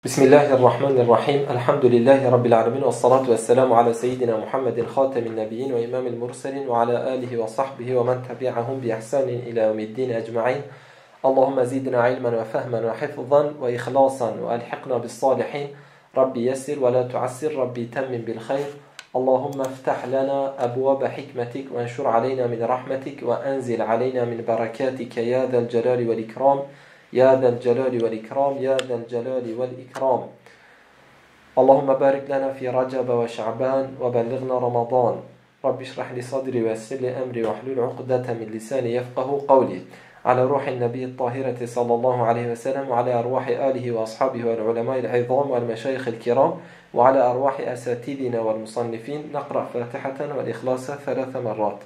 بسم الله الرحمن الرحيم. الحمد لله رب العالمين، والصلاة والسلام على سيدنا محمد خاتم النبيين وإمام المرسلين وعلى آله وصحبه ومن تبعهم بإحسان إلى يوم الدين أجمعين. اللهم زدنا علما وفهما وحفظا وإخلاصا وألحقنا بالصالحين. ربي يسر ولا تعسر، ربي تمم بالخير. اللهم افتح لنا أبواب حكمتك وانشر علينا من رحمتك وأنزل علينا من بركاتك يا ذا الجلال والإكرام، يا ذا الجلال والإكرام، يا ذا الجلال والإكرام. اللهم بارك لنا في رجب وشعبان وبلغنا رمضان. رب اشرح لي صدري ويسر لي أمري واحلل عقدة من لساني يفقه قولي. على روح النبي الطاهرة صلى الله عليه وسلم، وعلى أرواح آله وأصحابه والعلماء العظام والمشايخ الكرام، وعلى أرواح أساتذنا والمصنفين. نقرأ فاتحة والإخلاص 3 مرات.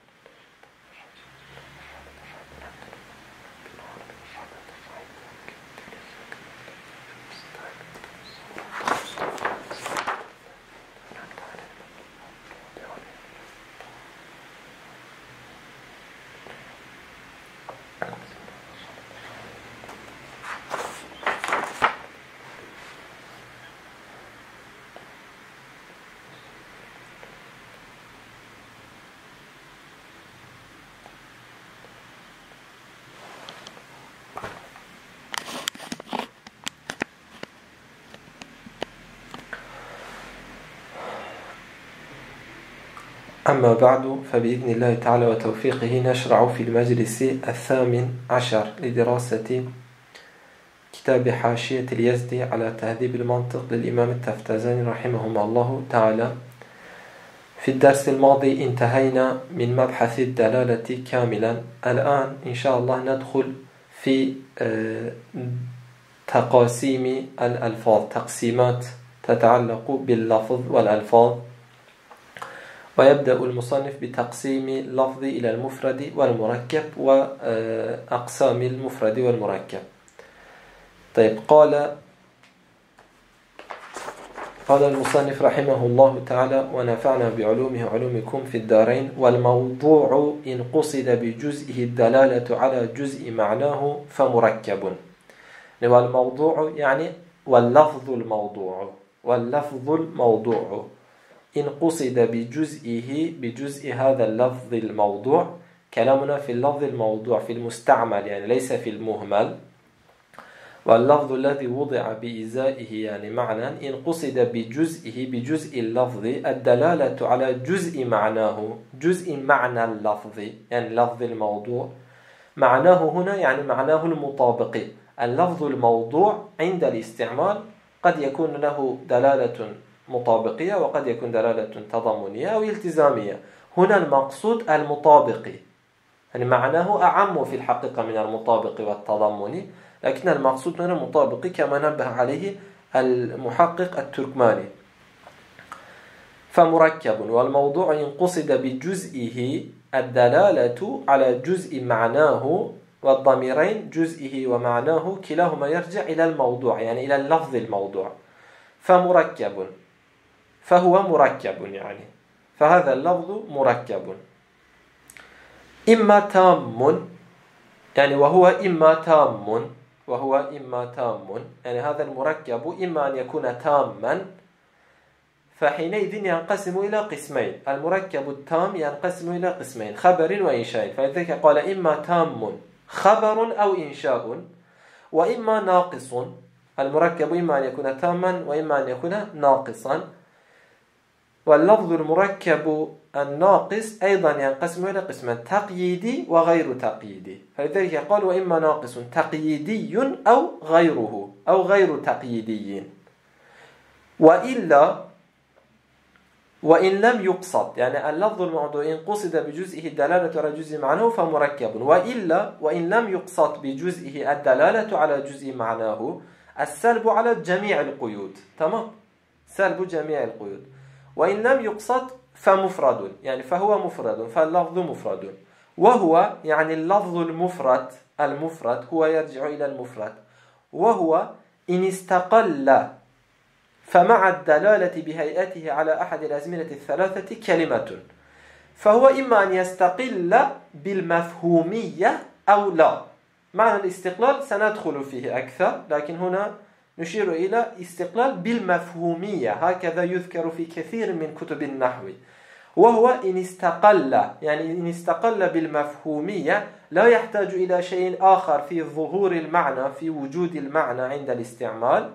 أما بعد، فبإذن الله تعالى وتوفيقه نشرع في المجلس 18 لدراسة كتاب حاشية اليزدي على تهذيب المنطق للإمام التفتزاني رحمه الله تعالى. في الدرس الماضي انتهينا من مبحث الدلالة كاملا. الآن إن شاء الله ندخل في تقاسيم الألفاظ، تقسيمات تتعلق باللفظ والألفاظ. ويبدأ المصنف بتقسيم اللفظ إلى المفرد والمركب وأقسام المفرد والمركب. طيب، قال المصنف رحمه الله تعالى ونفعنا بعلومه علومكم في الدارين: والموضوع إن قصد بجزئه الدلالة على جزء معناه فمركب. والموضوع يعني واللفظ الموضوع إن قصد بجزء هذا اللفظ الموضوع. كلامنا في اللفظ الموضوع في المستعمل، يعني ليس في المهمل. واللفظ الذي وضع بإزائه يعني معنى، إن قصد بجزء اللفظ الدلالة على جزء معناه، جزء معنى اللفظ يعني لفظ الموضوع. معناه هنا يعني معناه المطابق. اللفظ الموضوع عند الاستعمال قد يكون له دلالة مطابقية وقد يكون دلالة تضمنية أو التزامية. هنا المقصود المطابق، يعني معناه أعم في الحقيقة من المطابق والتضمني، لكن المقصود هنا المطابق كما نبه عليه المحقق التركماني. فمركب. والموضوع إن قصد بجزئه الدلالة على جزء معناه، والضميرين جزئه ومعناه كلاهما يرجع إلى الموضوع يعني إلى اللفظ الموضوع. فمركب، فهو مركب يعني، فهذا اللفظ مركب. إما تام يعني وهو إما تام يعني هذا المركب إما أن يكون تاما، فحينئذ ينقسم إلى قسمين. المركب التام ينقسم إلى قسمين: خبر وإنشاء. فلذلك قال إما تام خبر أو إنشاء، وإما ناقص. المركب إما أن يكون تاما وإما أن يكون ناقصا. واللفظ المركب الناقص أيضا ينقسم إلى قسمين: تقييدي وغير تقييدي. فلذلك قال وإما ناقص تقييدي أو غيره أو غير تقييدي. وإن لم يقصد، يعني اللفظ الموضوع إن قصد بجزئه الدلالة على جزء معناه فمركب. وإن لم يقصد بجزئه الدلالة على جزء معناه السلب على جميع القيود. تمام، سلب جميع القيود. وإن لم يقصد فمفرد، يعني فهو مفرد، فاللفظ مفرد. وهو يعني اللفظ المفرد هو يرجع إلى المفرد. وهو إن استقل فمع الدلالة بهيئته على أحد الأزمنة الثلاثة كلمة، فهو إما أن يستقل بالمفهومية أو لا. معنى الاستقلال سندخل فيه أكثر، لكن هنا نشير إلى استقلال بالمفهومية، هكذا يذكر في كثير من كتب النحو. وهو إن استقل، يعني إن استقل بالمفهومية لا يحتاج إلى شيء آخر في ظهور المعنى، في وجود المعنى عند الاستعمال،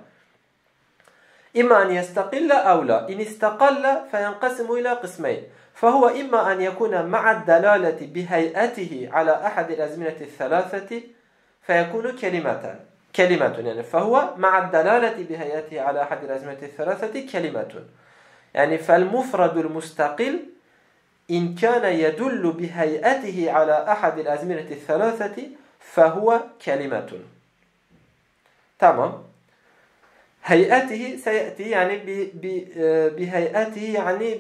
إما أن يستقل أو لا. إن استقل فينقسم إلى قسمين، فهو إما أن يكون مع الدلالة بهيئته على أحد الأزمنة الثلاثة فيكون كلمة يعني فهو مع الدلالة بهيئته على أحد الأزمنة الثلاثة كلمة. يعني فالمفرد المستقل إن كان يدل بهيئته على أحد الأزمنة الثلاثة فهو كلمة. تمام. هيئته سيأتي يعني بهيئته يعني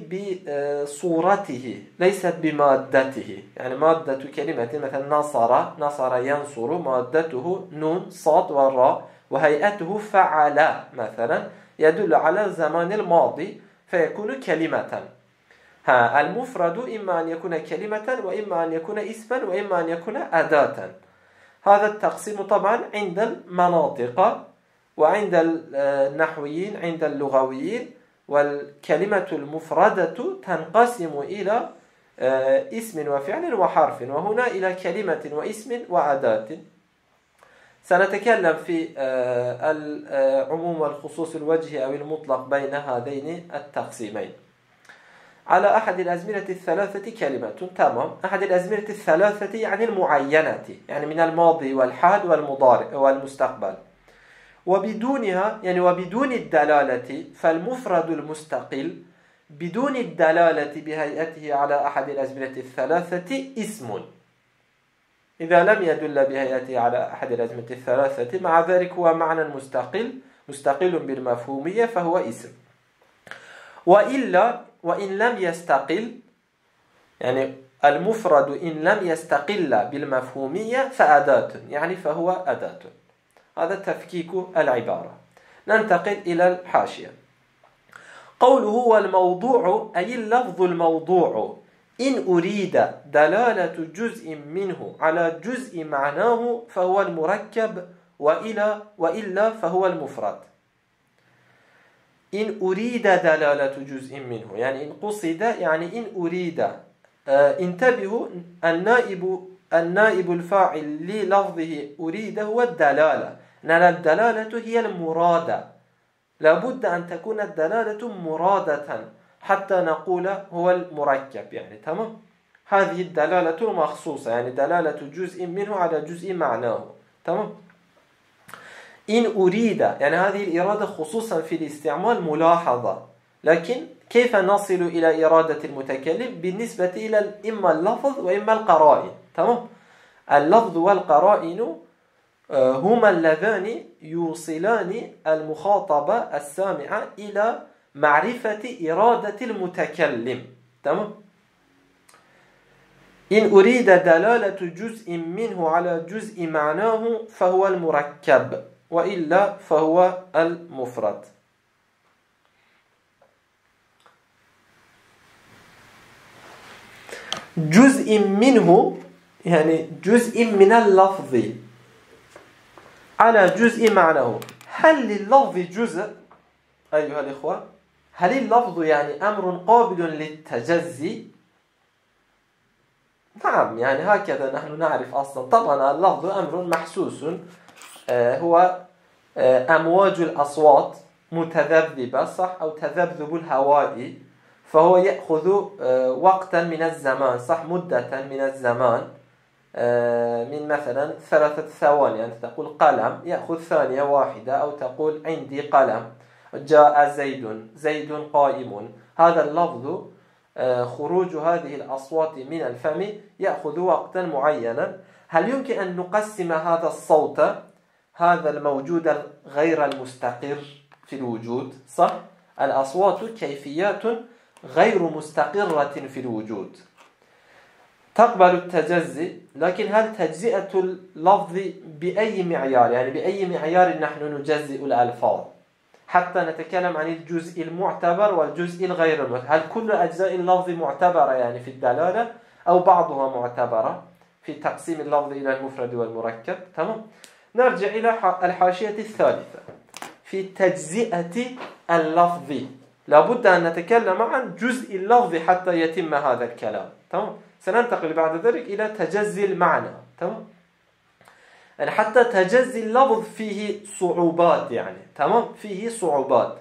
بصورته ليست بمادته. يعني مادة كلمة مثلا نصر ينصر مادته نون صاد والراء، وهيئته فعل مثلا يدل على الزمان الماضي فيكون كلمة. المفرد إما أن يكون كلمة وإما أن يكون اسما وإما أن يكون أداة. هذا التقسيم طبعا عند المناطق وعند النحويين عند اللغويين. والكلمة المفردة تنقسم إلى اسم وفعل وحرف، وهنا إلى كلمة واسم وأداة. سنتكلم في العموم والخصوص الوجهي أو المطلق بين هذين التقسيمين. على أحد الأزمنة الثلاثة كلمة. تمام. أحد الأزمنة الثلاثة يعني المعينة، يعني من الماضي والحال والمضارع والمستقبل. وبدونها يعني وبدون الدلالة فالمفرد المستقل بدون الدلالة بهيئته على أحد الأزمنة الثلاثة اسم إذا لم يدل بهيئته على أحد الأزمنة الثلاثة، مع ذلك هو معنى مستقل بالمفهومية فهو اسم. وإلا وإن لم يستقل، يعني المفرد إن لم يستقل بالمفهومية فأداة، يعني فهو أداة. هذا تفكيك العبارة. ننتقل إلى الحاشية. قوله والموضوع أي اللفظ الموضوع إن أريد دلالة جزء منه على جزء معناه فهو المركب، وإلا فهو المفرد. إن أريد دلالة جزء منه يعني إن قصد، يعني إن أريد. انتبهوا، النائب الفاعل للفظه أريد هو الدلالة، لأن الدلالة هي المرادة. لابد أن تكون الدلالة مرادة حتى نقول هو المركب. يعني تمام. هذه الدلالة المخصوصة، يعني دلالة جزء منه على جزء معناه. تمام. إن أريد يعني هذه الإرادة خصوصا في الاستعمال ملاحظة، لكن كيف نصل إلى إرادة المتكلم بالنسبة إلى إما اللفظ وإما القرائن. تمام. اللفظ والقرائن هما اللذان يوصلان المخاطب السامع إلى معرفة إرادة المتكلم. تمام. إن أريد دلالة جزء منه على جزء معناه فهو المركب، وإلا فهو المفرد. جزء منه يعني جزء من اللفظ على جزء معناه. هل لللفظ جزء أيها الإخوة؟ هل اللفظ يعني أمر قابل للتجزي؟ نعم، يعني هكذا نحن نعرف أصلا. طبعا اللفظ أمر محسوس، هو أمواج الأصوات متذبذبة، صح، أو تذبذب الهواء، فهو يأخذ وقتا من الزمان، صح، مدة من الزمان، من مثلا 3 ثواني. يعني تقول قلم يأخذ ثانية واحدة، أو تقول عندي قلم، جاء زيد قائم. هذا اللفظ خروج هذه الأصوات من الفم يأخذ وقتا معينا. هل يمكن أن نقسم هذا الصوت، هذا الموجود غير المستقر في الوجود، صح؟ الأصوات كيفيات غير مستقرة في الوجود، تقبل التجزي، لكن هل تجزئة اللفظ بأي معيار؟ يعني بأي معيار نحن نجزئ الألفاظ حتى نتكلم عن الجزء المعتبر والجزء الغير المعتبر؟ هل كل أجزاء اللفظ معتبرة يعني في الدلالة، أو بعضها معتبرة في تقسيم اللفظ إلى المفرد والمركب؟ تمام. نرجع إلى الحاشية الثالثة. في تجزئة اللفظ. لابد أن نتكلم عن جزء اللفظ حتى يتم هذا الكلام. تمام. سننتقل بعد ذلك إلى تجزي المعنى. تمام. يعني حتى تجزي اللفظ فيه صعوبات، يعني تمام، فيه صعوبات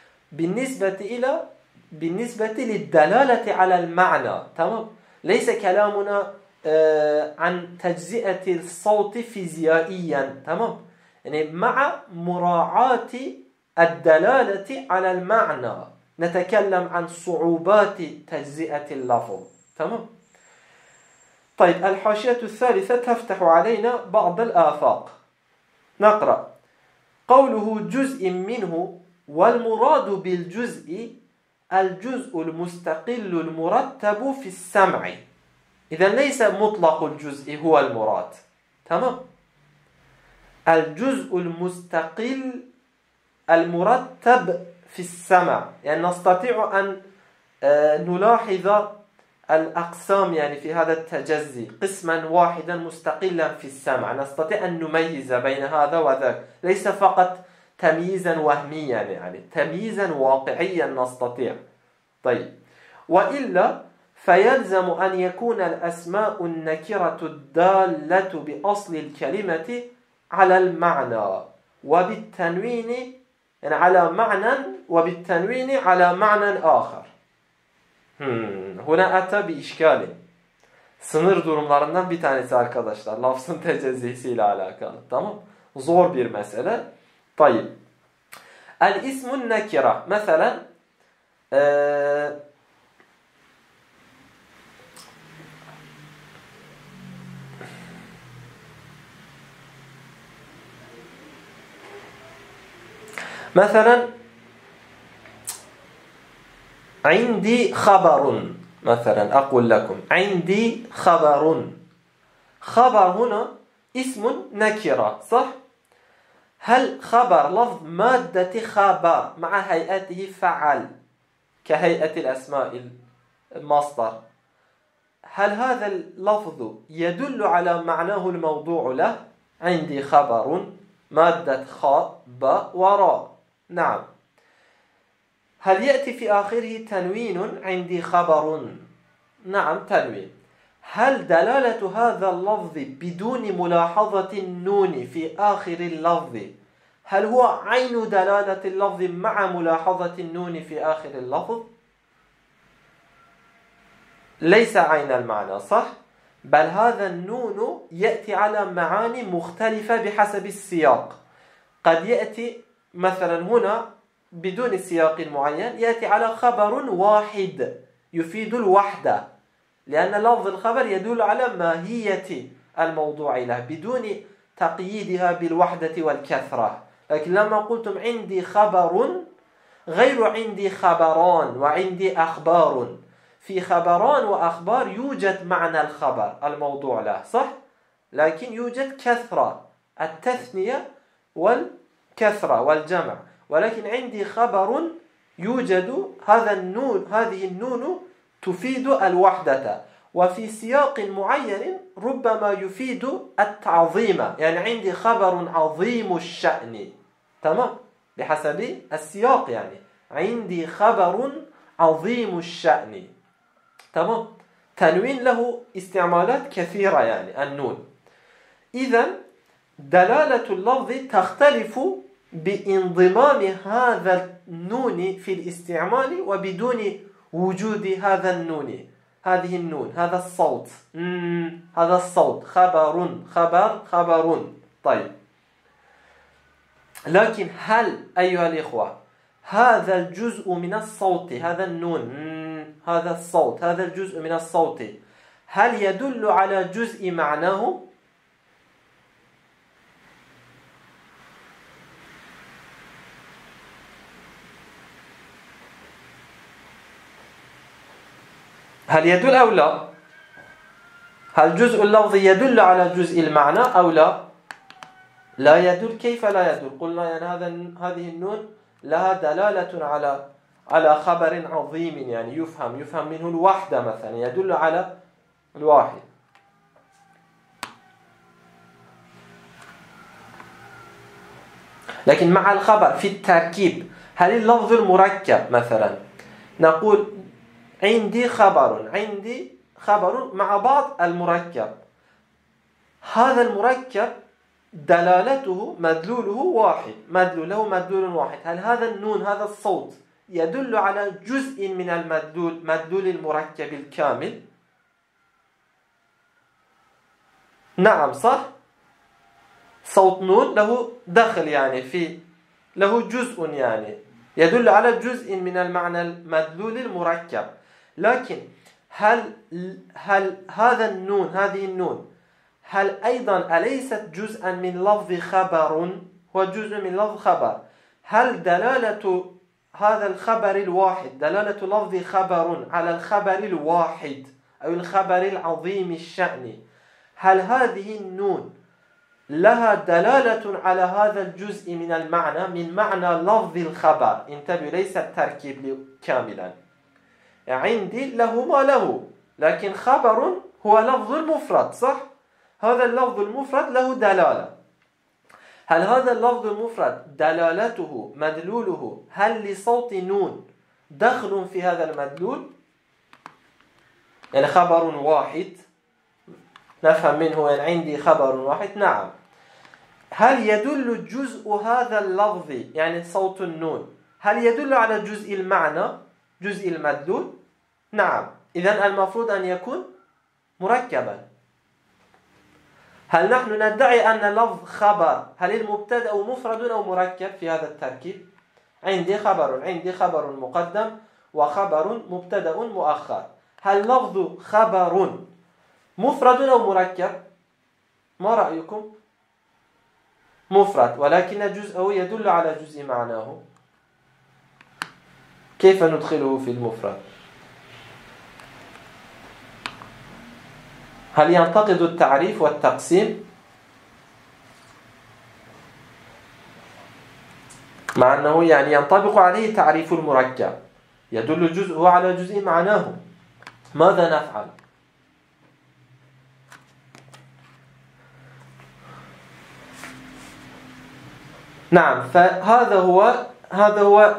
بالنسبة للدلالة على المعنى. تمام. ليس كلامنا عن تجزئة الصوت فيزيائيا. تمام. يعني مع مراعاة الدلالة على المعنى نتكلم عن صعوبات تجزئة اللفظ. تمام. طيب، الحاشية الثالثة تفتح علينا بعض الآفاق. نقرأ: قوله جزء منه، والمراد بالجزء الجزء المستقل المرتب في السمع. إذن ليس مطلق الجزء هو المراد. تمام. الجزء المستقل المرتب في السمع، يعني نستطيع أن نلاحظ الأقسام يعني في هذا التجزي، قسما واحدا مستقلا في السمع، نستطيع أن نميز بين هذا وذاك، ليس فقط تمييزا وهميا، يعني تمييزا واقعيا نستطيع. طيب، وإلا فيلزم أن يكون الأسماء النكرة الدالة بأصل الكلمة على المعنى وبالتنوين، يعني على معنى وبالتنوين على معنى آخر. Huna ata bir işgali. Sınır durumlarından bir tanesi arkadaşlar. Lafzın tecezzisiyle alakalı. Tamam. Zor bir mesele. Tayyip. El-ismun nekira. Mesela عندي خبر. مثلا أقول لكم عندي خبر. خبر هنا اسم نكرة، صح؟ هل خبر لفظ مادة خبر مع هيئته فعل كهيئة الأسماء المصدر، هل هذا اللفظ يدل على معناه الموضوع له؟ عندي خبر مادة خاب وراء. نعم. هل يأتي في آخره تنوين؟ عندي خبر. نعم، تنوين. هل دلالة هذا اللفظ بدون ملاحظة النون في آخر اللفظ هل هو عين دلالة اللفظ مع ملاحظة النون في آخر اللفظ؟ ليس عين المعنى، صح؟ بل هذا النون يأتي على معاني مختلفة بحسب السياق. قد يأتي مثلا هنا بدون سياق معين، يأتي على خبر واحد يفيد الوحدة، لأن لفظ الخبر يدل على ماهية الموضوع له بدون تقييدها بالوحدة والكثرة. لكن لما قلتم عندي خبر غير عندي خبران وعندي أخبار، في خبران وأخبار يوجد معنى الخبر الموضوع له، صح؟ لكن يوجد كثرة، التثنية والكثرة والجمع. ولكن عندي خبر يوجد هذا النون، هذه النون تفيد الوحدة، وفي سياق معين ربما يفيد التعظيم، يعني عندي خبر عظيم الشأن. تمام، بحسب السياق، يعني عندي خبر عظيم الشأن. تمام. تنوين له استعمالات كثيرة، يعني النون. إذن دلالة اللفظ تختلف بانضمام هذا النون في الاستعمال وبدون وجود هذا النون، هذه النون، هذا الصوت، هذا الصوت، خبر خبر خبر. طيب، لكن هل أيها الإخوة هذا الجزء من الصوت، هذا النون، هذا الصوت، هذا الجزء من الصوت، هل يدل على جزء معناه؟ هل يدل أو لا؟ هل جزء اللفظ يدل على جزء المعنى أو لا؟ لا يدل. كيف لا يدل؟ قلنا يعني هذه النون لها دلالة على خبر عظيم، يعني يفهم منه الوحدة، مثلا يدل على الواحد. لكن مع الخبر في التركيب، هل اللفظ المركب مثلا نقول عندي خبر مع بعض المركب، هذا المركب دلالته مدلوله واحد، مدلول واحد، هل هذا النون هذا الصوت يدل على جزء من مدلول المركب الكامل؟ نعم صح؟ صوت نون له دخل يعني له جزء يعني يدل على جزء من المعنى المدلول المركب، لكن هل هذا النون هذه النون هل أيضا أليست جزءا من لفظ خبر؟ هو جزء من لفظ خبر، هل دلالة هذا الخبر الواحد، دلالة لفظ خبر على الخبر الواحد أو الخبر العظيم الشأن، هل هذه النون لها دلالة على هذا الجزء من المعنى، من معنى لفظ الخبر؟ انتبهوا، ليس التركيب كاملا، عندي له ما له، لكن خبر هو لفظ المفرد صح؟ هذا اللفظ المفرد له دلالة، هل هذا اللفظ المفرد دلالته مدلوله هل لصوت نون دخل في هذا المدلول؟ يعني خبر واحد نفهم منه أن عندي خبر واحد، نعم. هل يدل جزء هذا اللفظ يعني صوت النون هل يدل على جزء المعنى، جزء المدلول؟ نعم. إذن المفروض أن يكون مركبا. هل نحن ندعي أن لفظ خبر هل المبتدأ مفرد أو مركب في هذا التركيب؟ عندي خبر مقدم وخبر مبتدأ مؤخر، هل لفظ خبر مفرد أو مركب؟ ما رأيكم؟ مفرد، ولكن جزءه يدل على جزء معناه، كيف ندخله في المفرد؟ هل ينتقد التعريف والتقسيم؟ مع أنه يعني ينطبق عليه تعريف المركب، يدل جزءه على جزء معناه، ماذا نفعل؟ نعم، فهذا هو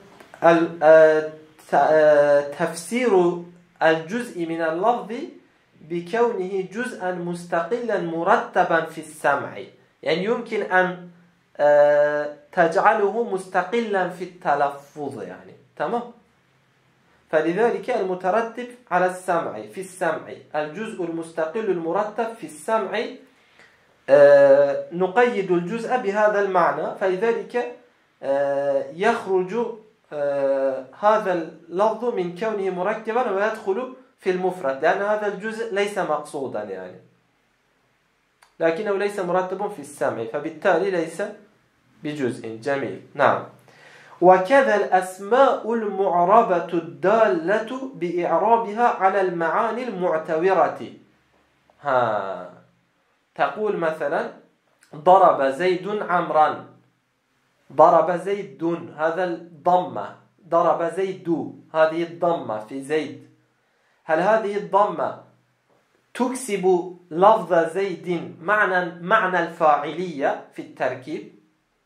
تفسير الجزء من اللفظ بكونه جزءا مستقلا مرتبا في السمع، يعني يمكن أن تجعله مستقلا في التلفظ يعني، تمام؟ فلذلك المترتب على السمع في السمع الجزء المستقل المرتب في السمع نقيد الجزء بهذا المعنى، فلذلك يخرج هذا اللفظ من كونه مركبا ويدخل في المفرد، لأن هذا الجزء ليس مقصودا يعني، لكنه ليس مرتب في السمع، فبالتالي ليس بجزء. جميل. نعم. وكذا الأسماء المعربة الدالة بإعرابها على المعاني المعتورة. تقول مثلا ضرب زيد عمرا، ضرب زيد، هذا الضمة، ضرب زيد، هذه الضمة في زيد، هل هذه الضمة تكسب لفظ زيد معنى الفاعلية في التركيب؟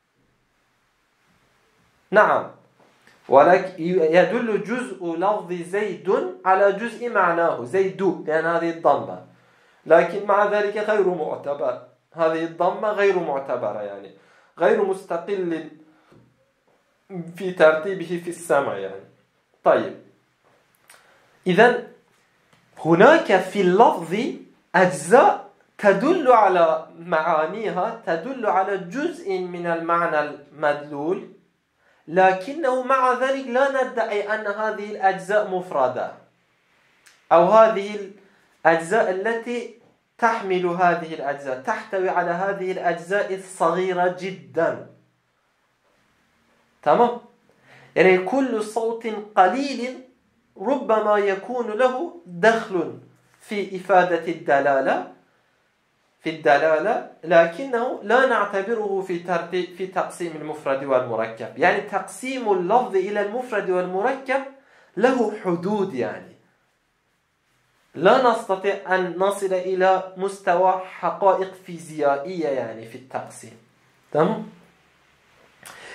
نعم، ولكن يدل جزء لفظ زيد على جزء معناه زيد، لأن هذه الضمة، لكن مع ذلك غير معتبر، هذه الضمة غير معتبرة يعني غير مستقل في ترتيبه في السمع يعني. طيب، إذن هناك في اللفظ أجزاء تدل على معانيها، تدل على جزء من المعنى المدلول، لكنه مع ذلك لا ندعي أن هذه الأجزاء مفردة، أو هذه الأجزاء التي تحمل هذه الأجزاء تحتوي على هذه الأجزاء الصغيرة جدا، تمام؟ يعني كل صوت قليل ربما يكون له دخل في إفادة الدلالة، لكنه لا نعتبره في تقسيم المفرد والمركب، يعني تقسيم اللفظ إلى المفرد والمركب له حدود، يعني لا نستطيع أن نصل إلى مستوى حقائق فيزيائية يعني في التقسيم، تمام؟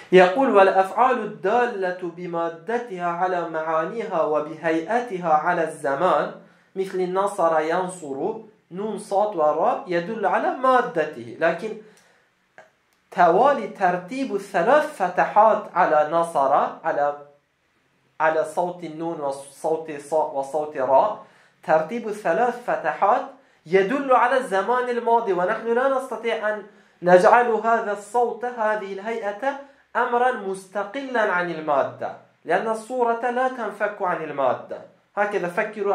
يقول والأفعال الدالة بمادتها على معانيها وبهيئتها على الزمان مثل نصر ينصر نون صاد وراء يدل على مادته. لكن توالي ترتيب الثلاث فتحات على نصر على صوت النون وصوت صاء وصوت راء، ترتيب الثلاث فتحات يدل على الزمان الماضي، ونحن لا نستطيع أن نجعل هذا الصوت هذه الهيئة أمرا مستقلا عن المادة، لأن الصورة لا تنفك عن المادة. هكذا فكروا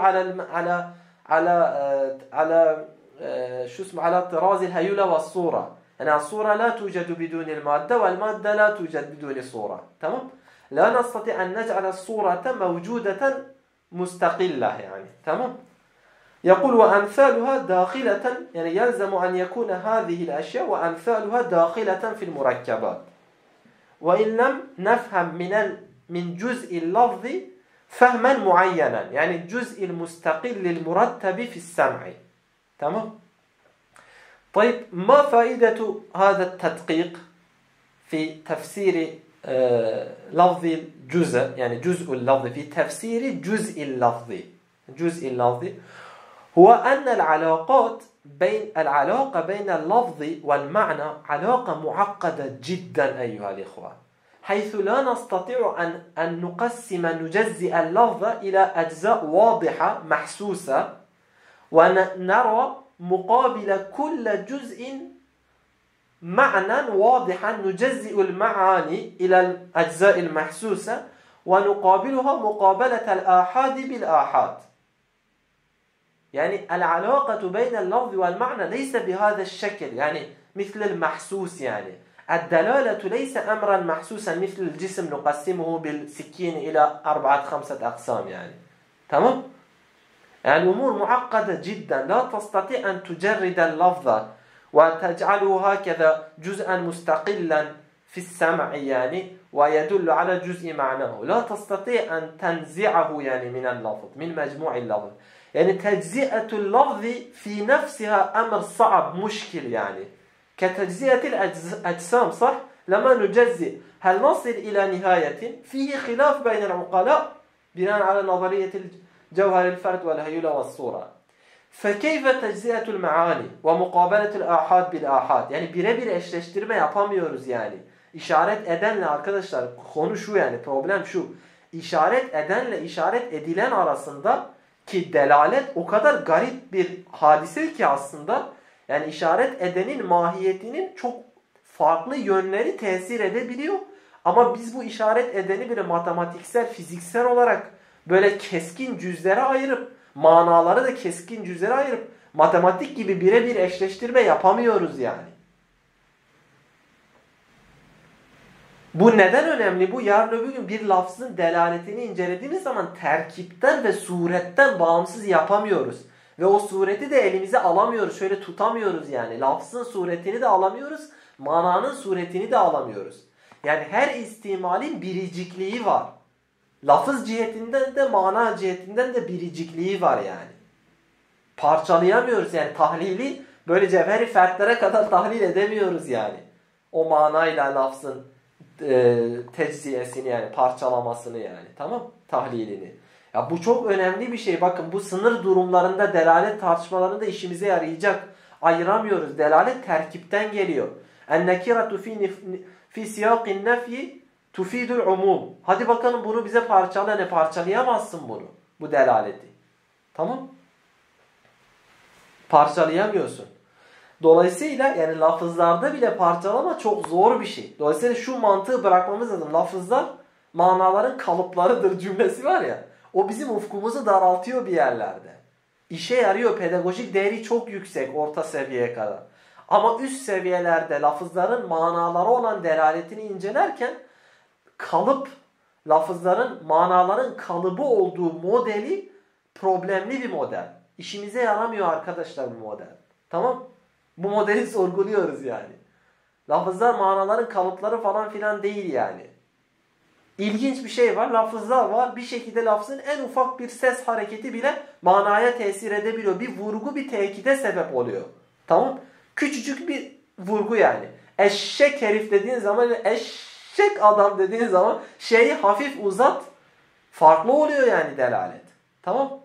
على طراز الهيولة والصورة. يعني الصورة لا توجد بدون المادة، والمادة لا توجد بدون الصورة. تمام؟ لا نستطيع أن نجعل الصورة موجودة مستقلة يعني. تمام؟ يقول وأمثالها داخلة، يعني يلزم أن يكون هذه الأشياء وأمثالها داخلة في المركبات. وإن لم نفهم من جزء اللفظ فهما معينا، يعني الجزء المستقل المرتب في السمع. تمام؟ طيب ما فائدة هذا التدقيق في تفسير لفظ الجزء، يعني جزء اللفظ، في تفسير جزء اللفظ؟ جزء اللفظ هو أن العلاقة بين اللفظ والمعنى علاقة معقدة جدا أيها الإخوة، حيث لا نستطيع أن نجزئ اللفظ إلى أجزاء واضحة محسوسة، ونرى مقابل كل جزء معنى واضحا نجزئ المعاني إلى الأجزاء المحسوسة، ونقابلها مقابلة الآحاد بالآحاد. يعني العلاقة بين اللفظ والمعنى ليس بهذا الشكل، يعني مثل المحسوس. يعني الدلالة ليس أمرا محسوسا مثل الجسم نقسمه بالسكين إلى 4-5 أقسام يعني. تمام؟ يعني الأمور معقدة جدا، لا تستطيع أن تجرد اللفظ وتجعله هكذا جزءا مستقلا في السمع يعني ويدل على جزء معناه. لا تستطيع أن تنزعه يعني من اللفظ، من مجموع اللفظ. يعني تجزئة اللفظ في نفسها أمر صعب مشكل، يعني كتجزئة الأجسام. صح؟ لما نجزئ هل نصل إلى نهاية؟ فيه خلاف بين العقلاء بناء على نظرية جوهر الفرد والهيولة والصورة. فكيف تجزئة المعاني ومقابلة الآحاد بالآحاد? Yani birebir eşleştirme yapamıyoruz yani. İşaret edenle arkadaşlar konu şu, yani problem şu. İşaret edenle işaret edilen arasında ki delalet o kadar garip bir hadise ki aslında, yani işaret edenin mahiyetinin çok farklı yönleri tesir edebiliyor. Ama biz bu işaret edeni bir matematiksel, fiziksel olarak böyle keskin cüzlere ayırıp, manaları da keskin cüzlere ayırıp matematik gibi birebir eşleştirme yapamıyoruz yani. Bu neden önemli? Bu yarın öbür gün bir lafzın delaletini incelediğimiz zaman terkipten ve suretten bağımsız yapamıyoruz. Ve o sureti de elimize alamıyoruz. Şöyle tutamıyoruz yani. Lafzın suretini de alamıyoruz. Mananın suretini de alamıyoruz. Yani her istimalin biricikliği var. Lafız cihetinden de mana cihetinden de biricikliği var yani. Parçalayamıyoruz yani, tahlili böyle cevheri fertlere kadar tahlil edemiyoruz yani. O manayla lafzın tecziyesini, yani parçalamasını yani, tamam, tahlilini. Ya bu çok önemli bir şey. Bakın bu sınır durumlarında, delalet tartışmalarında işimize yarayacak. Ayıramıyoruz. Delalet terkipten geliyor. En-nekiratu fi siyaqin nefyi tufidul umum. Hadi bakalım bunu bize parçala. Ne parçalayamazsın bunu. Bu delaleti. Tamam? Parçalayamıyorsun. Dolayısıyla yani lafızlarda bile parçalama çok zor bir şey. Dolayısıyla şu mantığı bırakmamız lazım. Lafızlar manaların kalıplarıdır cümlesi var ya. O bizim ufkumuzu daraltıyor bir yerlerde. İşe yarıyor. Pedagojik değeri çok yüksek orta seviyeye kadar. Ama üst seviyelerde lafızların manaları olan delaletini incelerken kalıp, lafızların, manaların kalıbı olduğu modeli problemli bir model. İşimize yaramıyor arkadaşlar bu model. Tamam? Bu modeli sorguluyoruz yani. Lafızlar manaların kalıpları falan filan değil yani. İlginç bir şey var. Lafızlar var. Bir şekilde lafzın en ufak bir ses hareketi bile manaya tesir edebiliyor. Bir vurgu, bir tekide sebep oluyor. Tamam? Küçücük bir vurgu yani. Eşşek herif dediğin zaman eşek adam dediğin zaman şeyi hafif uzat, farklı oluyor yani delalet. Tamam.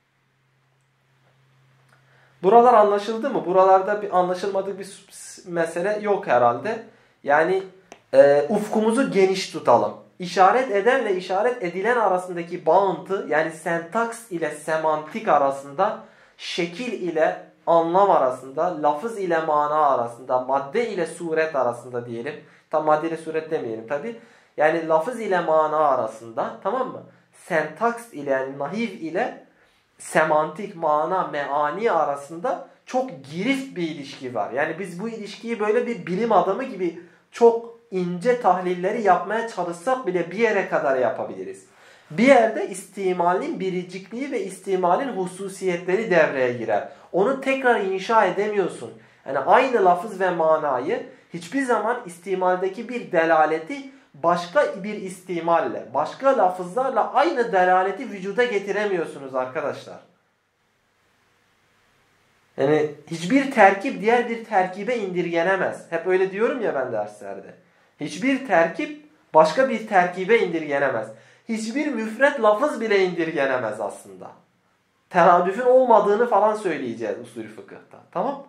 Buralar anlaşıldı mı? Buralarda bir anlaşılmadık bir mesele yok herhalde. Yani ufkumuzu geniş tutalım. İşaret edenle işaret edilen arasındaki bağıntı, yani sentaks ile semantik arasında, şekil ile anlam arasında, lafız ile mana arasında, madde ile suret arasında diyelim. Tam madde ile suret demeyelim tabi. Yani lafız ile mana arasında, tamam mı? Sentaks ile, yani nahiv ile semantik, mana, meani arasında çok girift bir ilişki var. Yani biz bu ilişkiyi böyle bir bilim adamı gibi çok ince tahlilleri yapmaya çalışsak bile bir yere kadar yapabiliriz. Bir yerde istimalin biricikliği ve istimalin hususiyetleri devreye girer. Onu tekrar inşa edemiyorsun. Yani aynı lafız ve manayı hiçbir zaman istimaldeki bir delaleti başka bir istimalle, başka lafızlarla aynı delaleti vücuda getiremiyorsunuz arkadaşlar. Yani hiçbir terkip diğer bir terkibe indirgenemez. Hep öyle diyorum ya ben derslerde. Hiçbir terkip başka bir terkibe indirgenemez. Hiçbir müfret lafız bile indirgenemez aslında. Teradüfün olmadığını falan söyleyeceğiz usulü fıkıhta. Tamam?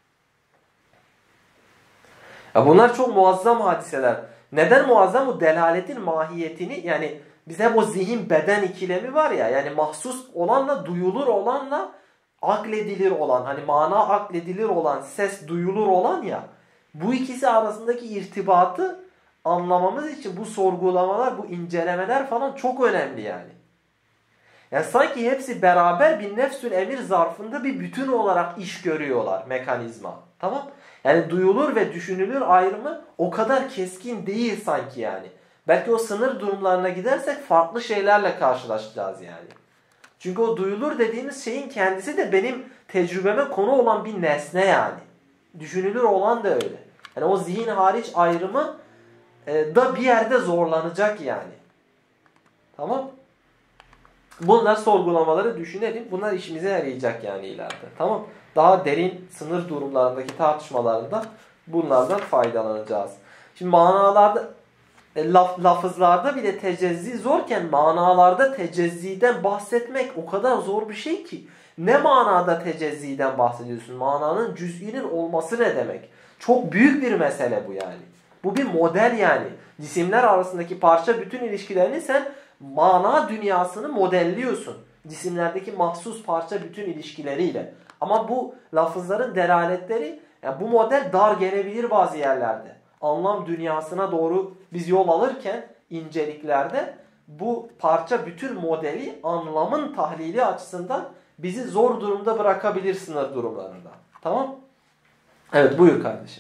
Ya bunlar çok muazzam hadiseler. Neden muazzam? Bu delaletin mahiyetini, yani bize o zihin beden ikilemi var ya, yani mahsus olanla duyulur olanla akledilir olan, hani mana akledilir olan, ses duyulur olan ya, bu ikisi arasındaki irtibatı anlamamız için bu sorgulamalar, bu incelemeler falan çok önemli yani. Yani sanki hepsi beraber bir nefsül emir zarfında bir bütün olarak iş görüyorlar, mekanizma. Tamam? Yani duyulur ve düşünülür ayrımı o kadar keskin değil sanki yani. Belki o sınır durumlarına gidersek farklı şeylerle karşılaşacağız yani. Çünkü o duyulur dediğimiz şeyin kendisi de benim tecrübeme konu olan bir nesne yani. Düşünülür olan da öyle. Yani o zihin hariç ayrımı da bir yerde zorlanacak yani. Tamam? Bunlar sorgulamaları düşünelim. Bunlar işimize yarayacak yani ileride. Tamam? Daha derin sınır durumlarındaki tartışmalarında bunlardan faydalanacağız. Şimdi manalarda, lafızlarda bile tecezzi zorken manalarda tecezziden bahsetmek o kadar zor bir şey ki. Ne manada tecezziden bahsediyorsun? Mananın cüz'inin olması ne demek? Çok büyük bir mesele bu yani. Bu bir model yani. Cisimler arasındaki parça bütün ilişkilerini sen mana dünyasını modelliyorsun. Cisimlerdeki mahsus parça bütün ilişkileriyle. Ama bu lafızların delaletleri, yani bu model dar gelebilir bazı yerlerde. Anlam dünyasına doğru biz yol alırken inceliklerde bu parça bütün modeli anlamın tahlili açısından bizi zor durumda bırakabilir sınır durumlarında. Tamam? Evet, buyur kardeşim.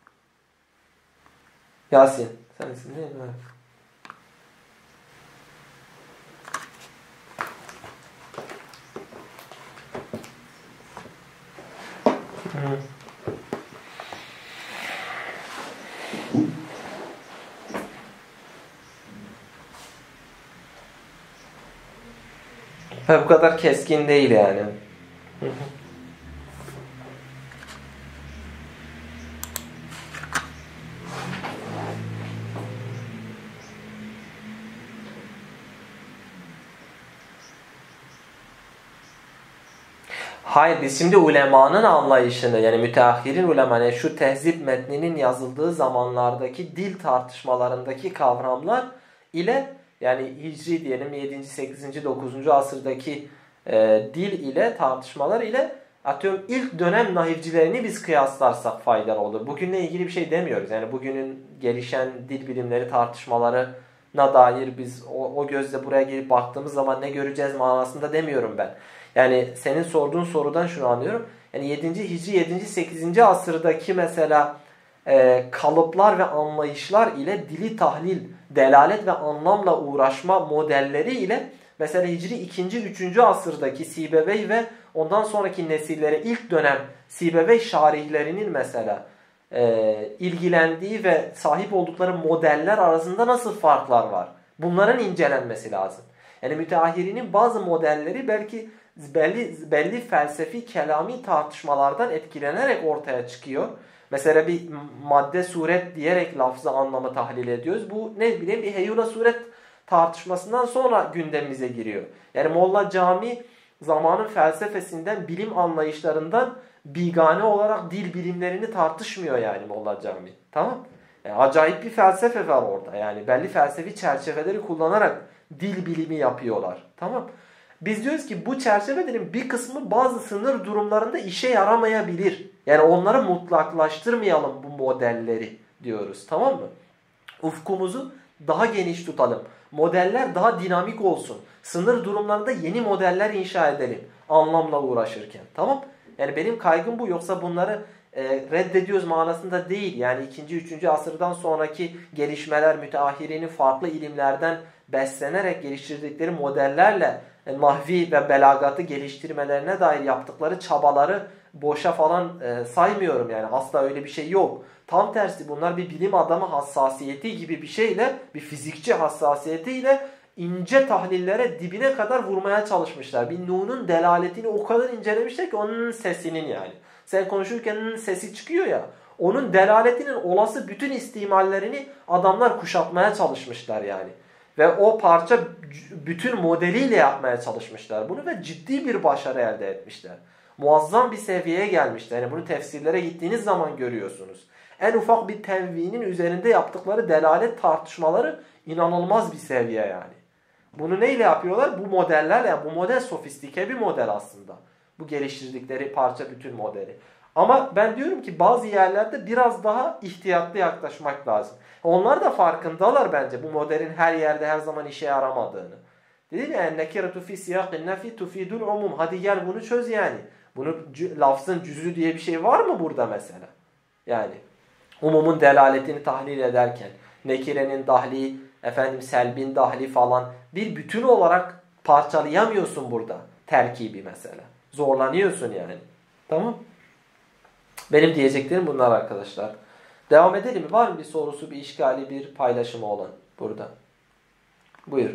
Yasin. Sensin değil mi? Evet. Bu kadar keskin değil yani. Hayır, biz şimdi ulemanın anlayışını, yani müteahhirin ulemanın, şu tehzip metninin yazıldığı zamanlardaki dil tartışmalarındaki kavramlar ile, yani hicri diyelim 7. 8. 9. asırdaki dil ile tartışmalar ile atıyorum ilk dönem nahivcilerini biz kıyaslarsak faydalı olur. Bugünle ilgili bir şey demiyoruz. Yani bugünün gelişen dil bilimleri tartışmalarına dair biz o gözle buraya gelip baktığımız zaman ne göreceğiz manasında demiyorum ben. Yani senin sorduğun sorudan şunu anlıyorum. Yani 7. hicri 7. 8. asırdaki mesela kalıplar ve anlayışlar ile dili tahlil, delalet ve anlamla uğraşma modelleri ile mesela hicri 2. 3. asırdaki Sibevey ve ondan sonraki nesillere ilk dönem Sibevey şarihlerinin mesela ilgilendiği ve sahip oldukları modeller arasında nasıl farklar var? Bunların incelenmesi lazım. Yani müteahhirinin bazı modelleri belki belli felsefi, kelami tartışmalardan etkilenerek ortaya çıkıyor. Mesela bir madde suret diyerek lafzı anlamı tahlil ediyoruz. Bu ne bileyim bir heyula suret tartışmasından sonra gündemimize giriyor. Yani Molla Cami zamanın felsefesinden, bilim anlayışlarından bigane olarak dil bilimlerini tartışmıyor yani Molla Cami. Tamam? Yani acayip bir felsefe var orada. Yani belli felsefi çerçeveleri kullanarak dil bilimi yapıyorlar. Tamam? Biz diyoruz ki bu çerçevelerin bir kısmı bazı sınır durumlarında işe yaramayabilir. Yani onları mutlaklaştırmayalım bu modelleri diyoruz. Tamam mı? Ufkumuzu daha geniş tutalım. Modeller daha dinamik olsun. Sınır durumlarında yeni modeller inşa edelim. Anlamla uğraşırken. Tamam? Yani benim kaygım bu. Yoksa bunları reddediyoruz manasında değil. Yani 2. 3. asırdan sonraki gelişmeler, müteahhirinin farklı ilimlerden beslenerek geliştirdikleri modellerle nahvi ve belagatı geliştirmelerine dair yaptıkları çabaları boşa falan saymıyorum yani. Asla öyle bir şey yok. Tam tersi bunlar bir bilim adamı hassasiyeti gibi bir şeyle, bir fizikçi hassasiyetiyle ince tahlillere dibine kadar vurmaya çalışmışlar. Bir nunun delaletini o kadar incelemişler ki onun sesinin yani. Sen konuşurken sesi çıkıyor ya, onun delaletinin olası bütün istimallerini adamlar kuşatmaya çalışmışlar yani. Ve o parça bütün modeliyle yapmaya çalışmışlar bunu ve ciddi bir başarı elde etmişler. Muazzam bir seviyeye gelmişler. Yani bunu tefsirlere gittiğiniz zaman görüyorsunuz. En ufak bir tevvinin üzerinde yaptıkları delalet tartışmaları inanılmaz bir seviye yani. Bunu neyle yapıyorlar? Bu modellerle. Yani bu model sofistike bir model aslında. Bu geliştirdikleri parça bütün modeli. Ama ben diyorum ki bazı yerlerde biraz daha ihtiyatlı yaklaşmak lazım. Onlar da farkındalar bence bu modelin her yerde her zaman işe yaramadığını. Dedim ya nekiretu fi siyakin nefi tufidul umum. Hadi gel bunu çöz yani. Bunu lafzın cüzü diye bir şey var mı burada mesela? Yani umumun delaletini tahlil ederken nekirenin dahli, selbin dahli falan bir bütün olarak parçalayamıyorsun burada terkibi mesela. Zorlanıyorsun yani. Tamam? Benim diyeceklerim bunlar arkadaşlar. Devam edelim mi? Var mı bir sorusu, bir işgali, bir paylaşımı olan burada? Buyur.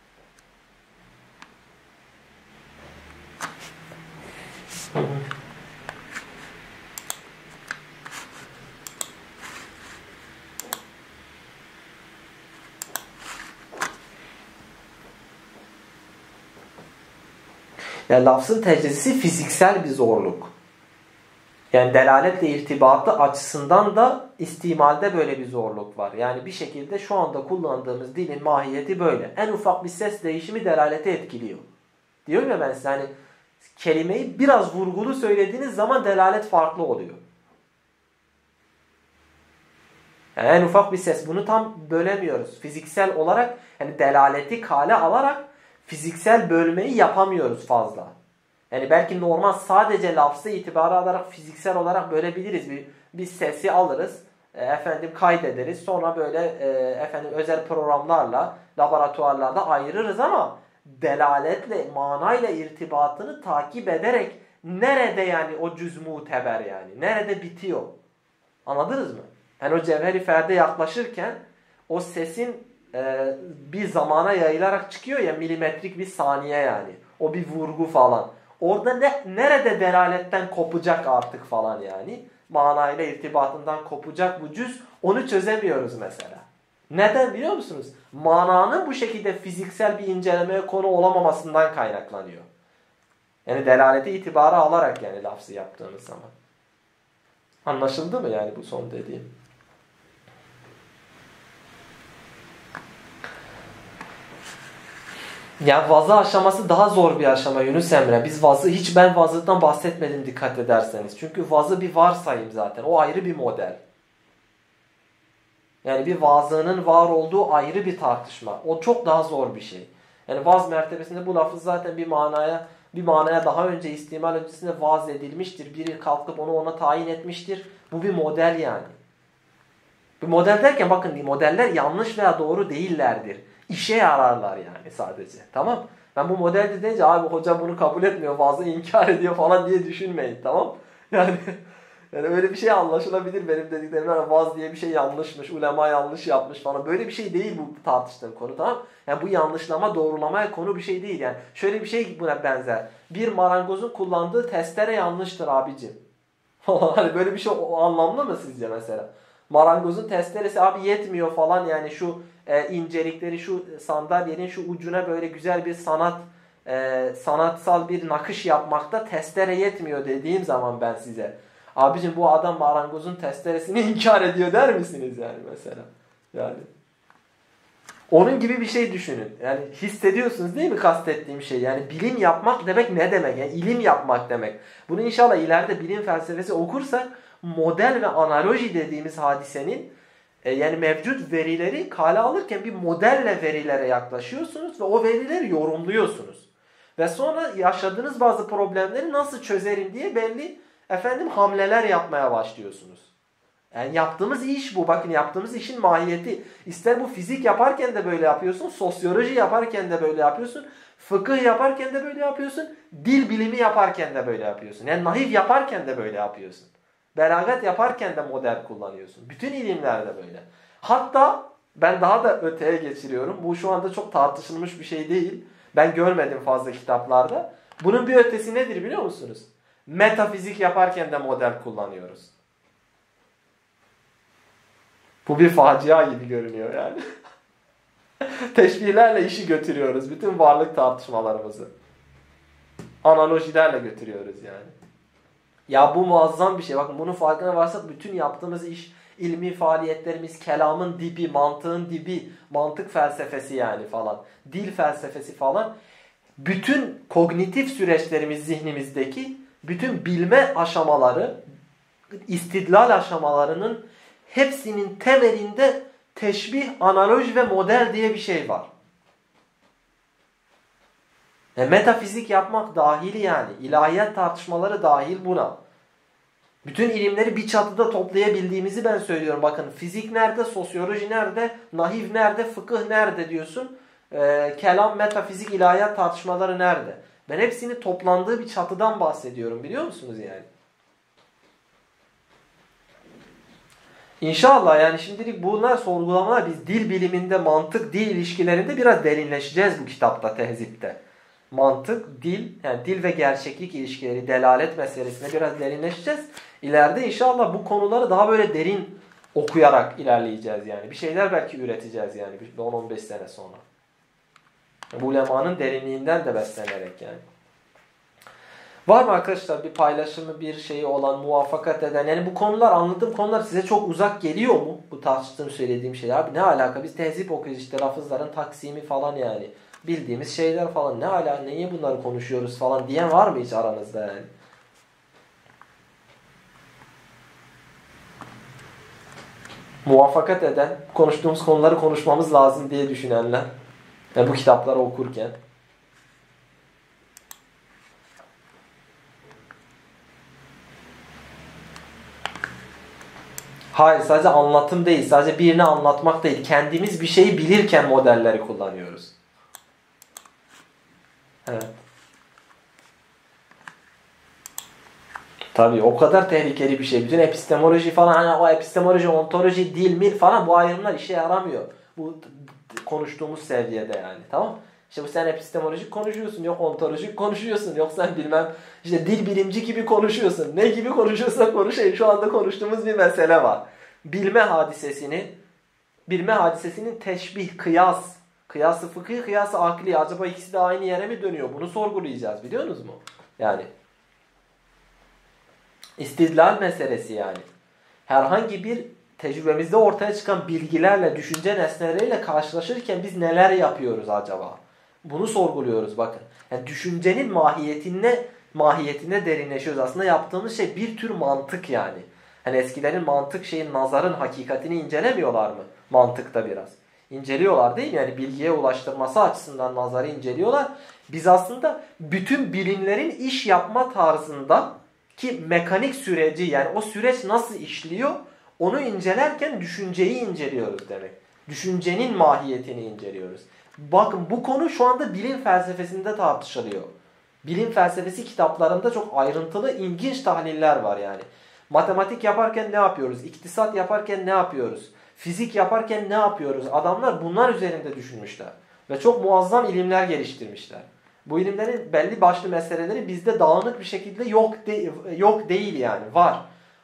Yani lafzın tecrübesi fiziksel bir zorluk. Yani delaletle irtibatı açısından da istimalde böyle bir zorluk var. Yani bir şekilde şu anda kullandığımız dilin mahiyeti böyle. En ufak bir ses değişimi delaleti etkiliyor. Diyorum ya ben size hani kelimeyi biraz vurgulu söylediğiniz zaman delalet farklı oluyor. Yani en ufak bir ses bunu tam bölemiyoruz. Fiziksel olarak yani delaleti kale alarak fiziksel bölmeyi yapamıyoruz fazla. Yani belki normal sadece lafzı itibarı alarak fiziksel olarak bölebiliriz. Bir sesi alırız, kaydederiz. Sonra böyle özel programlarla, laboratuvarlarda ayırırız ama delaletle, manayla irtibatını takip ederek nerede yani o cüz muteber yani? Nerede bitiyor? Anladınız mı? Yani o cevheri ferde yaklaşırken o sesin bir zamana yayılarak çıkıyor ya milimetrik bir saniye yani. O bir vurgu falan. Orada nerede delaletten kopacak artık falan yani. Manayla irtibatından kopacak bu cüz. Onu çözemiyoruz mesela. Neden biliyor musunuz? Mananın bu şekilde fiziksel bir incelemeye konu olamamasından kaynaklanıyor. Yani delaleti itibara alarak yani lafzı yaptığınız zaman. Anlaşıldı mı yani bu son dediğim? Yani vazı aşaması daha zor bir aşama Yunus Emre. Ben vazıdan bahsetmedim dikkat ederseniz. Çünkü vazı bir varsayım zaten. O ayrı bir model. Yani bir vazının var olduğu ayrı bir tartışma. O çok daha zor bir şey. Yani vaz mertebesinde bu lafız zaten bir manaya daha önce istimal öncesinde vaz edilmiştir. Biri kalkıp ona tayin etmiştir. Bu bir model yani. Bir model derken bakın modeller yanlış veya doğru değillerdir. İşe yararlar yani sadece. Tamam? Ben bu model deyince abi hoca bunu kabul etmiyor, vazı inkar ediyor falan diye düşünmeyin. Tamam? Yani öyle bir şey anlaşılabilir benim dediklerimden. Vaz diye bir şey yanlışmış, ulema yanlış yapmış falan. Böyle bir şey değil bu tartıştığım konu, tamam? Yani bu yanlışlama, doğrulamaya konu bir şey değil. Yani şöyle bir şey buna benzer. Bir marangozun kullandığı testere yanlıştır abicim. Hani böyle bir şey o anlamda mı sizce mesela? Marangozun testeresi abi yetmiyor falan yani şu incelikleri şu sandalyenin şu ucuna böyle güzel bir sanatsal bir nakış yapmakta testere yetmiyor dediğim zaman ben size. Abicim bu adam marangozun testeresini inkar ediyor der misiniz yani mesela? Yani onun gibi bir şey düşünün. Yani hissediyorsunuz değil mi kastettiğim şey? Yani bilim yapmak demek ne demek? Yani ilim yapmak demek. Bunu inşallah ileride bilim felsefesi okursak model ve analoji dediğimiz hadisenin yani mevcut verileri kale alırken bir modelle verilere yaklaşıyorsunuz ve o verileri yorumluyorsunuz. Ve sonra yaşadığınız bazı problemleri nasıl çözerim diye belli hamleler yapmaya başlıyorsunuz. Yani yaptığımız iş bu. Bakın yaptığımız işin mahiyeti. İster bu fizik yaparken de böyle yapıyorsun, sosyoloji yaparken de böyle yapıyorsun, fıkıh yaparken de böyle yapıyorsun, dil bilimi yaparken de böyle yapıyorsun. Yani nahiv yaparken de böyle yapıyorsun. Belagat yaparken de model kullanıyorsun. Bütün ilimlerde böyle. Hatta ben daha da öteye geçiriyorum. Bu şu anda çok tartışılmış bir şey değil. Ben görmedim fazla kitaplarda. Bunun bir ötesi nedir biliyor musunuz? Metafizik yaparken de model kullanıyoruz. Bu bir facia gibi görünüyor yani. Teşbihlerle işi götürüyoruz. Bütün varlık tartışmalarımızı. Analojilerle götürüyoruz yani. Ya bu muazzam bir şey. Bakın bunun farkına varsak bütün yaptığımız iş, ilmi faaliyetlerimiz, kelamın dibi, mantığın dibi, mantık felsefesi yani falan. Dil felsefesi falan. Bütün kognitif süreçlerimiz zihnimizdeki, bütün bilme aşamaları, istidlal aşamalarının hepsinin temelinde teşbih, analoji ve model diye bir şey var. Metafizik yapmak dahil yani. İlahiyat tartışmaları dahil buna. Bütün ilimleri bir çatıda toplayabildiğimizi ben söylüyorum. Bakın fizik nerede, sosyoloji nerede, nahiv nerede, fıkıh nerede diyorsun. Kelam, metafizik, ilahiyat tartışmaları nerede? Ben hepsini toplandığı bir çatıdan bahsediyorum biliyor musunuz yani? İnşallah yani şimdilik bunlar sorgulamalar biz dil biliminde mantık dil ilişkilerinde biraz derinleşeceğiz bu kitapta tehzipte. Mantık, dil yani dil ve gerçeklik ilişkileri delalet meselesine biraz derinleşeceğiz. İleride inşallah bu konuları daha böyle derin okuyarak ilerleyeceğiz yani. Bir şeyler belki üreteceğiz yani 10-15 sene sonra. Bu ulemanın derinliğinden de beslenerek yani. Var mı arkadaşlar bir paylaşımı bir şeyi olan muvaffakat eden yani bu konular anladığım konular size çok uzak geliyor mu? Bu tartıştığım söylediğim şeyler. Abi ne alaka biz tehzip okuyoruz işte lafızların taksimi falan yani. Bildiğimiz şeyler falan ne alaka niye bunları konuşuyoruz falan diyen var mı hiç aranızda yani? Muvaffakat eden konuştuğumuz konuları konuşmamız lazım diye düşünenler. Yani bu kitapları okurken. Hayır sadece anlatım değil. Sadece birini anlatmak değil. Kendimiz bir şeyi bilirken modelleri kullanıyoruz. Evet. Tabii o kadar tehlikeli bir şey. Bütün epistemoloji falan hani o epistemoloji, ontoloji, dil, mil falan bu ayrımlar işe yaramıyor. Bu konuştuğumuz seviyede yani. Tamam? İşte bu sen epistemolojik konuşuyorsun, yok ontolojik konuşuyorsun, yok sen bilmem işte dil bilimci gibi konuşuyorsun. Ne gibi konuşuyorsan konuşayım. Şu anda konuştuğumuz bir mesele var. Bilme hadisesinin teşbih, kıyas, kıyası fıkhi, kıyası akli. Acaba ikisi de aynı yere mi dönüyor? Bunu sorgulayacağız biliyor musunuz mu? Yani İstidlal meselesi yani. Herhangi bir tecrübemizde ortaya çıkan bilgilerle, düşünce nesneleriyle karşılaşırken biz neler yapıyoruz acaba? Bunu sorguluyoruz bakın. Yani düşüncenin mahiyetine derinleşiyoruz. Aslında yaptığımız şey bir tür mantık yani. Hani eskilerin mantık nazarın hakikatini incelemiyorlar mı? Mantıkta biraz. İnceliyorlar değil mi? Yani bilgiye ulaştırması açısından nazarı inceliyorlar. Biz aslında bütün bilimlerin iş yapma tarzında ki mekanik süreci yani o süreç nasıl işliyor onu incelerken düşünceyi inceliyoruz demek. Düşüncenin mahiyetini inceliyoruz. Bakın bu konu şu anda bilim felsefesinde tartışılıyor. Bilim felsefesi kitaplarında çok ayrıntılı ilginç tahliller var yani. Matematik yaparken ne yapıyoruz? İktisat yaparken ne yapıyoruz? Fizik yaparken ne yapıyoruz? Adamlar bunlar üzerinde düşünmüşler. Ve çok muazzam ilimler geliştirmişler. Bu ilimlerin belli başlı meseleleri bizde dağınık bir şekilde yok değil yani var.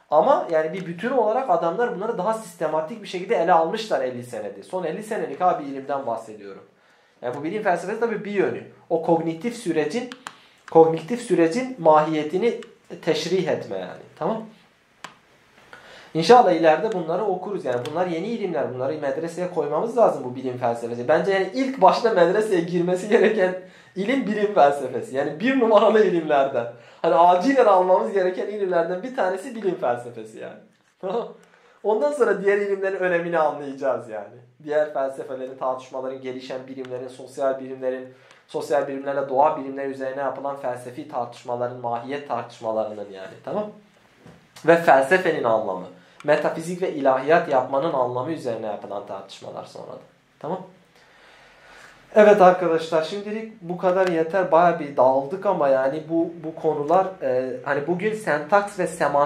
Ama yani bir bütün olarak adamlar bunları daha sistematik bir şekilde ele almışlar 50 senedir. Son 50 senelik abi ilimden bahsediyorum. Yani bu bilim felsefesi tabii bir yönü. O kognitif sürecin mahiyetini teşrih etme yani. Tamam? İnşallah ileride bunları okuruz. Yani bunlar yeni ilimler. Bunları medreseye koymamız lazım bu bilim felsefesi. Bence yani ilk başta medreseye girmesi gereken ilim bilim felsefesi. Yani bir numaralı ilimlerden. Hani acilen almamız gereken ilimlerden bir tanesi bilim felsefesi yani. Ondan sonra diğer ilimlerin önemini anlayacağız yani. Diğer felsefelerin, tartışmaların, gelişen bilimlerin, sosyal bilimlerle doğa bilimleri üzerine yapılan felsefi tartışmaların, mahiyet tartışmalarının yani. Tamam? Ve felsefenin anlamı. Metafizik ve ilahiyat yapmanın anlamı üzerine yapılan tartışmalar sonra da. Tamam? Evet arkadaşlar, şimdilik bu kadar yeter. Bayağı bir dağıldık ama yani bu konular hani bugün sentaks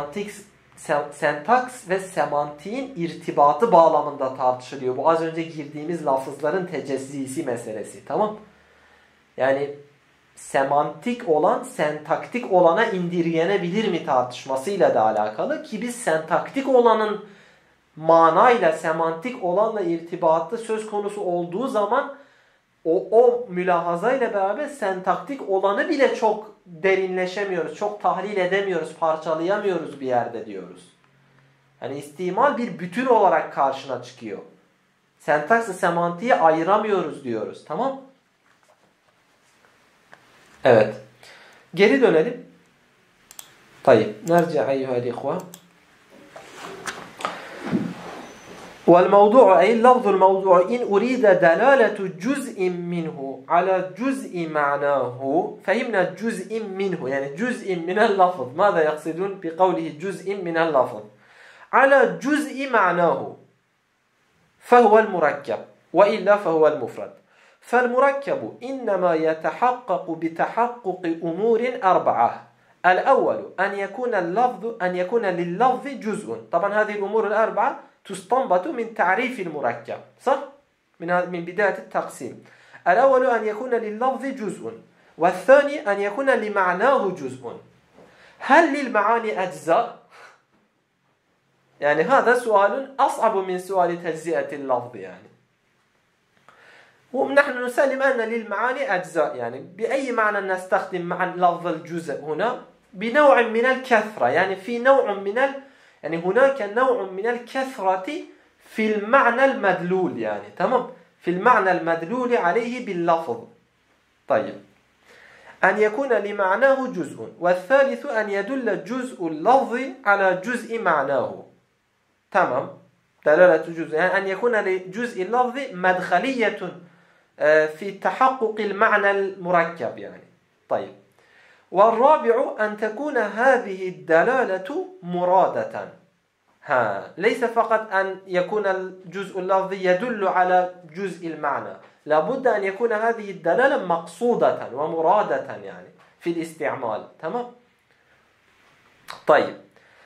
ve semantiğin irtibatı bağlamında tartışılıyor. Bu az önce girdiğimiz lafızların tecezzisi meselesi. Tamam? Yani semantik olan sentaktik olana indirgenebilir mi tartışmasıyla da alakalı ki biz sentaktik olanın manayla semantik olanla irtibatı söz konusu olduğu zaman o mülahazayla beraber sentaktik olanı bile çok derinleşemiyoruz, çok tahlil edemiyoruz, parçalayamıyoruz bir yerde diyoruz. Yani istimal bir bütün olarak karşına çıkıyor. Sentaksla semantiği ayıramıyoruz diyoruz. Tamam? Evet. Geri dönelim. Tayyip. Nerci eyyuhel ihva. والموضوع أي اللفظ الموضوع إن أريد دلالة جزء منه على جزء معناه فهمنا جزء منه يعني جزء من اللفظ ماذا يقصدون بقوله جزء من اللفظ على جزء معناه فهو المركب وإلا فهو المفرد فالمركب إنما يتحقق بتحقق أمور أربعة الأول أن يكون لللفظ جزء طبعا هذه الأمور الأربعة تستنبط من تعريف المركب صح؟ من بداية التقسيم الأول أن يكون لللفظ جزء والثاني أن يكون لمعناه جزء هل للمعاني أجزاء؟ يعني هذا سؤال أصعب من سؤال تجزئة اللفظ يعني ونحن نسلم أن للمعاني أجزاء يعني بأي معنى نستخدم مع لفظ الجزء هنا بنوع من الكثرة يعني في نوع من يعني هناك نوع من الكثرة في المعنى المدلول يعني تمام في المعنى المدلول عليه باللفظ طيب أن يكون لمعناه جزء والثالث أن يدل جزء اللفظ على جزء معناه تمام دلالة جزء يعني أن يكون لجزء اللفظ مدخلية في تحقق المعنى المركب يعني طيب والرابع أن تكون هذه الدلالة مرادة ليس فقط أن يكون الجزء اللفظي يدل على جزء المعنى لابد أن يكون هذه الدلالة مقصودة ومرادة يعني في الاستعمال تمام طيب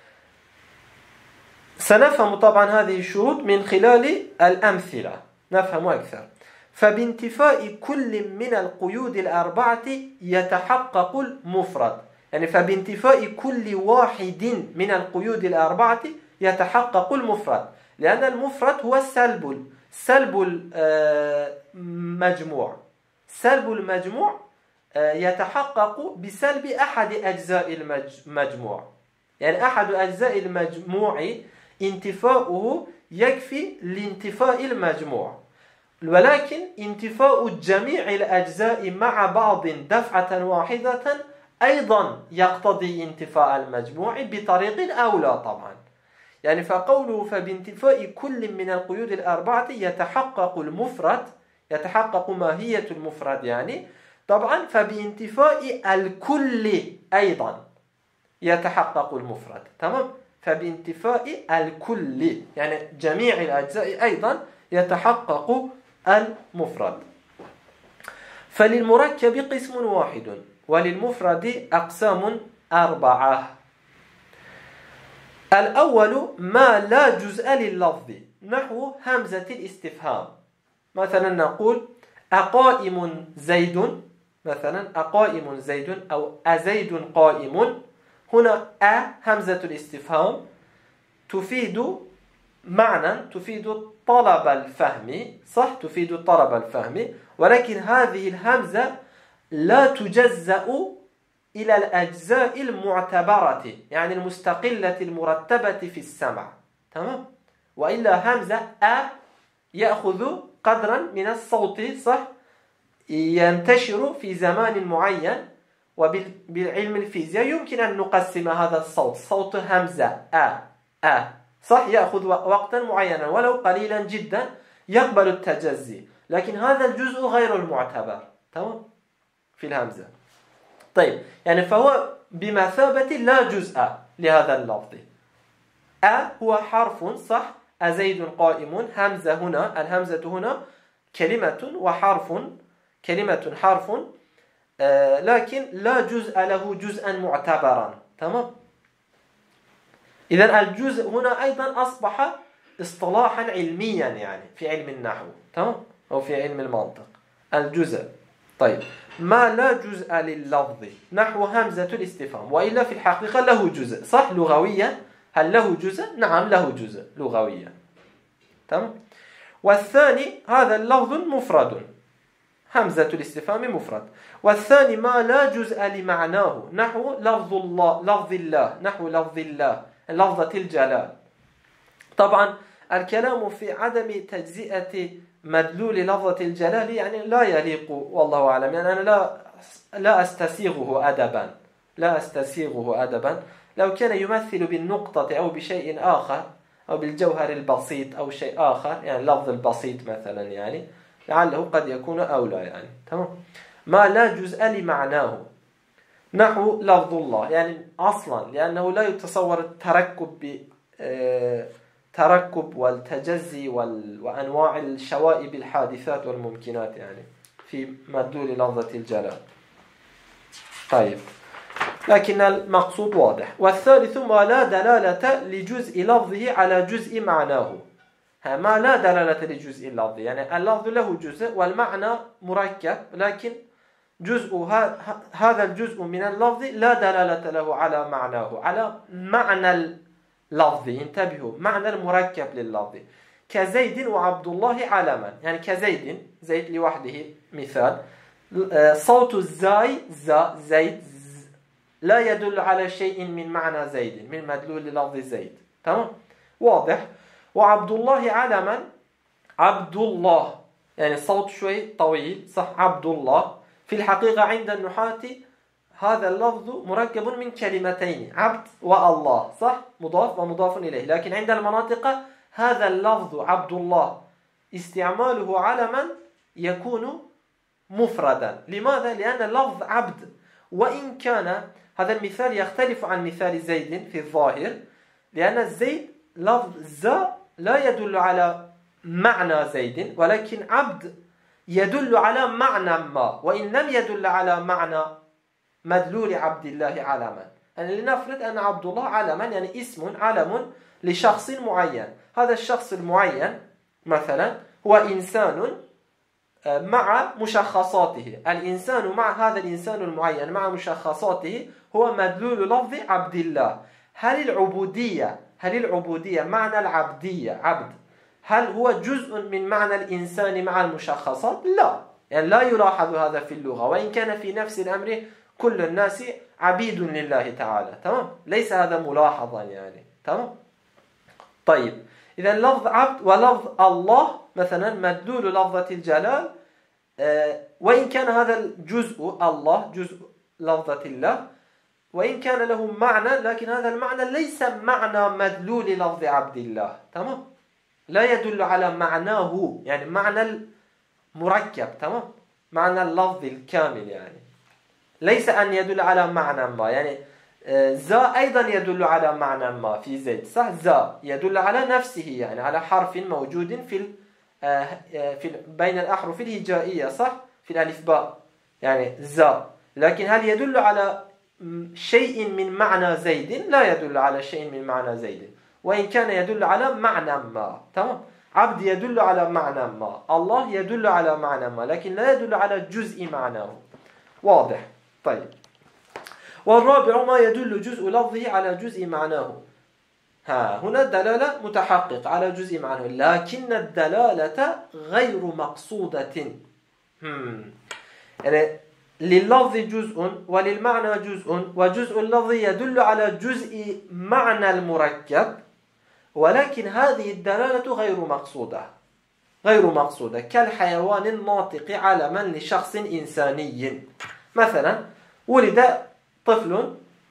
سنفهم طبعا هذه الشروط من خلال الأمثلة نفهم أكثر فبانتفاء كل من القيود الأربعة يتحقق المفرد يعني فبانتفاء كل واحد من القيود الأربعة يتحقق المفرد لأن المفرد هو سلب المجموع يتحقق بسلب أحد أجزاء المجموع يعني أحد أجزاء المجموع انتفاؤه يكفي لانتفاء المجموع ولكن انتفاء جميع الأجزاء مع بعض دفعة واحدة أيضا يقتضي انتفاء المجموع بطريق أولى طبعا يعني فقوله فبانتفاء كل من القيود الأربعة يتحقق المفرد يتحقق ماهية المفرد يعني طبعا فبانتفاء الكل أيضا يتحقق المفرد تمام فبانتفاء الكل يعني جميع الأجزاء أيضا يتحقق المفرد فللمركب قسم واحد وللمفرد أقسام أربعة الأول ما لا جزء لللفظ نحو همزة الاستفهام مثلا نقول أقائم زيد مثلا أقائم زيد أو أزيد قائم هنا همزة الاستفهام تفيد معنى تفيد طلب الفهم، صح، تفيد طلب الفهم، ولكن هذه الهمزة لا تجزأ إلى الأجزاء المعتبرة، يعني المستقلة المرتبة في السمع، تمام؟ وإلا همزة يأخذ قدرا من الصوت، صح، ينتشر في زمان معين، وبالعلم الفيزياء يمكن أن نقسم هذا الصوت، صوت همزة صح، يأخذ وقتا معينا ولو قليلا جدا يقبل التجزي، لكن هذا الجزء غير المعتبر، تمام، في الهمزة. طيب، يعني فهو بمثابة لا جزء لهذا اللفظ. هو حرف، صح، أزيد قائم، همزة هنا، الهمزة هنا كلمة وحرف، كلمة حرف، لكن لا جزء له جزءا معتبرا، تمام. إذن الجزء هنا أيضا أصبح اصطلاحا علميا، يعني في علم النحو، تمام، أو في علم المنطق، الجزء. طيب، ما لا جزء لللفظ نحو همزة الاستفهام، وإلا في الحقيقة له جزء، صح، لغويا. هل له جزء؟ نعم له جزء لغويا، تمام. والثاني هذا اللفظ مفرد، همزة الاستفهام مفرد. والثاني ما لا جزء لمعناه نحو لفظ الله، لفظ الله، نحو لفظ الله، لفظة الجلال. طبعا الكلام في عدم تجزئة مدلول لفظة الجلال يعني لا يليق، والله أعلم، يعني أنا لا أستسيغه أدبا، لا أستسيغه أدبا. لو كان يمثل بالنقطة أو بشيء آخر أو بالجوهر البسيط أو شيء آخر، يعني اللفظ البسيط مثلا، يعني لعله قد يكون أولى، يعني تمام. ما لا جزء لمعناه نحو لفظ الله، يعني أصلا لأنه لا يتصور التركب تركب والتجزي وأنواع الشوائب الحادثات والممكنات، يعني في مدلول لفظة الجلال. طيب، لكن المقصود واضح. والثالث ما لا دلالة لجزء لفظه على جزء معناه، ما لا دلالة لجزء اللفظ، يعني اللفظ له جزء والمعنى مركب، لكن هذا الجزء من اللفظ لا دلالة له على معناه، على معنى اللفظ، انتبهوا، معنى المركب لللفظ. كزيد وعبد الله علما، يعني كزيد، زيد لوحده مثال، صوت الزاي زيد لا يدل على شيء من معنى زيد، من مدلول للفظ زيد، تمام، واضح. وعبد الله علما، عبد الله، يعني صوت شوي طويل، صح، عبد الله. في الحقيقة عند النحاة هذا اللفظ مركب من كلمتين، عبد والله، صح، مضاف ومضاف إليه، لكن عند المناطق هذا اللفظ عبد الله استعماله علما يكون مفردا. لماذا؟ لأن اللفظ عبد، وإن كان هذا المثال يختلف عن مثال زيد في الظاهر، لأن الزيد لفظ ز لا يدل على معنى زيد، ولكن عبد يدل على معنى ما، وإن لم يدل على معنى مدلول عبد الله علما. يعني لنفرض أن عبد الله علما، يعني اسم علم لشخص معين، هذا الشخص المعين مثلا هو إنسان مع مشخصاته، الإنسان مع هذا الإنسان المعين مع مشخصاته هو مدلول لفظ عبد الله. هل العبودية معنى العبدية، عبد، هل هو جزء من معنى الإنسان مع المشخصات؟ لا، يعني لا يلاحظ هذا في اللغة، وإن كان في نفس الأمر كل الناس عبيد لله تعالى، تمام، ليس هذا ملاحظا، يعني تمام. طيب، إذا لفظ عبد ولفظ الله مثلا مدلول لفظة الجلال، وإن كان هذا الجزء الله جزء لفظة الله، وإن كان له معنى، لكن هذا المعنى ليس معنى مدلول لفظ عبد الله، تمام، لا يدل على معناه، يعني معنى المركب، تمام، معنى اللفظ الكامل، يعني ليس أن يدل على معنى ما، يعني زا أيضا يدل على معنى ما في زيد، صح، زا يدل على نفسه، يعني على حرف موجود في بين الأحرف الهجائية، صح، في الألف باء، يعني زا، لكن هل يدل على شيء من معنى زيد؟ لا يدل على شيء من معنى زيد، وإن كان يدل على معنى ما، تمام. عبد يدل على معنى ما، الله يدل على معنى ما، لكن لا يدل على جزء معناه، واضح. طيب، والرابع ما يدل جزء لفظه على جزء معناه، هنا الدلالة متحقق على جزء معنى، لكن الدلالة غير مقصودة. يعني لللفظ جزء وللمعنى جزء، وجزء اللفظ يدل على جزء معنى المركب، ولكن هذه الدلالة غير مقصودة كالحيوان الناطق علما لشخص إنساني. مثلا ولد طفل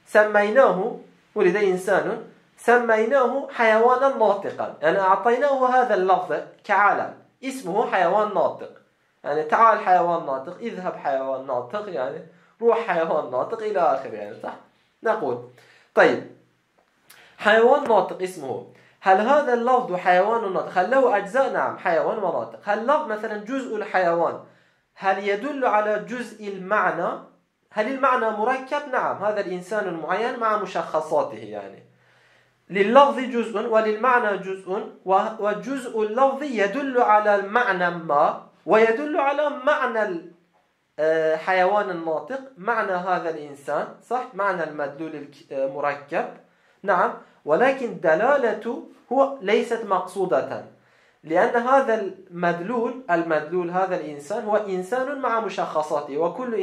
ولد إنسان سميناه حيوانا ناطقا، يعني أعطيناه هذا اللفظ كعلم، اسمه حيوان ناطق. يعني تعال حيوان ناطق، اذهب حيوان ناطق، يعني روح حيوان ناطق إلى آخر، يعني صح؟ نقول طيب حيوان ناطق اسمه، هل هذا اللفظ حيوان ناطق هل له أجزاء؟ نعم، حيوان وناطق. هل لفظ مثلا جزء الحيوان هل يدل على جزء المعنى؟ هل المعنى مركب؟ نعم، هذا الإنسان المعين مع مشخصاته. يعني لللفظ جزء وللمعنى جزء، وجزء اللفظ يدل على المعنى ما، ويدل على معنى الحيوان الناطق، معنى هذا الإنسان، صح؟ معنى المدلول المركب، نعم، ولكن دلالته هو ليست مقصودة، لأن هذا المدلول هذا الإنسان هو إنسان مع مشخصاته،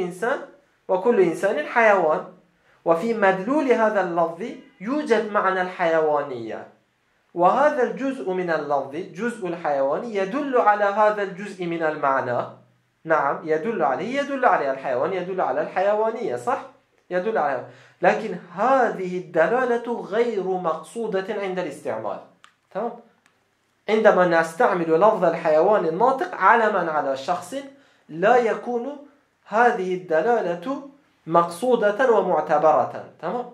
وكل إنسان حيوان، وفي مدلول هذا اللفظ يوجد معنى الحيوانية، وهذا الجزء من اللفظ جزء الحيوان يدل على هذا الجزء من المعنى، نعم، يدل عليه الحيوان يدل على الحيوانية، صح؟ يدل على، لكن هذه الدلالة غير مقصودة عند الاستعمال. تمام؟ عندما نستعمل لفظ الحيوان الناطق علما على شخص لا يكون هذه الدلالة مقصودة ومعتبرة. تمام؟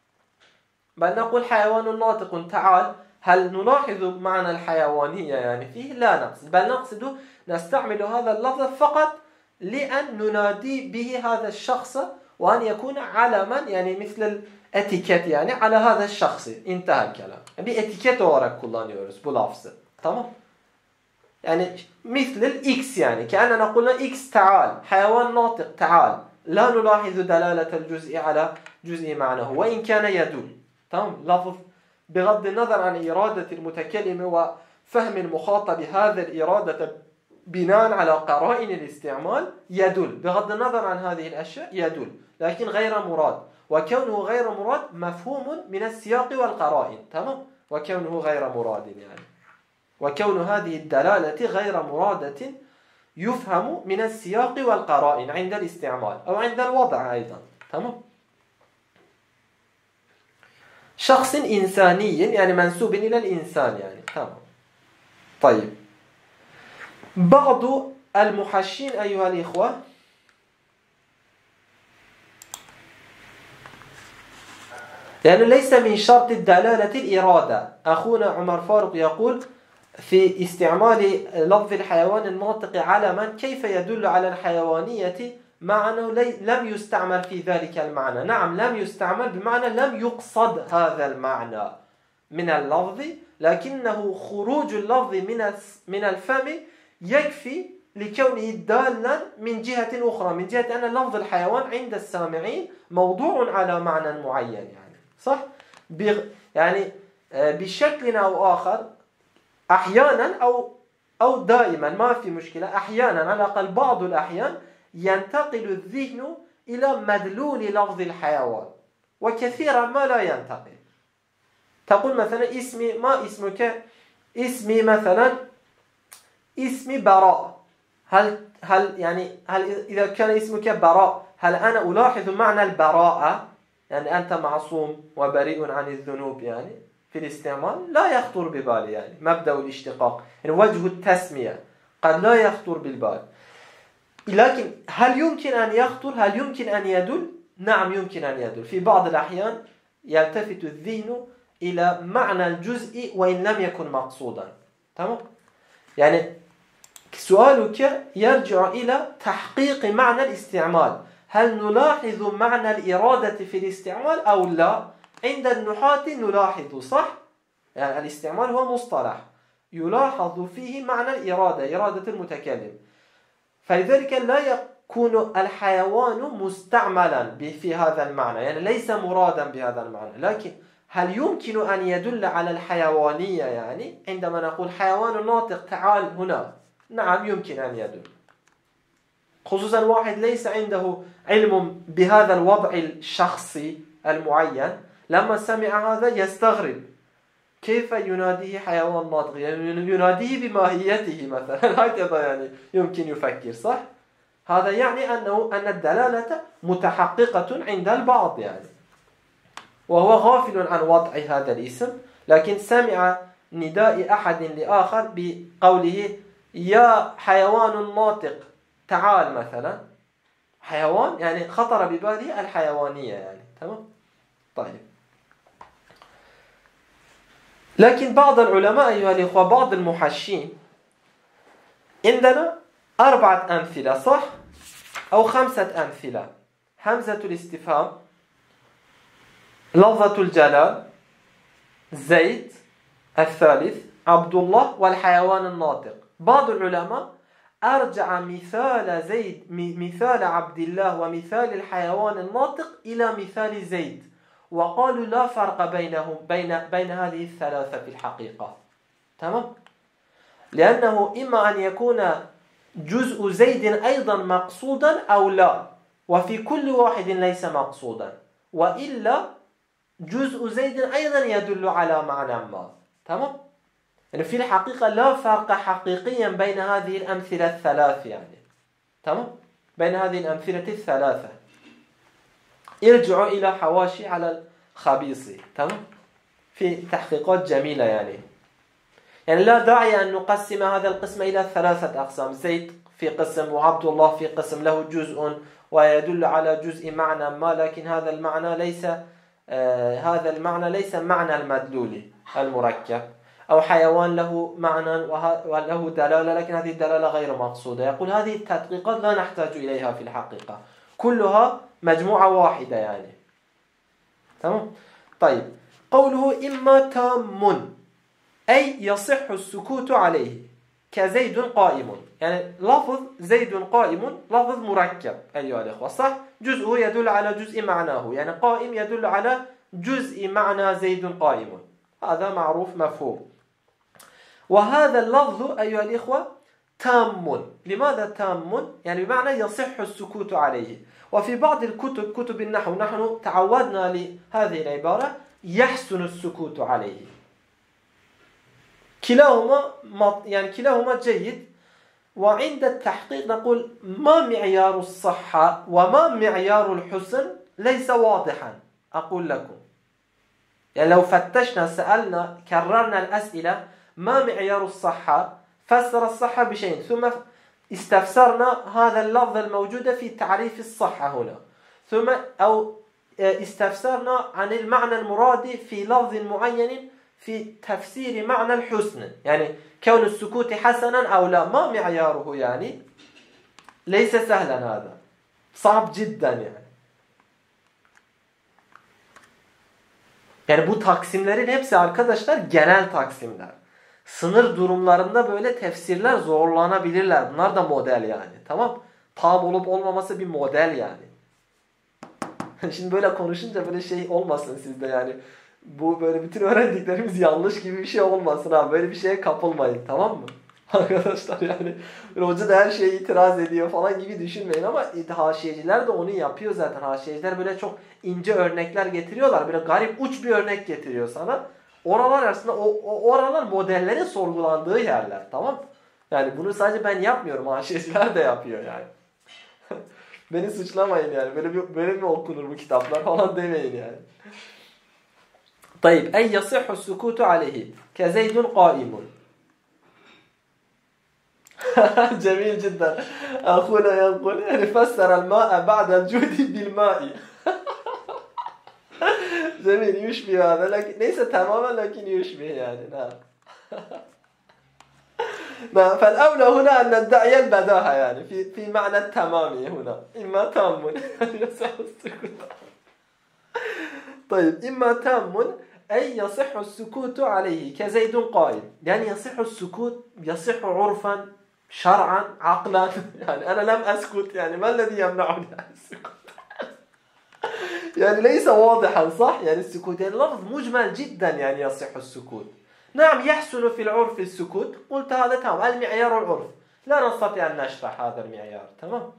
بل نقول حيوان ناطق تعال، هل نلاحظ معنى الحيوانية يعني فيه؟ لا نقصد، بل نقصد نستعمل هذا اللفظ فقط لأن ننادي به هذا الشخص، وأن يكون علما، يعني مثل الاتيكيت يعني على هذا الشخص. انتهى الكلام. bir etiket olarak kullanıyoruz bu lafzı. Tamam? يعني مثل الإكس، يعني كأننا قلنا إكس تعال، حيوان ناطق تعال، لا نلاحظ دلالة الجزء على جزء معناه وإن كان يدل. تمام؟ لفظ بغض النظر عن إرادة المتكلم وفهم المخاطب هذا الإرادة بناء على قرائن الاستعمال يدل، بغض النظر عن هذه الأشياء يدل، لكن غير مراد، وكونه غير مراد مفهوم من السياق والقرائن. تمام؟ وكونه غير مراد يعني، وكون هذه الدلالة غير مرادة يفهم من السياق والقرائن عند الاستعمال أو عند الوضع أيضا. تمام؟ شخص إنساني يعني منسوب إلى الإنسان يعني. تمام. طيب بعض المحشين أيها الإخوة لأنه ليس من شرط الدلالة الإرادة. أخونا عمر فاروق يقول في استعمال لفظ الحيوان الناطق علما كيف يدل على الحيوانية مع أنه لم يستعمل في ذلك المعنى. نعم، لم يستعمل بمعنى لم يقصد هذا المعنى من اللفظ، لكنه خروج اللفظ من الفم يكفي لكونه دالا من جهة أخرى، من جهة أن لفظ الحيوان عند السامعين موضوع على معنى معين يعني، صح؟ يعني بشكل أو آخر أحيانا أو دائما ما في مشكلة، أحيانا على الأقل بعض الأحيان ينتقل الذهن إلى مدلول لفظ الحيوان، وكثيرا ما لا ينتقل. تقول مثلا اسمي، ما اسمك؟ اسمي مثلا اسمي براء. هل إذا كان اسمك براء هل أنا ألاحظ معنى البراءة؟ يعني أنت معصوم وبريء عن الذنوب يعني في الاستعمال لا يخطر ببالي، يعني مبدأ الاشتقاق، يعني وجه التسمية قد لا يخطر بالبال، لكن هل يمكن أن يخطر؟ هل يمكن أن يدل؟ نعم يمكن أن يدل. في بعض الأحيان يلتفت الذهن إلى معنى الجزء وإن لم يكن مقصودا. تمام؟ يعني سؤالك يرجع إلى تحقيق معنى الاستعمال. هل نلاحظ معنى الإرادة في الاستعمال أو لا؟ عند النحاة نلاحظ، صح؟ يعني الاستعمال هو مصطلح يلاحظ فيه معنى الإرادة، إرادة المتكلم، فلذلك لا يكون الحيوان مستعملا في هذا المعنى، يعني ليس مرادا بهذا المعنى. لكن هل يمكن أن يدل على الحيوانية؟ يعني عندما نقول حيوان ناطق تعال هنا، نعم يمكن أن يدل، خصوصا واحد ليس عنده علم بهذا الوضع الشخصي المعين، لما سمع هذا يستغرب، كيف يناديه حيوان ناطق؟ يعني يناديه بماهيته مثلا، هكذا يعني يمكن يفكر، صح؟ هذا يعني أن الدلالة متحققة عند البعض يعني، وهو غافل عن وضع هذا الاسم، لكن سمع نداء أحد لآخر بقوله يا حيوان ناطق تعال مثلا، حيوان يعني خطر بباله الحيوانية يعني، تمام؟ طيب، لكن بعض العلماء أيها الإخوة، بعض المحشين، عندنا 4 أمثلة، صح؟ أو 5 أمثلة: همزة الاستفهام، لفظة الجلال، زيد، الثالث عبد الله، والحيوان الناطق. بعض العلماء أرجع مثال عبد الله ومثال الحيوان الناطق إلى مثال زيد، وقالوا لا فرق بين هذه الثلاثة في الحقيقة، تمام؟ لأنه إما أن يكون جزء زيد أيضا مقصودا أو لا، وفي كل واحد ليس مقصودا، وإلا جزء زيد أيضا يدل على معنى ما، تمام؟ يعني في الحقيقة لا فرق حقيقيا بين هذه الأمثلة الثلاث يعني، تمام؟ بين هذه الأمثلة الثلاثة. ارجعوا إلى حواشي على الخبيصي، تمام؟ في تحقيقات جميلة يعني لا داعي أن نقسم هذا القسم إلى 3 أقسام: زيد في قسم وعبد الله في قسم له جزء ويدل على جزء معنى ما، لكن هذا المعنى ليس معنى المدلول المركب، أو حيوان له معنى وله دلالة لكن هذه الدلالة غير مقصودة. يقول هذه التدقيقات لا نحتاج إليها في الحقيقة، كلها مجموعة واحدة يعني، تمام؟ طيب، قوله إما تام أي يصح السكوت عليه كزيد قائم، يعني لفظ زيد قائم لفظ مركب أيها الأخوة، صح؟ جزءه يدل على جزء معناه، يعني قائم يدل على جزء معنى زيد قائم، هذا معروف مفهوم. وهذا اللفظ أيها الأخوة تام. لماذا تام؟ يعني بمعنى يصح السكوت عليه. وفي بعض الكتب، كتب النحو، نحن تعودنا لهذه العبارة يحسن السكوت عليه. كلاهما جيد. وعند التحقيق نقول ما معيار الصحة وما معيار الحسن ليس واضحا. أقول لكم يعني لو فتشنا، سألنا، كررنا الأسئلة: ما معيار الصحة؟ فسر الصحة بشيء، ثم استفسرنا هذا اللفظ الموجود في تعريف الصحة هنا، ثم استفسرنا عن المعنى المراد في لفظ معين في تفسير معنى الحسن، يعني كون السكوت حسنا أو لا، ما معياره يعني؟ ليس سهلا، هذا صعب جدا yani bu taksimlerin hepsi arkadaşlar genel taksimler. Sınır durumlarında böyle tefsirler zorlanabilirler. Bunlar da model yani. Tamam? Tam olup olmaması bir model yani. Şimdi böyle konuşunca böyle şey olmasın sizde yani. Bu böyle bütün öğrendiklerimiz yanlış gibi bir şey olmasın ha. Böyle bir şeye kapılmayın, tamam mı? Arkadaşlar yani hoca da her şeye itiraz ediyor falan gibi düşünmeyin, ama haşiyeciler de onu yapıyor zaten. Haşiyeciler böyle çok ince örnekler getiriyorlar. Böyle garip uç bir örnek getiriyor sana. Oralar arasında oralar modellerin sorgulandığı yerler, tamam? Yani bunu sadece ben yapmıyorum, haşiyeciler de yapıyor yani. Beni suçlamayın yani. Böyle mi okunur bu kitaplar falan demeyin yani. طيب أي يصح السكوت عليه كزيد قائم. جميل جدا. أخونا يقول يعني فسر الماء بعد الجود بالماء. جميل، يشبه هذا لكن ليس تماما، لكن يشبه يعني. نعم. نعم، فالأولى هنا أن ندعي البداهة يعني في معنى التمام هنا. إما تام يصح السكوت. طيب، إما تام أي يصح السكوت عليه كزيد قائم، يعني يصح السكوت، يصح عرفا شرعا عقلا. يعني أنا لم أسكت، يعني ما الذي يمنعني عن السكوت؟ يعني ليس واضحا صح؟ يعني السكوت يعني لفظ مجمل جدا يعني يصح السكوت. نعم يحسن في العرف السكوت، قلت هذا تمام، المعيار العرف، لا نستطيع أن نشرح هذا المعيار. تمام.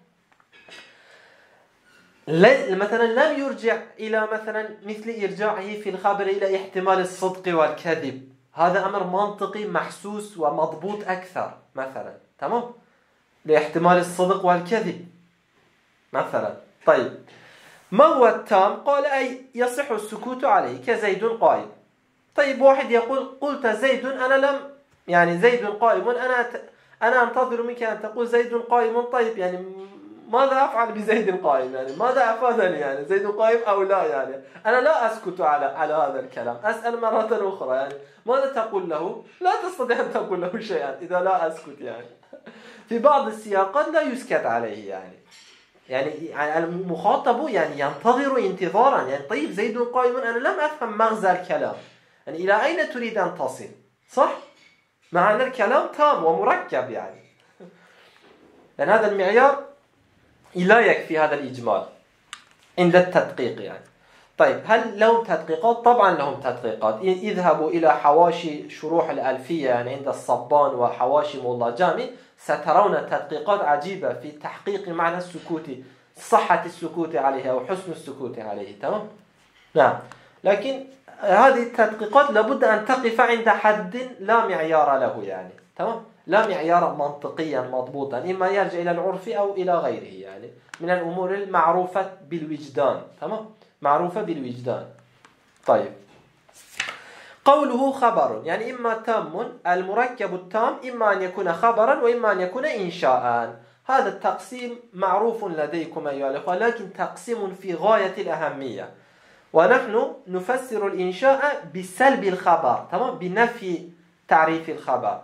مثلا لم يرجع إلى مثلا مثل إرجاعه في الخبر إلى احتمال الصدق والكذب، هذا أمر منطقي محسوس ومضبوط أكثر مثلا. تمام، لاحتمال الصدق والكذب مثلا. طيب ما هو التام؟ قال أي يصح السكوت عليه كزيد قائم. طيب واحد يقول قلت زيد، أنا لم يعني زيد قائم، أنا أنتظر منك أن تقول زيد قائم. طيب يعني ماذا أفعل بزيد قائم؟ يعني ماذا أفادني؟ يعني زيد قائم أو لا؟ يعني أنا لا أسكت على هذا الكلام، أسأل مرة أخرى يعني ماذا تقول له؟ لا تستطيع أن تقول له شيئا إذا لا أسكت. يعني في بعض السياقات لا يسكت عليه، يعني المخاطب يعني ينتظر انتظارا، يعني طيب زيد قائم، أنا لم أفهم مغزى الكلام، يعني إلى أين تريد أن تصل؟ صح؟ مع أن الكلام تام ومركب يعني هذا المعيار لا يكفي هذا الإجمال عند التدقيق يعني. طيب هل لهم تدقيقات؟ طبعا لهم تدقيقات. اذهبوا إلى حواشي شروح الألفية يعني عند الصبان وحواشي مولا جامي، سترون تدقيقات عجيبة في تحقيق معنى السكوت، صحة السكوت عليه أو حسن السكوت عليه. تمام؟ نعم. لكن هذه التدقيقات لابد أن تقف عند حد لا معيار له يعني. تمام؟ لا معيار منطقيا مضبوطا، إما يرجع إلى العرف أو إلى غيره يعني من الأمور المعروفة بالوجدان. تمام؟ معروفة بالوجدان. طيب قوله خبر يعني إما تام، المركب التام إما أن يكون خبرا وإما أن يكون إنشاء. هذا التقسيم معروف لديكم أيها الأخوة، لكن تقسيم في غاية الأهمية. ونحن نفسر الإنشاء بسلب الخبر، تمام، بنفي تعريف الخبر.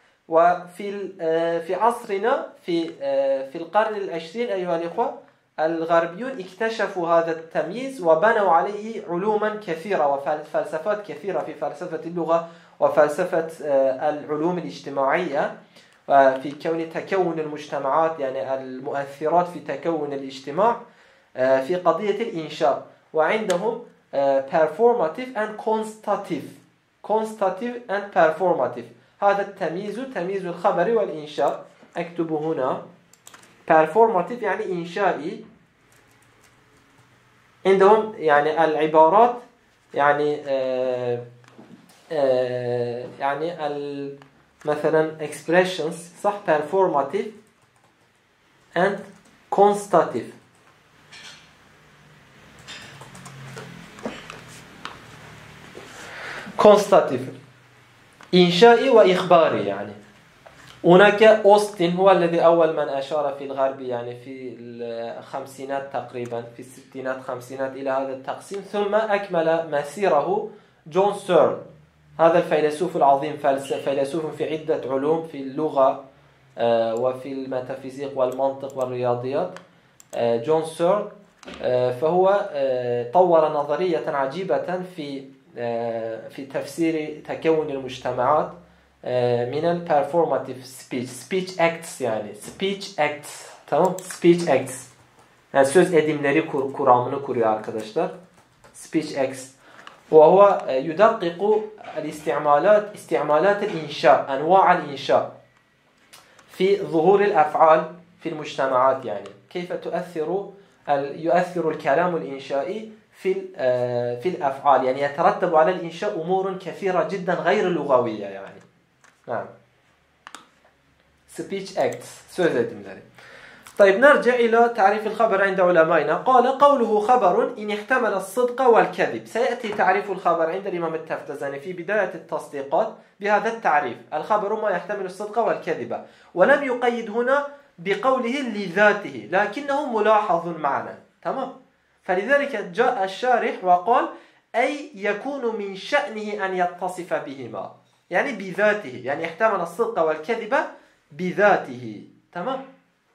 وفي عصرنا في القرن العشرين أيها الأخوة، الغربيون اكتشفوا هذا التمييز وبنوا عليه علوما كثيرة وفلسفات كثيرة في فلسفة اللغة وفلسفة العلوم الاجتماعية، في تكون المجتمعات يعني المؤثرات في تكون الاجتماع، في قضية الإنشاء. وعندهم performative and constative and performative. هذا التمييز تمييز الخبر والإنشاء. أكتب هنا performative يعني إنشائي. عندهم يعني العبارات يعني يعني مثلا expressions صح performative and constative. constative إنشائي وإخباري يعني. هناك أوستن هو الذي أول من أشار في الغرب يعني في الخمسينات تقريبا، في الستينات خمسينات إلى هذا التقسيم، ثم أكمل مسيره جون سيرل، هذا الفيلسوف العظيم، فيلسوف في عدة علوم، في اللغة وفي الميتافيزيق والمنطق والرياضيات. جون سيرل فهو طور نظرية عجيبة في تفسير تكون المجتمعات من البرفورماتيف speech acts يعني speech acts. Tamam, speech acts yani söz edimleri kuramını kuruyor arkadaşlar. Speech acts وهو يدقق استعمالات الإنشاء، أنواع الإنشاء في ظهور الأفعال في المجتمعات، يعني كيف يؤثر الكلام الإنشائي في الأفعال، يعني يترتب على الإنشاء أمور كثيرة جدا غير لغوية يعني. نعم. speech acts söz edimleri. طيب نرجع إلى تعريف الخبر عند علمائنا. قال قوله خبر إن احتمل الصدق والكذب. سيأتي تعريف الخبر عند الإمام التفتزاني في بداية التصديقات بهذا التعريف: الخبر ما يحتمل الصدق والكذب، ولم يقيد هنا بقوله لذاته لكنه ملاحظ معنا. تمام. فلذلك جاء الشارح وقال أي يكون من شأنه أن يتصف بهما، يعني بذاته، يعني احتمل الصدق والكذب بذاته. تمام.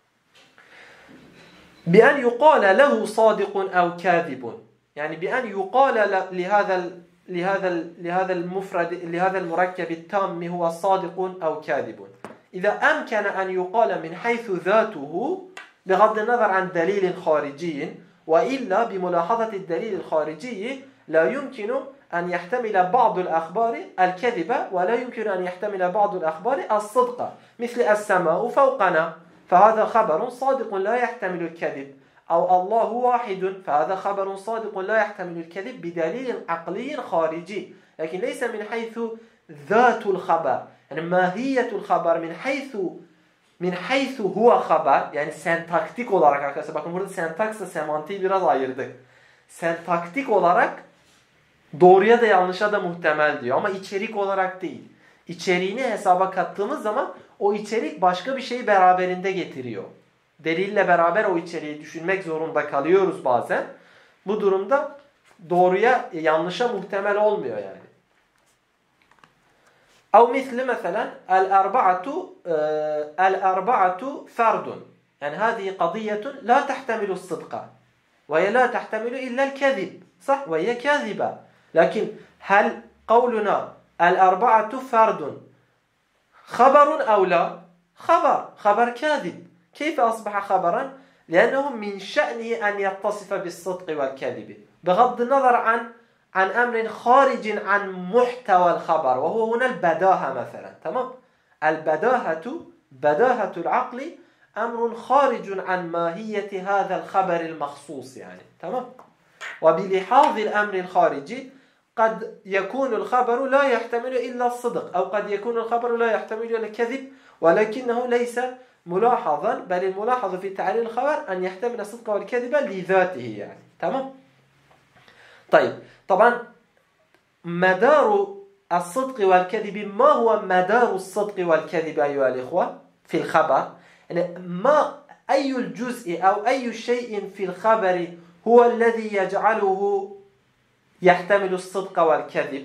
بأن يقال له صادق أو كاذب، يعني بأن يقال لهذا المفرد، لهذا المركب التام هو صادق أو كاذب. إذا أمكن أن يقال من حيث ذاته بغض النظر عن دليل خارجي، وإلا بملاحظة الدليل الخارجي لا يمكن أن يحتمل بعض الأخبار الكذب ولا يمكن أن يحتمل بعض الأخبار الصدق مثل السماء فوقنا فهذا خبر صادق لا يحتمل الكذب أو الله واحد فهذا خبر صادق لا يحتمل الكذب بدليل عقلي خارجي لكن ليس من حيث ذات الخبر يعني ماهية الخبر من حيث هو خبر yani sentaktik olarak arkadaşlar bakın burada sentaksla semantiği biraz ayırdık. Sentaktik olarak doğruya da yanlışa da muhtemel diyor ama içerik olarak değil. İçeriğini hesaba kattığımız zaman o içerik başka bir şeyi beraberinde getiriyor. Delille beraber o içeriği düşünmek zorunda kalıyoruz bazen. Bu durumda doğruya yanlışa muhtemel olmuyor yani. أو مثل مثلا الأربعة فرد يعني هذه قضية لا تحتمل الصدق وهي لا تحتمل إلا الكذب صح وهي كاذبة لكن هل قولنا الأربعة فرد خبر أو لا خبر كاذب كيف أصبح خبرا لأنه من شأنه أن يتصف بالصدق والكذب بغض النظر عن أمر خارج عن محتوى الخبر وهو هنا البداهة مثلا تمام بداهة العقل أمر خارج عن ماهية هذا الخبر المخصوص يعني تمام وبلحاظ الأمر الخارجي قد يكون الخبر لا يحتمل إلا الصدق أو قد يكون الخبر لا يحتمل إلا الكذب ولكنه ليس ملاحظا بل الملاحظ في تعليل الخبر أن يحتمل الصدق والكذب لذاته يعني تمام طيب طبعا مدار الصدق والكذب ما هو مدار الصدق والكذب أيها الإخوة في الخبر يعني ما أي الجزء أو أي شيء في الخبر هو الذي يجعله يحتمل الصدق والكذب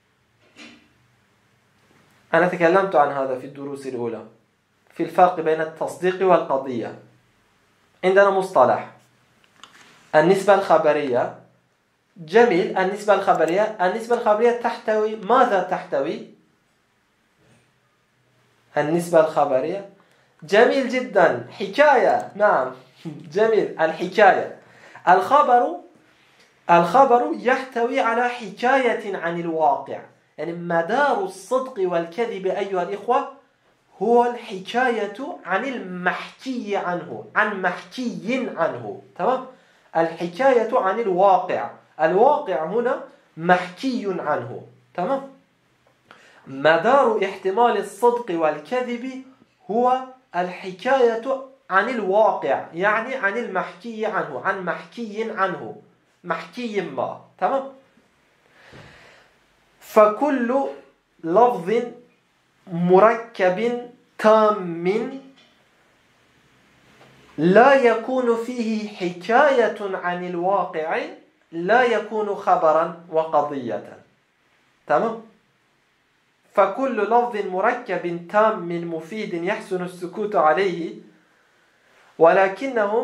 أنا تكلمت عن هذا في الدروس الأولى في الفرق بين التصديق والقضية عندنا مصطلح النسبة الخبرية جميل النسبة الخبرية تحتوي ماذا تحتوي النسبة الخبرية جميل جدا حكاية نعم جميل الحكاية الخبر يحتوي على حكاية عن الواقع يعني مدار الصدق والكذب أيها الإخوة هو الحكاية عن المحكي عنه تمام الحكاية عن الواقع هنا محكي عنه تمام مدار احتمال الصدق والكذب هو الحكاية عن الواقع يعني عن المحكي عنه محكي ما تمام فكل لفظ مركب تام لا يكون فيه حكاية عن الواقع لا يكون خبرا وقضية تمام فكل لفظ مركب تام مفيد يحسن السكوت عليه ولكنه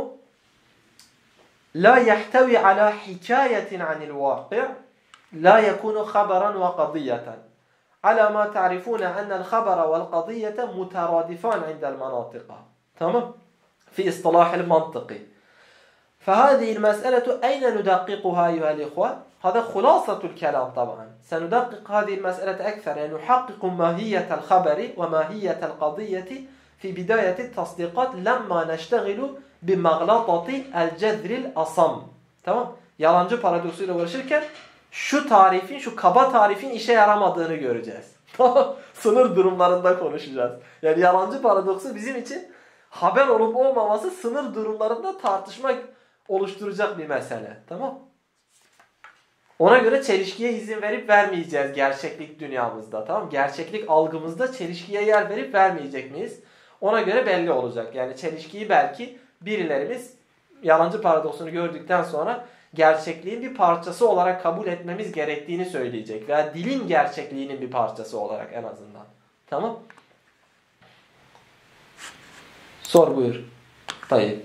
لا يحتوي على حكاية عن الواقع لا يكون خبرا وقضية على ما تعرفون أن الخبر والقضية مترادفان عند المناطق تمام في اصطلاح المنطقي فهذه المسألة أين ندققها أيها الإخوة؟ هذا خلاصة الكلام طبعا سندقق هذه المسألة أكثر يعني نحقق ماهية الخبر وماهية القضية في بداية التصديقات لما نشتغل بمغلطة الجذر الأصم tamam yalancı paradoksuyla uğraşırken şu kaba tarifin işe yaramadığını göreceğiz. Sınır durumlarında konuşacağız. Yani yalancı paradoksu bizim için haber olup olmaması sınır durumlarında tartışma oluşturacak bir mesele. Tamam? Ona göre çelişkiye izin verip vermeyeceğiz gerçeklik dünyamızda. Tamam? Gerçeklik algımızda çelişkiye yer verip vermeyecek miyiz? Ona göre belli olacak. Yani çelişkiyi belki birilerimiz yalancı paradoksunu gördükten sonra gerçekliğin bir parçası olarak kabul etmemiz gerektiğini söyleyecek. Veya dilin gerçekliğinin bir parçası olarak en azından. Tamam? Sor buyur. Tayyip.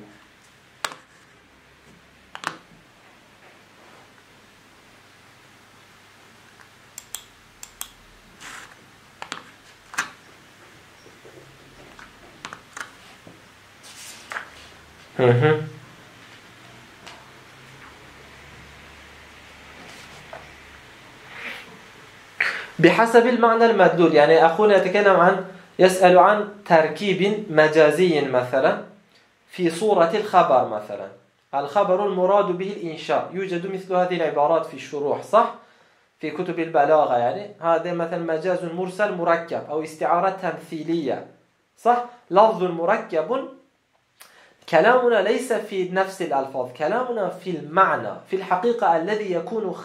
بحسب المعنى المدلول. يعني أخونا يسأل عن تركيب مجازي مثلا في صورة الخبر مثلا. الخبر المراد به الإنشاء، يوجد مثل هذه العبارات في الشروح صح؟ في كتب البلاغة يعني هذا مثلا مجاز مرسل مركب أو استعارة تمثيلية صح؟ لفظ مركب. كلامنا ليس في نفس الألفاظ، كلامنا في المعنى، في الحقيقة الذي يكون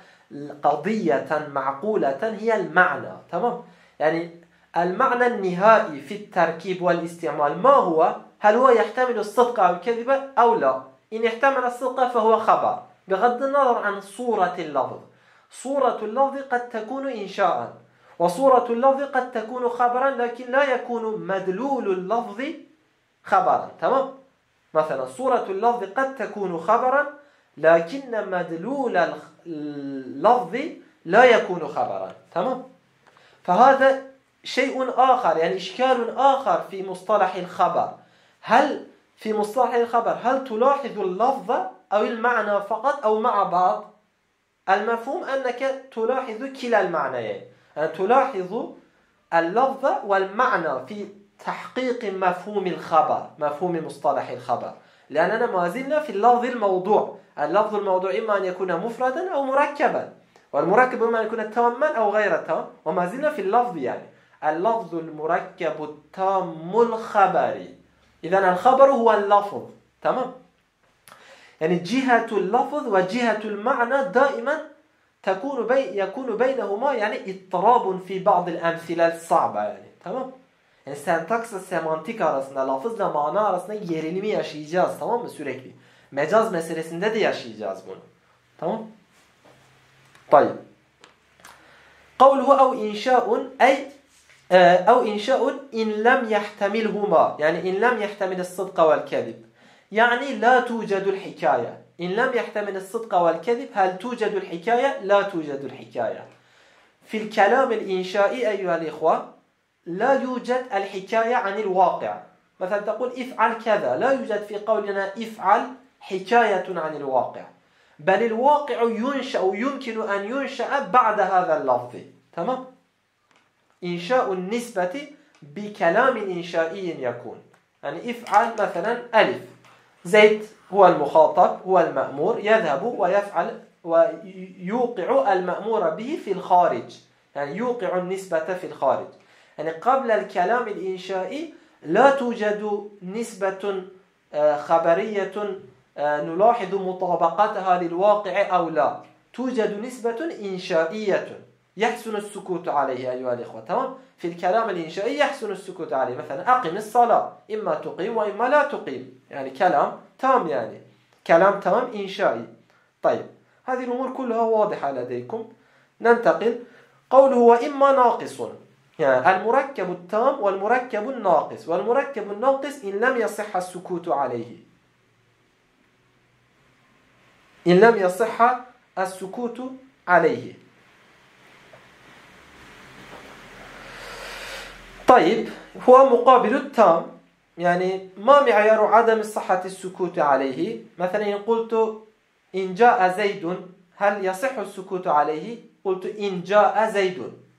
قضية معقولة هي المعنى. تمام؟ يعني المعنى النهائي في التركيب والاستعمال ما هو؟ هل هو يحتمل الصدق أو الكذب أو لا؟ إن احتمل الصدق فهو خبر بغض النظر عن صورة اللفظ. صورة اللفظ قد تكون إنشاء، وصورة اللفظ قد تكون خبرا، لكن لا يكون مدلول اللفظ خبرا. تمام؟ مثلا صورة اللفظ قد تكون خبرا، لكن مدلول اللفظ لا يكون خبرا. تمام؟ فهذا شيء آخر، يعني إشكال آخر في مصطلح الخبر. هل في مصطلح الخبر هل تلاحظ اللفظ أو المعنى فقط أو مع بعض؟ المفهوم أنك تلاحظ كلا المعنيين، يعني تلاحظ اللفظ والمعنى في تحقيق مفهوم الخبر، مفهوم مصطلح الخبر، لأننا ما زلنا في اللفظ الموضوع. اللفظ الموضوع إما أن يكون مفردا أو مركبا، والمركب إما أن يكون تاما أو غير تام، وما زلنا في اللفظ. يعني اللفظ المركب التام الخبري. إذن الخبر هو اللفظ. تمام؟ يعني جهة اللفظ وجهة المعنى دائما يكون بينهما يعني اضطراب في بعض الأمثلة الصعبة. يعني تمام؟ Yani sentaksla semantik arasında, lafızla mana arasında gerilimi yaşayacağız, tamam mı, sürekli? Mecaz meselesinde de yaşayacağız bunu. Tamam? طيب. قوله أو إنشاء أي أو إنشاء إن لم يحتملهما، يعني إن لم يحتمل الصدق والكذب، يعني لا توجد الحكاية. إن لم يحتمل الصدق والكذب هل توجد الحكاية؟ لا توجد الحكاية. في الكلام الإنشائي أيها الإخوة لا يوجد الحكاية عن الواقع. مثلا تقول افعل كذا، لا يوجد في قولنا افعل حكاية عن الواقع، بل الواقع ينشأ، يمكن أن ينشأ بعد هذا اللفظ. تمام؟ إنشاء النسبة بكلام إنشائي يكون، يعني افعل مثلا ألف، زيد هو المخاطب هو المأمور، يذهب ويفعل ويوقع المأمور به في الخارج، يعني يوقع النسبة في الخارج. يعني قبل الكلام الإنشائي لا توجد نسبة خبرية نلاحظ مطابقتها للواقع أو لا، توجد نسبة إنشائية يحسن السكوت عليه أيها الإخوة. تمام؟ في الكلام الإنشائي يحسن السكوت عليه. مثلا أقم الصلاة، إما تقيم وإما لا تقيم، يعني كلام تام، يعني كلام تام إنشائي. طيب، هذه الأمور كلها واضحة لديكم. ننتقل. قوله وإما ناقص، يعني المركب التام والمركب الناقص. والمركب الناقص إن لم يصح السكوت عليه، إن لم يصح السكوت عليه. طيب، هو مقابل التام، يعني ما معيار عدم صحة السكوت عليه؟ مثلا إن قلت إن جاء زيد هل يصح السكوت عليه؟ قلت إن جاء زيد،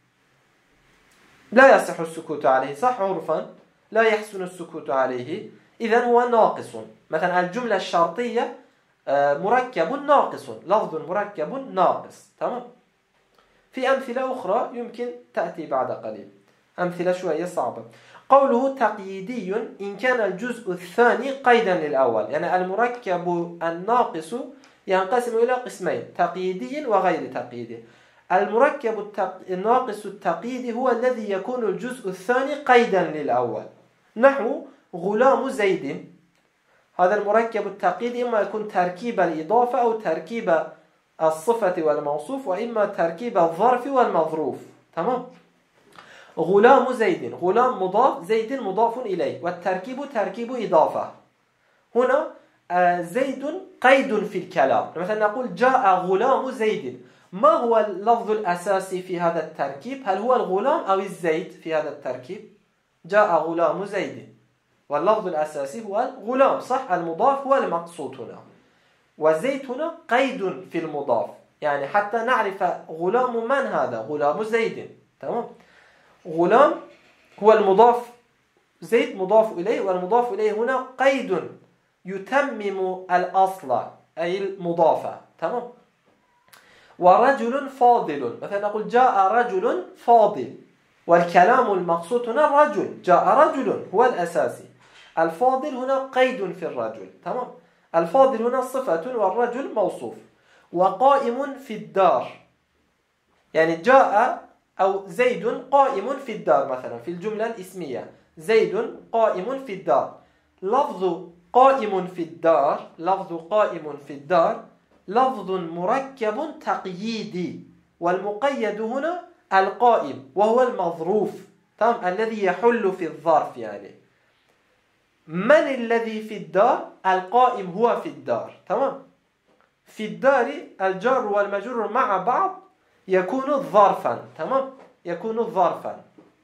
لا يصح السكوت عليه، صح؟ عرفا لا يحسن السكوت عليه، إذن هو ناقص. مثلا الجملة الشرطية مركب ناقص، لفظ مركب ناقص. تمام؟ في أمثلة أخرى يمكن تأتي بعد قليل، أمثلة شوية صعبة. قوله تقييدي إن كان الجزء الثاني قيدا للأول، يعني المركب الناقص ينقسم إلى قسمين، تقييدي وغير تقييدي. المركب الناقص التقييدي هو الذي يكون الجزء الثاني قيدا للأول، نحو غلام زيد. هذا المركب التقييدي إما يكون تركيب الإضافة أو تركيب الصفة والموصوف، وإما تركيب الظرف والمظروف. تمام؟ غلام زيد، غلام مضاف، زيد مضاف إليه، والتركيب تركيب إضافة. هنا زيد قيد في الكلام. مثلا نقول جاء غلام زيد، ما هو اللفظ الأساسي في هذا التركيب؟ هل هو الغلام أو الزيد في هذا التركيب؟ جاء غلام زيد، واللفظ الأساسي هو الغلام، صح؟ المضاف هو المقصود هنا، وزيد هنا قيد في المضاف، يعني حتى نعرف غلام من هذا، غلام زيد. تمام. غلام هو المضاف، زيد مضاف إليه، والمضاف إليه هنا قيد يتمم الأصل أي المضافة. تمام. ورجل فاضل، مثلا نقول جاء رجل فاضل، والكلام المقصود هنا الرجل، جاء رجل هو الأساسي. الفاضل هنا قيد في الرجل. تمام. الفاضل هنا صفة والرجل موصوف. وقائم في الدار، يعني جاء أو زيد قائم في الدار، مثلا في الجملة الاسمية زيد قائم في الدار. لفظ قائم في الدار، لفظ قائم في الدار لفظ مركب تقييدي، والمقيد هنا القائم وهو المظروف. تمام. الذي يحل في الظرف. يعني من الذي في الدار؟ القائم هو في الدار. تمام. في الدار الجار والمجرور مع بعض يكون ظرفا. تمام. يكون ظرفا.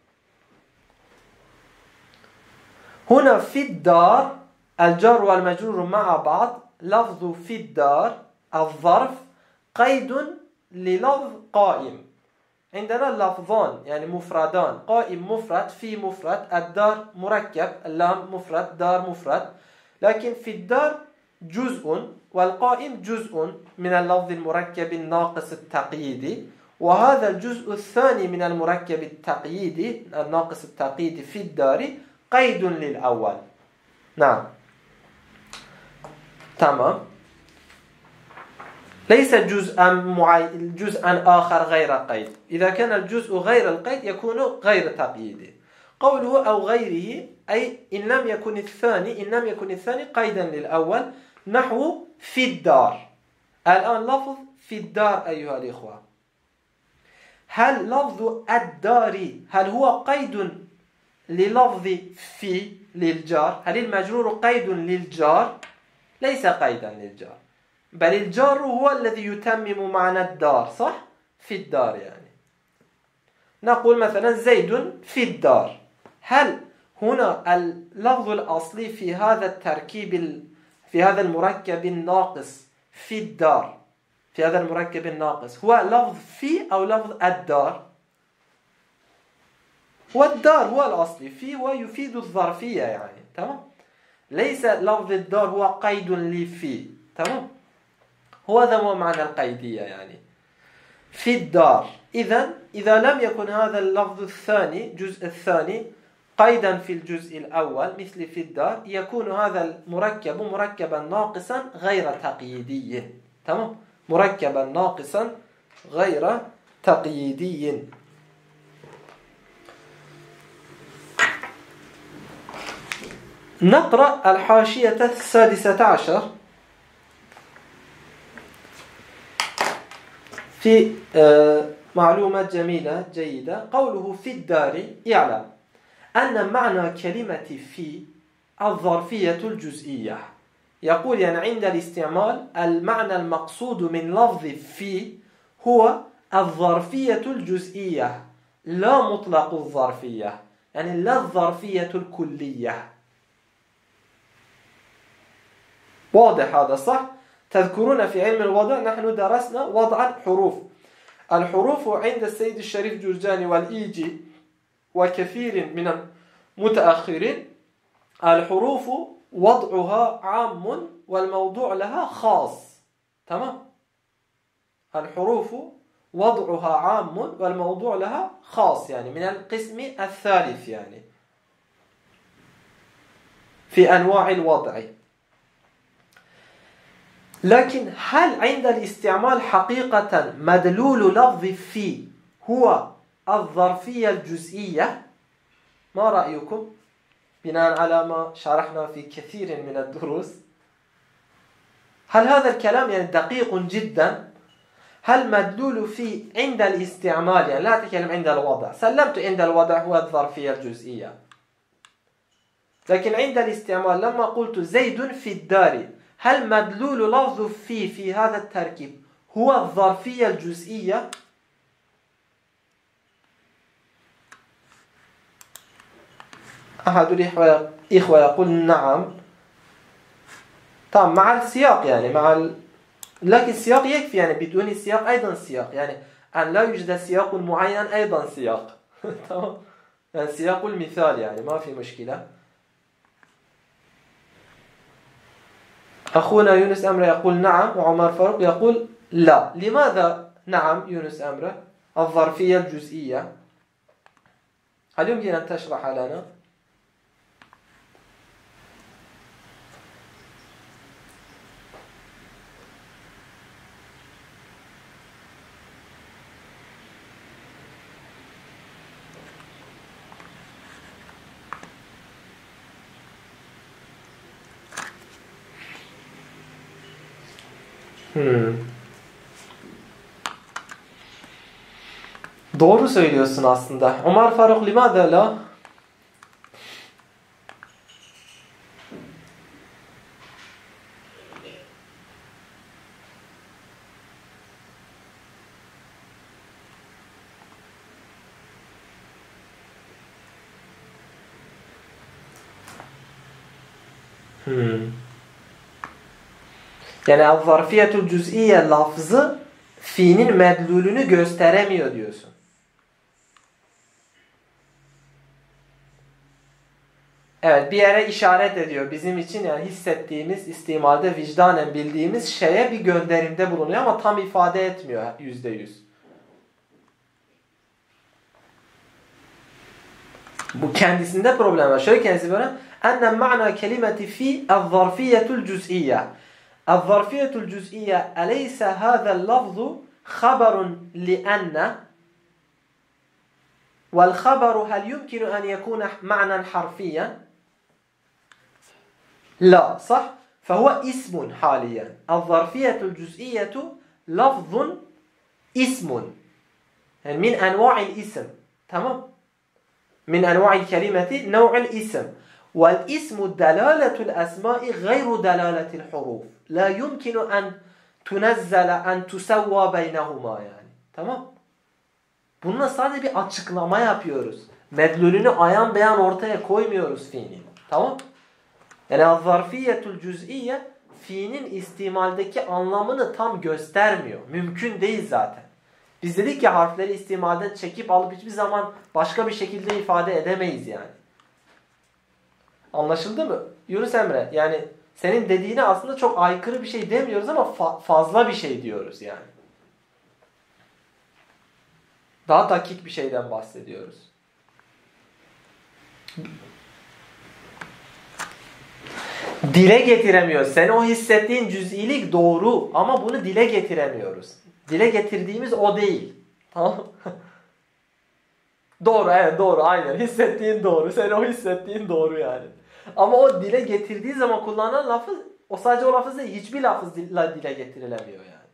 هنا في الدار الجار والمجرور مع بعض، لفظ في الدار الظرف قيد للفظ قائم. عندنا لفظان يعني مفردان، قائم مفرد، في مفرد، الدار مركب، اللام مفرد، دار مفرد. لكن في الدار جزء والقائم جزء من اللفظ المركب الناقص التقييدي، وهذا الجزء الثاني من المركب التقييدي الناقص التقييدي في الدار قيد للأول. نعم. تمام. ليس جزءا آخر غير قيد. إذا كان الجزء غير القيد يكون غير تقييدي. قوله أو غيره أي إن لم يكن الثاني قيدا للأول، نحو في الدار. الآن لفظ في الدار أيها الإخوة، هل لفظ الدار هل هو قيد للفظ في للجار؟ هل المجرور قيد للجار؟ ليس قيدا للجار، بل الجار هو الذي يتمم معنى الدار. صح؟ في الدار يعني نقول مثلا زيد في الدار. هل هنا اللفظ الأصلي في هذا التركيب في هذا المركب الناقص في الدار، في هذا المركب الناقص هو لفظ في أو لفظ الدار؟ والدار هو الأصلي، في هو يفيد الظرفية يعني. تمام. ليس لفظ الدار هو قيد لفي. تمام. هذا هو معنى القيدية يعني في الدار. إذا لم يكن هذا اللفظ الثاني الجزء الثاني قيدا في الجزء الأول مثل في الدار، يكون هذا المركب مركبا ناقصا غير تقييدي. تمام. مركبا ناقصا غير تقييدي. نقرأ الحاشية 16 في معلومة جميلة جيدة. قوله في الدار يعلم أن معنى كلمة في الظرفية الجزئية. يقول يعني عند الاستعمال المعنى المقصود من لفظ في هو الظرفية الجزئية، لا مطلق الظرفية، يعني لا الظرفية الكلية. واضح هذا صح؟ تذكرون في علم الوضع نحن درسنا وضع الحروف. الحروف عند السيد الشريف جرجاني والإيجي وكثير من المتأخرين الحروف وضعها عام والموضوع لها خاص. تمام. الحروف وضعها عام والموضوع لها خاص، يعني من القسم الثالث يعني في أنواع الوضع. لكن هل عند الاستعمال حقيقة مدلول لفظ في هو الظرفية الجزئية؟ ما رأيكم؟ بناء على ما شرحنا في كثير من الدروس، هل هذا الكلام يعني دقيق جدا؟ هل مدلول في عند الاستعمال، يعني لا أتكلم عند الوضع، سلمت عند الوضع هو الظرفية الجزئية، لكن عند الاستعمال لما قلت زيد في الدار، هل مدلول لفظ في هذا التركيب هو الظرفية الجزئية؟ أحد الإخوة يقول نعم. طبعا مع السياق يعني مع لكن سياق يكفي يعني بدون سياق أيضا سياق يعني أن لا يوجد سياق معين أيضا سياق تمام يعني سياق المثال يعني ما في مشكلة. أخونا يونس أمره يقول نعم وعمر فاروق يقول لا. لماذا نعم يونس أمره؟ الظرفية الجزئية. هل يمكن أن تشرح لنا؟ Doğru söylüyorsun aslında. Ömer Faruk limadha la? Yani el-zarfiyetul cüz'iye lafzı fiilin medlulünü gösteremiyor diyorsun. Evet, bir yere işaret ediyor. Bizim için yani hissettiğimiz, istimalde vicdanen bildiğimiz şeye bir gönderimde bulunuyor ama tam ifade etmiyor %100. Bu kendisinde problem var. Şöyle kendisi böyle ennen ma'na kelimeti fi el-zarfiyetul cüz'iyye. El-zarfiyetul cüz'iyye eleyse hâzel lafzu haberun li'enne vel haberu hel yumkinu en yekûne ma'nen harfiyen. لا صح فهو اسم حاليا الظرفية الجزئية لفظ اسم يعني من أنواع الاسم تمام من أنواع الكلمة نوع الاسم والاسم دلالة الأسماء غير دلالة الحروف لا يمكن أن تنزل أن تسوى بينهما yani tamam. Bununla sadece bir açıklama yapıyoruz. Medlulünü ayan beyan ortaya koymuyoruz fiilin. Tamam. Yani zarfiyetul cüz'iyye fiilin istimaldeki anlamını tam göstermiyor. Mümkün değil zaten. Biz dedik ya harfleri istimalden çekip alıp hiçbir zaman başka bir şekilde ifade edemeyiz yani. Anlaşıldı mı? Yunus Emre yani senin dediğine aslında çok aykırı bir şey demiyoruz ama fazla bir şey diyoruz yani. Daha dakik bir şeyden bahsediyoruz. Dile getiremiyoruz. Sen o hissettiğin cüz'ilik doğru ama bunu dile getiremiyoruz. Dile getirdiğimiz o değil. Tamam. Doğru, evet doğru, aynen. Hissettiğin doğru. Sen o hissettiğin doğru yani. Ama o dile getirdiği zaman kullanılan lafız, o sadece o lafız değil, hiçbir lafızla dile getirilemiyor yani.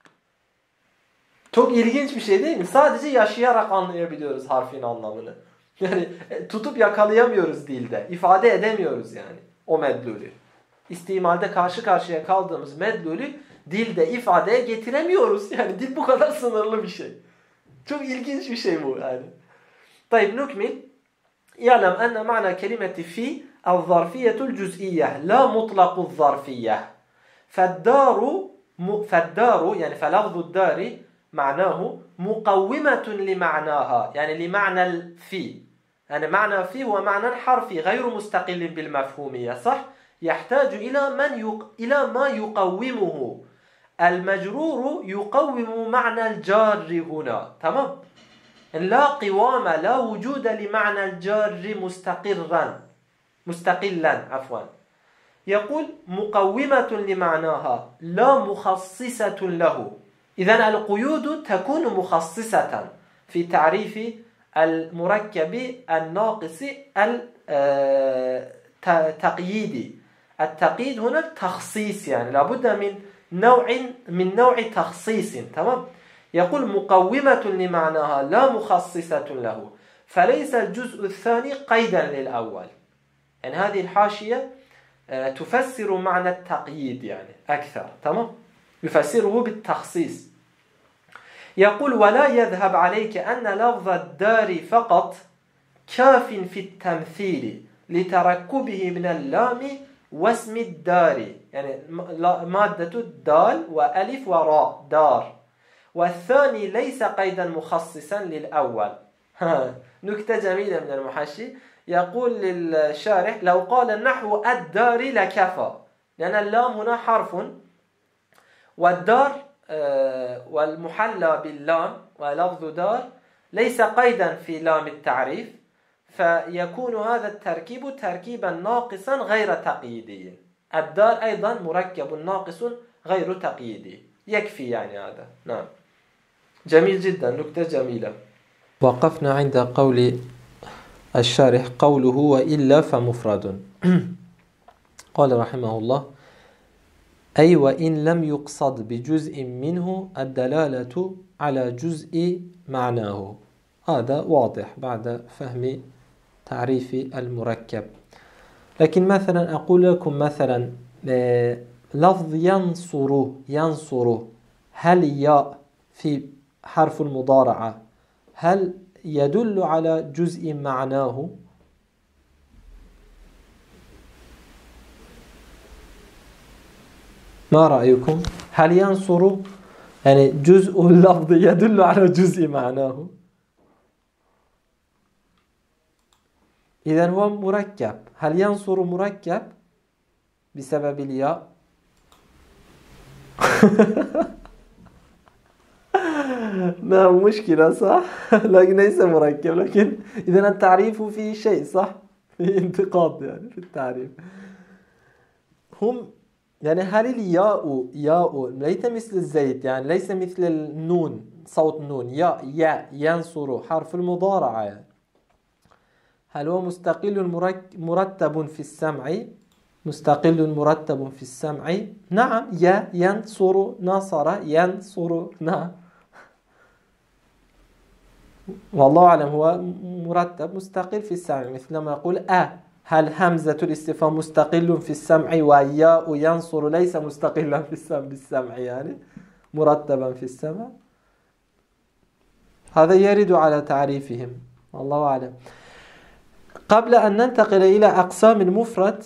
Çok ilginç bir şey değil mi? Sadece yaşayarak anlayabiliyoruz harfin anlamını. Yani tutup yakalayamıyoruz dilde. İfade edemiyoruz yani o medlulü. İstimalde karşı karşıya kaldığımız medlulü dilde ifadeye getiremiyoruz. Yani dil bu kadar sınırlı bir şey. Çok ilginç bir şey bu yani. طيب نكمل. يعلم أن معنى كلمة في الظرفية الجزئية لا مطلق الظرفية. فالدار يعني فلفظ الدار معناه مقومة لمعناها يعني لمعنى الفي. يعني معنى في هو معنى حرفي غير مستقل بالمفهومية صح؟ يحتاج إلى ما يقومه. المجرور يقوم معنى الجار هنا تمام؟ لا قوام لا وجود لمعنى الجار مستقلا عفوا. يقول مقومة لمعناها لا مخصصة له. إذن القيود تكون مخصصة في تعريف المركب الناقص التقييدي. التقييد هنا التخصيص يعني لابد من نوع تخصيص تمام. يقول مقومة لمعناها لا مخصصة له فليس الجزء الثاني قيدا للأول. يعني هذه الحاشية تفسر معنى التقييد يعني أكثر تمام. يفسره بالتخصيص. يقول ولا يذهب عليك أن لفظ الدار فقط كاف في التمثيل لتركبه من اللام واسم الدار، يعني مادة الدال وألف وراء دار. والثاني ليس قيدا مخصصا للأول. نكتة جميلة من المحشي، يقول للشارح لو قال النحو الدار لكفى، لأن اللام هنا حرف، والدار والمحلى باللام ولفظ دار ليس قيدا في لام التعريف، فيكون هذا التركيب تركيبا ناقصا غير تقييدي. الدار أيضا مركب ناقص غير تقييدي، يكفي يعني هذا. نعم، جميل جدا، نكتة جميلة. وقفنا عند قول الشارح قوله وإلا فمفرد. قال رحمه الله: أي وإن لم يقصد بجزء منه الدلالة على جزء معناه. هذا واضح بعد فهم تعريف المركب. لكن مثلا أقول لكم مثلا لفظ ينصر، هل ياء في حرف المضارعة هل يدل على جزء معناه؟ ما رأيكم؟ هل ينصر يعني جزء اللفظ يدل على جزء معناه؟ إذن هو مركب. هل ينصر مركب بسبب الياء؟ نعم، مشكلة صح؟ لكن ليس مركب. لكن إذن التعريف فيه شيء صح؟ فيه انتقاد يعني في التعريف. هم يعني هل الياء ليس مثل الزيت، يعني ليس مثل النون، صوت النون، ياء ينصر حرف المضارعة يعني. هل هو مستقل مرتب في السمع؟ مستقل مرتب في السمع. نعم، ينصر، نصر، ينصر. نعم، والله أعلم هو مرتب مستقل في السمع، مثل ما يقول هل همزة الاستفهام مستقل في السمع وياء ينصر ليس مستقلا في بالسمع، يعني مرتبا في السمع. هذا يرد على تعريفهم، الله أعلم. قبل أن ننتقل إلى أقسام المفرد،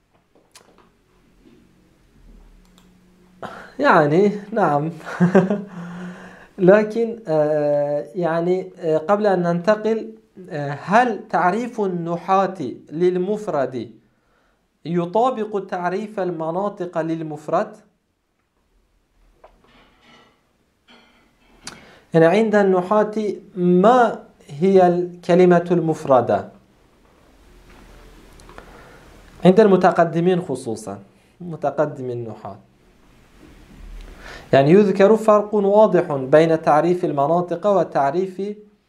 يعني نعم لكن يعني قبل أن ننتقل، هل تعريف النحاة للمفرد يطابق تعريف المناطق للمفرد؟ يعني عند النحاة ما هي الكلمة المفردة؟ عند المتقدمين خصوصا متقدم النحاة، يعني يذكر فرق واضح بين تعريف المناطق وتعريف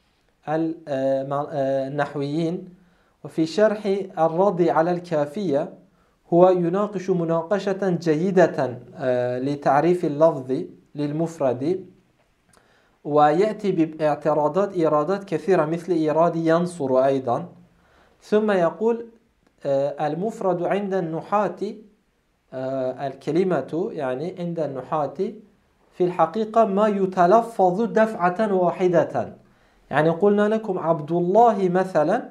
النحويين. وفي شرح الرد على الكافية هو يناقش مناقشة جيدة لتعريف اللفظ للمفرد، ويأتي بإيرادات كثيرة مثل إيراد ينصر أيضا. ثم يقول المفرد عند النحاة، الكلمة يعني عند النحاة في الحقيقة ما يتلفظ دفعة واحدة. يعني قلنا لكم عبد الله مثلا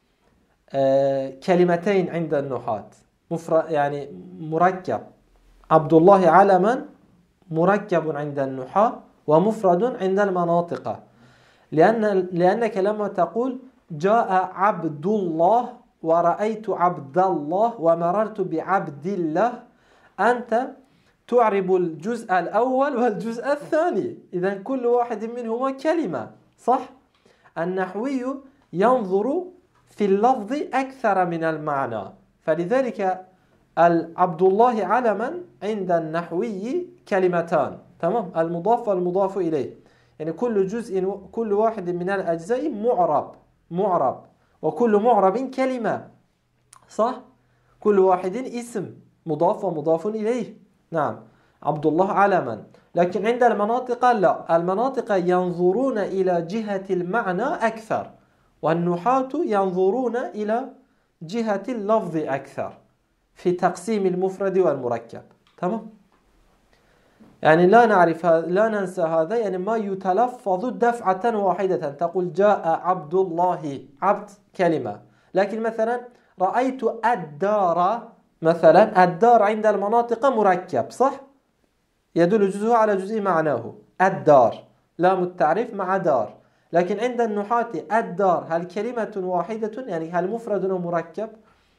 كلمتين عند النحاة، يعني مركب. عبد الله علما مركب عند النحاة ومفرد عند المناطق، لأنك لما تقول جاء عبد الله ورأيت عبد الله ومررت بعبد الله، أنت تعرب الجزء الأول والجزء الثاني، إذا كل واحد منهما كلمة، صح؟ النحوي ينظر في اللفظ أكثر من المعنى، فلذلك عبد الله علما عند النحوي كلمتان، تمام؟ المضاف والمضاف إليه، يعني كل واحد من الأجزاء معرب، وكل معرب كلمة، صح؟ كل واحد اسم مضاف ومضاف إليه. نعم، عبد الله علما. لكن عند المناطق لا، المناطق ينظرون إلى جهة المعنى أكثر، والنحاة ينظرون إلى جهة اللفظ أكثر في تقسيم المفرد والمركب، تمام؟ يعني لا ننسى هذا، يعني ما يتلفظ دفعة واحدة. تقول جاء عبد الله، عبد كلمة، لكن مثلا رأيت الدار مثلا الدار عند المناطق مركب، صح؟ يدل جزءه على جزء معناه. الدار لام التعريف مع دار. لكن عند النحاة الدار هل كلمة واحدة، يعني هل مفرد أو مركب؟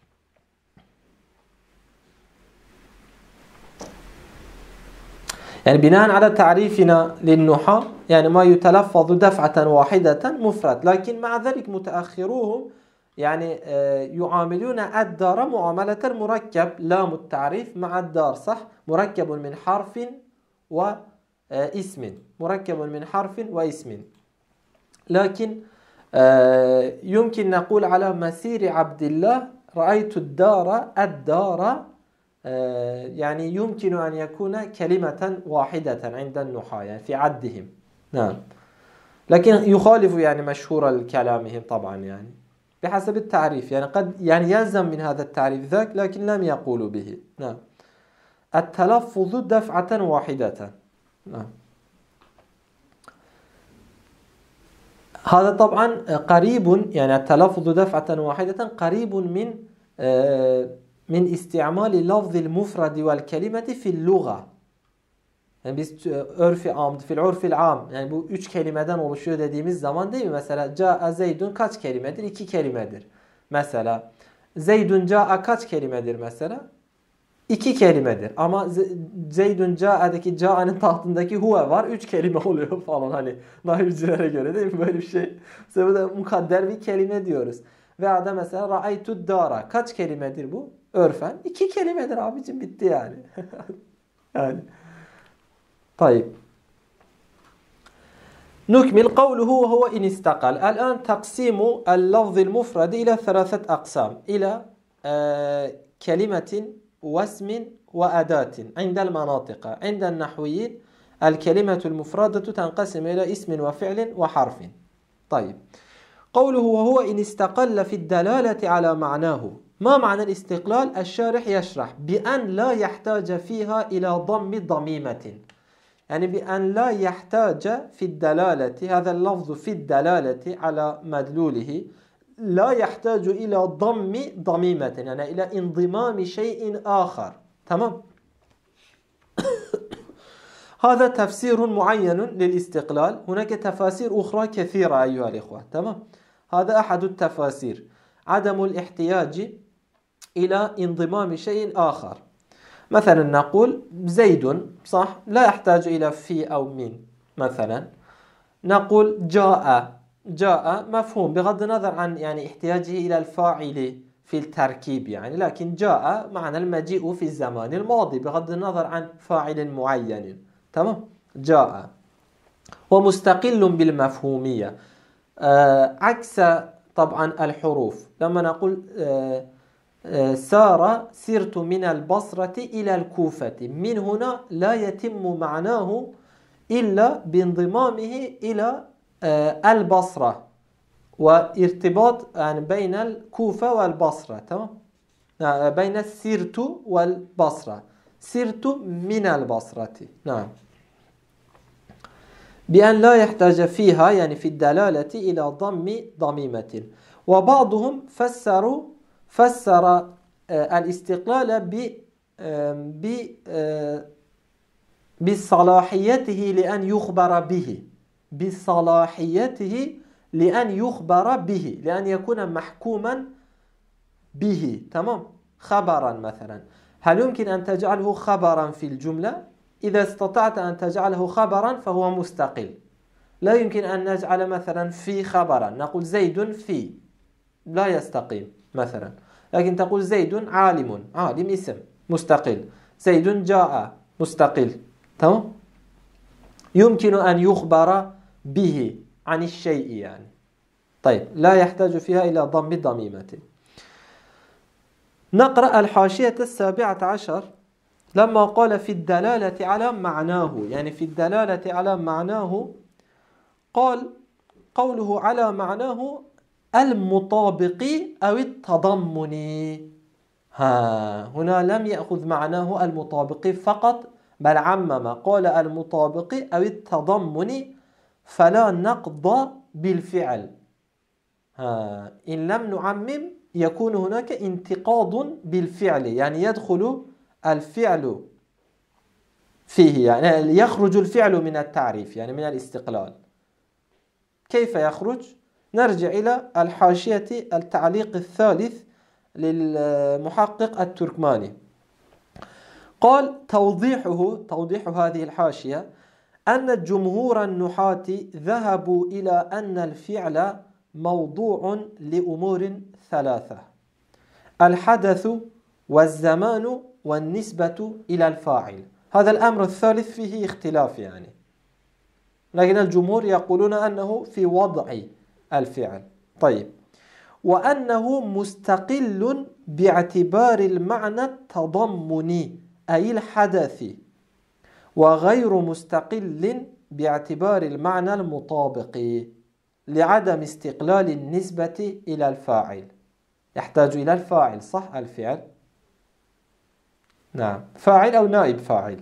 يعني بناء على تعريفنا للنحاة يعني ما يتلفظ دفعة واحدة مفرد، لكن مع ذلك متأخروهم يعني يعاملون الدار معاملة المركب، لام التعريف مع الدار، صح؟ مركب من حرف واسم، مركب من حرف واسم. لكن يمكن نقول على مسير عبد الله رأيت الدار، الدار يعني يمكن أن يكون كلمة واحدة عند النحاة يعني في عدهم. نعم. لكن يخالف يعني مشهور كلامهم طبعا يعني بحسب التعريف، يعني قد يعني يلزم من هذا التعريف ذاك، لكن لم يقولوا به. نعم. التلفظ دفعة واحدة. نعم. هذا طبعا قريب، يعني التلفظ دفعة واحدة قريب من استعمال لفظ المفرد والكلمة في اللغة. Yani biz örf-i am, fil urfil am, yani bu üç kelimeden oluşuyor dediğimiz zaman değil mi? Mesela ca'a zeydun kaç kelimedir? 2 kelimedir. Mesela zeydun ca'a kaç kelimedir mesela? 2 kelimedir. Ama zeydun ca'adaki ca'anın tahtındaki huve var. 3 kelime oluyor falan, hani nahivcilere göre değil mi? Böyle bir şey. Mesela burada mukadder bir kelime diyoruz. Veya da mesela ra'aytud dara. Kaç kelimedir bu? Örfen 2 kelimedir abicim, bitti yani. Yani. طيب نكمل قوله وهو إن استقل. الآن تقسيم اللفظ المفرد إلى 3 أقسام، إلى كلمة واسم وأداة عند المناطق. عند النحويين الكلمة المفردة تنقسم إلى اسم وفعل وحرف. طيب قوله وهو إن استقل في الدلالة على معناه. ما معنى الاستقلال؟ الشارح يشرح بأن لا يحتاج فيها إلى ضم ضميمة، يعني بأن لا يحتاج في الدلالة، هذا اللفظ في الدلالة على مدلوله لا يحتاج إلى ضم ضميمة، يعني إلى انضمام شيء آخر. تمام. هذا تفسير معين للاستقلال. هناك تفاسير أخرى كثيرة أيها الإخوة. تمام. هذا أحد التفاسير، عدم الاحتياج إلى انضمام شيء آخر. مثلا نقول زيد، صح؟ لا يحتاج إلى في أو من. مثلا نقول جاء، جاء مفهوم بغض النظر عن يعني احتياجه إلى الفاعل في التركيب يعني، لكن جاء معنى المجيء في الزمان الماضي بغض النظر عن فاعل معين. تمام. جاء. ومستقل بالمفهومية، عكس طبعا الحروف. لما نقول سار، سرت من البصرة إلى الكوفة، من هنا لا يتم معناه إلا بانضمامه إلى البصرة وارتباط يعني بين الكوفة والبصرة. تمام. بين سرت والبصرة، سرت من البصرة. نعم. بأن لا يحتاج فيها يعني في الدلالة إلى ضم ضميمة. وبعضهم فسر الاستقلال بصلاحيته لأن يخبر به، بصلاحيته لأن يخبر به، لأن يكون محكوما به. تمام. خبرا مثلا، هل يمكن أن تجعله خبرا في الجملة؟ إذا استطعت أن تجعله خبرا فهو مستقل. لا يمكن أن نجعل مثلا في خبرا، نقول زيد في، لا يستقيم مثلا. لكن تقول زيد عالم، عالم اسم مستقل، زيد جاء مستقل. تمام. يمكن أن يخبر به عن الشيء يعني. طيب لا يحتاج فيها إلى ضم ضميمة. نقرأ الحاشية 17 لما قال في الدلالة على معناه، يعني في الدلالة على معناه قال قوله على معناه المطابق أو التضمن. هنا لم يأخذ معناه المطابق فقط، بل عمم، قال المطابق أو التضمن فلا نقض بالفعل. إن لم نعمم يكون هناك انتقاض بالفعل، يعني يدخل الفعل فيه، يعني يخرج الفعل من التعريف، يعني من الاستقلال. كيف يخرج؟ نرجع إلى الحاشية التعليق الثالث للمحقق التركماني. قال: توضيح هذه الحاشية أن جمهور النحاة ذهبوا إلى أن الفعل موضوع لأمور ثلاثة: الحدث والزمان والنسبة إلى الفاعل. هذا الأمر الثالث فيه اختلاف يعني، لكن الجمهور يقولون أنه في وضع الفعل. طيب، وأنه مستقل باعتبار المعنى التضمني أي الحدث، وغير مستقل باعتبار المعنى المطابق لعدم استقلال النسبة إلى الفاعل. يحتاج إلى الفاعل، صح؟ الفعل، نعم، فاعل أو نائب فاعل.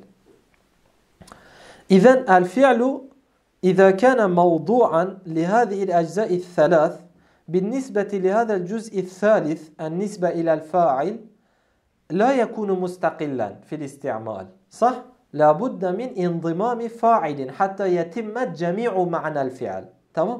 إذن الفعل إذا كان موضوعا لهذه الأجزاء الثلاث، بالنسبة لهذا الجزء الثالث النسبة إلى الفاعل لا يكون مستقلا في الاستعمال، صح؟ لا بد من انضمام فاعل حتى يتم جميع معنى الفعل، تمام؟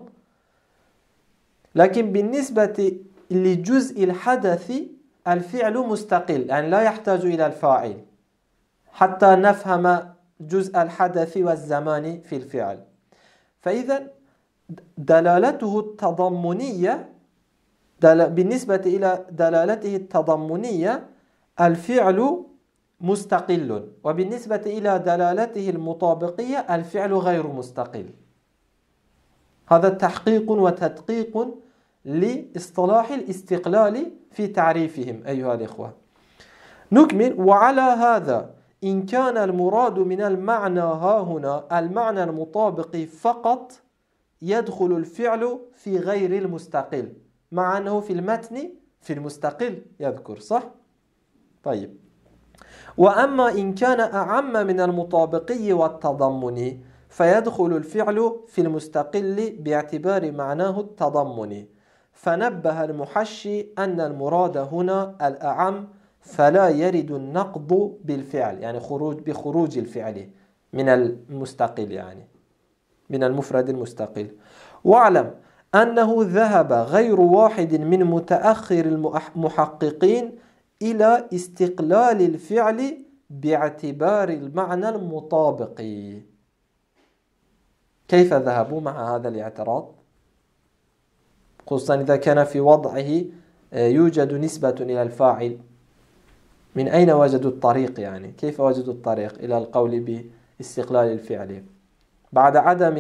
لكن بالنسبة لجزء الحدث الفعل مستقل، يعني لا يحتاج إلى الفاعل حتى نفهم جزء الحدث والزمان في الفعل. فإذا دلالته التضمنية، بالنسبة إلى دلالته التضمنية الفعل مستقل، وبالنسبة إلى دلالته المطابقية الفعل غير مستقل. هذا تحقيق وتدقيق لاصطلاح الاستقلال في تعريفهم أيها الإخوة. نكمل: وعلى هذا إن كان المراد من المعنى ها هنا المعنى المطابق فقط، يدخل الفعل في غير المستقل، مع أنه في المتن في المستقل يذكر، صح؟ طيب، وأما إن كان أعم من المطابقي والتضمني فيدخل الفعل في المستقل باعتبار معناه التضمني. فنبه المحشي أن المراد هنا الأعم، فلا يرد النقض بالفعل، يعني بخروج الفعل من المستقل، يعني من المفرد المستقل. واعلم أنه ذهب غير واحد من متأخر المحققين إلى استقلال الفعل باعتبار المعنى المطابق. كيف ذهبوا مع هذا الاعتراض؟ خصوصا إذا كان في وضعه يوجد نسبة إلى الفاعل، من أين وجدوا الطريق؟ يعني كيف وجدوا الطريق إلى القول باستقلال الفعل بعد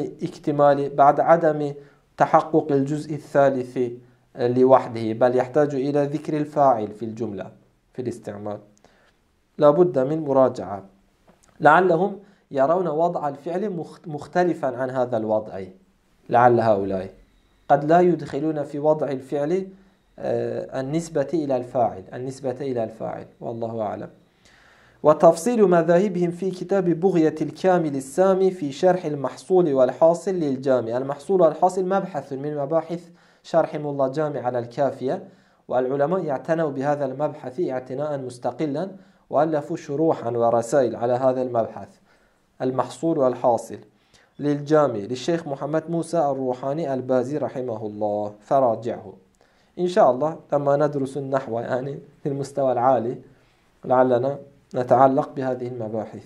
عدم تحقق الجزء الثالث لوحده، بل يحتاج إلى ذكر الفاعل في الجملة في الاستعمال؟ لا بد من مراجعة. لعلهم يرون وضع الفعل مختلفا عن هذا الوضع، لعل هؤلاء قد لا يدخلون في وضع الفعل النسبة إلى الفاعل، والله أعلم. وتفصيل مذاهبهم في كتاب بغية الكامل السامي في شرح المحصول والحاصل للجامع. المحصول والحاصل مبحث من مباحث شرح ملا جامع على الكافية، والعلماء اعتنوا بهذا المبحث اعتناء مستقلا، وألفوا شروحا ورسائل على هذا المبحث المحصول والحاصل للجامع للشيخ محمد موسى الروحاني البازي رحمه الله، فراجعه إن شاء الله لما ندرس النحو يعني في المستوى العالي، لعلنا نتعلق بهذه المباحث.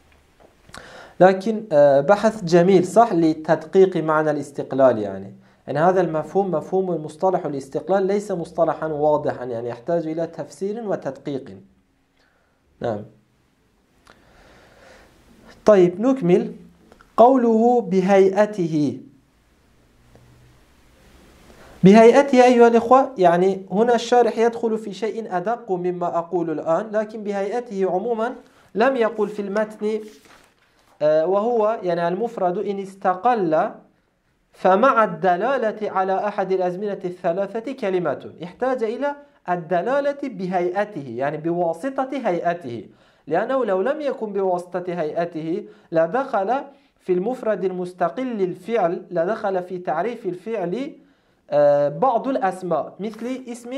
لكن بحث جميل، صح، لتدقيق معنى الاستقلال. يعني هذا المفهوم، مفهوم المصطلح الاستقلال، ليس مصطلحا واضحا، يعني يحتاج إلى تفسير وتدقيق. نعم. طيب، نكمل. قوله بهيئته أيها الإخوة، يعني هنا الشارح يدخل في شيء أدق مما أقول الآن، لكن بهيئته عموما لم يقل في المتن وهو يعني المفرد إن استقل فمع الدلالة على أحد الأزمنة الثلاثة كلمة. احتاج إلى الدلالة بهيئته، يعني بواسطة هيئته، لأنه لو لم يكن بواسطة هيئته لدخل في المفرد المستقل لدخل في تعريف الفعل بعض الأسماء، مثل اسم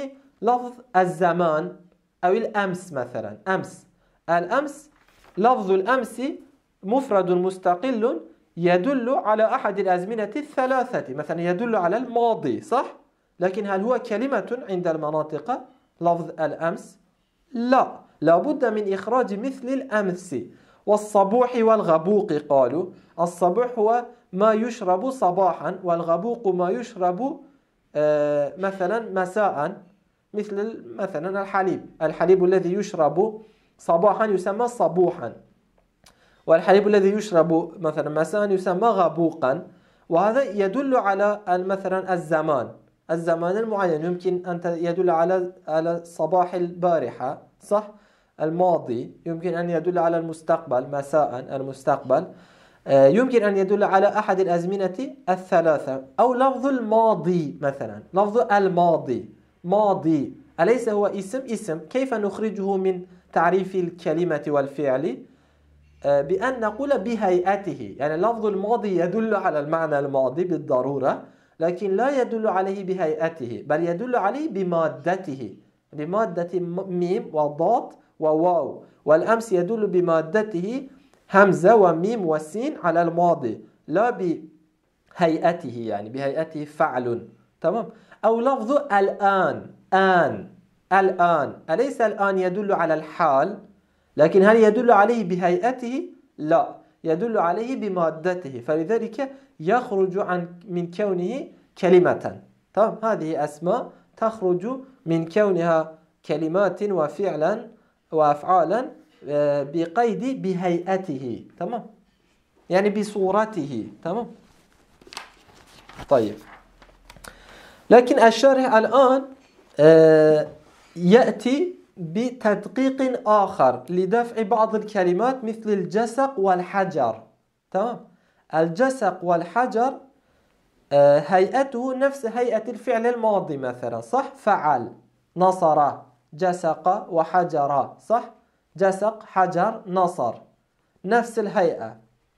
لفظ الزمان أو الأمس مثلا. أمس، الأمس، لفظ الأمس مفرد مستقل يدل على أحد الأزمنة الثلاثة، مثلا يدل على الماضي، صح؟ لكن هل هو كلمة عند المناطق لفظ الأمس؟ لا، لابد من إخراج مثل الأمس. والصبوح والغبوق قالوا الصبوح هو ما يشرب صباحا، والغبوق ما يشرب مثلا مساء، مثل مثلا الحليب الذي يشرب صباحا يسمى صبوحا، والحليب الذي يشرب مثلا مساء يسمى غبوقا. وهذا يدل على مثلا الزمان المعين، يمكن أن يدل على صباح البارحة، صح؟ الماضي يمكن أن يدل على المستقبل، مساء المستقبل، يمكن أن يدل على أحد الأزمنة الثلاثة. أو لفظ الماضي مثلا، لفظ الماضي، ماضي أليس هو اسم؟ كيف نخرجه من تعريف الكلمة والفعل؟ بأن نقول بهيئته، يعني لفظ الماضي يدل على المعنى الماضي بالضرورة، لكن لا يدل عليه بهيئته، بل يدل عليه بمادته، بمادة ميم وضاد وواو. والأمس يدل بمادته همزة وميم وسين على الماضي، لا بهيئته، يعني بهيئته فعل. تمام. أو لفظ الآن، الآن أليس الآن يدل على الحال؟ لكن هل يدل عليه بهيئته؟ لا، يدل عليه بمادته، فلذلك يخرج من كونه كلمة. تمام. هذه أسماء تخرج من كونها كلمات وفعلا وأفعالا بقيد بهيئته. تمام، يعني بصورته. تمام. طيب، لكن الشارح الآن يأتي بتدقيق آخر لدفع بعض الكلمات مثل الجسق والحجر. تمام. الجسق والحجر هيئته نفس هيئة الفعل الماضي مثلا، صح؟ فعل، نصر، جسق وحجر، صح؟ جسق، حجر، نصر، نفس الهيئة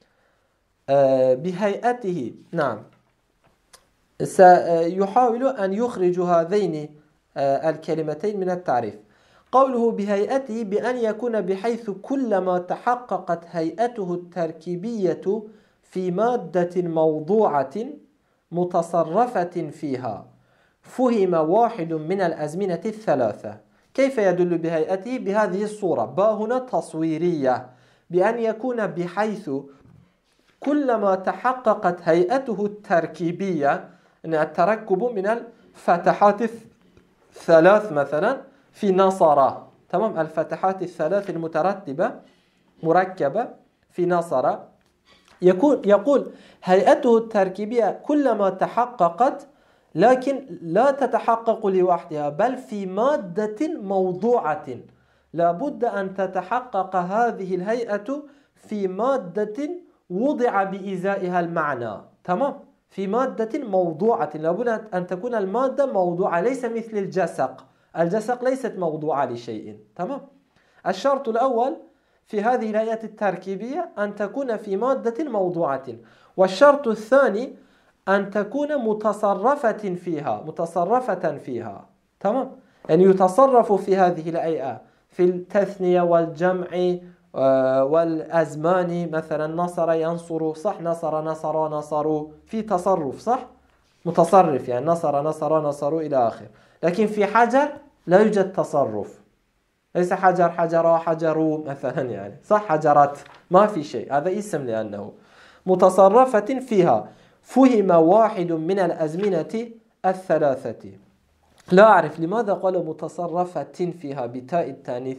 بهيئته. نعم. سيحاول أن يخرج هذين الكلمتين من التعريف. قوله بهيئته بأن يكون بحيث كلما تحققت هيئته التركيبية في مادة موضوعة متصرفة فيها فهم واحد من الأزمنة الثلاثة. كيف يدل بهيئته؟ بهذه الصورة، باء هنا تصويرية، بأن يكون بحيث كلما تحققت هيئته التركيبية، أن التركب من الفتحات الثلاث مثلا في نصر. تمام. الفتحات الثلاث المترتبة مركبة في نصر، يقول هيئته التركيبية كلما تحققت، لكن لا تتحقق لوحدها بل في مادة موضوعة. لابد أن تتحقق هذه الهيئة في مادة وضع بإزائها المعنى. تمام. في مادة موضوعة، لابد أن تكون المادة موضوعة، ليس مثل الجسق ليست موضوعة لشيء. تمام. الشرط الأول في هذه الهيئة التركيبية أن تكون في مادة موضوعة، والشرط الثاني أن تكون متصرفة فيها. تمام. يعني يتصرف في هذه الهيئة في التثنية والجمع والأزمان، مثلا نصر ينصر، صح؟ نصروا، في تصرف، صح؟ متصرف، يعني نصروا إلى آخر. لكن في حجر لا يوجد تصرف، ليس حجروا مثلا، يعني صح؟ حجرات، ما في شيء، هذا اسم لأنه متصرفة فيها فهم واحد من الأزمنة الثلاثة. لا أعرف لماذا قال متصرفة فيها بتاء التانيث.